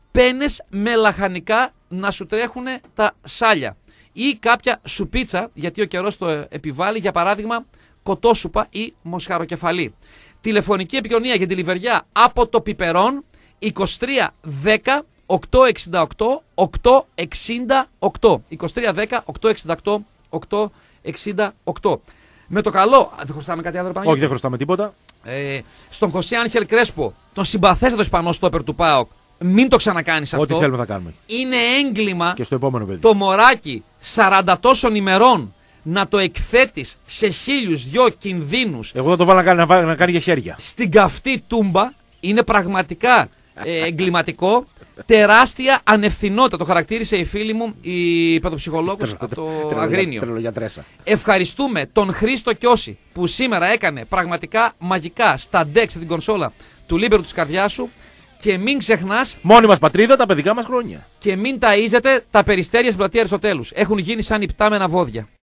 πένες με λαχανικά να σου τρέχουν τα σάλια. Ή κάποια σουπίτσα, γιατί ο καιρός το επιβάλλει, για παράδειγμα κοτόσουπα ή μοσχαροκεφαλή. Τηλεφωνική επικοινωνία για τη Λιβεριά από το Πιπερόν είκοσι τρία δέκα οκτακόσια εξήντα οκτώ οκτακόσια εξήντα οκτώ. είκοσι τρία δέκα οκτακόσια εξήντα οκτώ οκτακόσια εξήντα οκτώ. Με το καλό. Δεν χρωστάμε κάτι άλλο, Παναγιώτη? Όχι, δεν χρωστάμε τίποτα. Ε, στον Χωσέ Άγχελ Κρέσπο, τον συμπαθέστατο Ισπανό στόπερ του ΠΑΟΚ, μην το ξανακάνεις αυτό. Ό,τι θέλουμε θα κάνουμε. Είναι έγκλημα και στο επόμενο παιδί. Το μωράκι σαράντα τόσων ημερών να το εκθέτεις σε χίλιους δυο κινδύνους. Εγώ θα το βάλω να κάνει, να βάλω, να κάνει για χέρια. Στην καυτή τούμπα. Είναι πραγματικά ε, εγκληματικό. Τεράστια ανευθυνότητα. Το χαρακτήρισε η φίλη μου, η παιδοψυχολόγος από το Αγρίνιο. Ευχαριστούμε τον Χρήστο Κιώση που σήμερα έκανε πραγματικά μαγικά στα ντεξ την κονσόλα του Λίμπερου της καρδιάς σου. Και μην ξεχνάς. Μόνη μας πατρίδα, τα παιδικά μας χρόνια. Και μην ταΐζετε τα περιστέρια στην πλατεία Αριστοτέλους. Έχουν γίνει σαν υπτάμενα βόδια.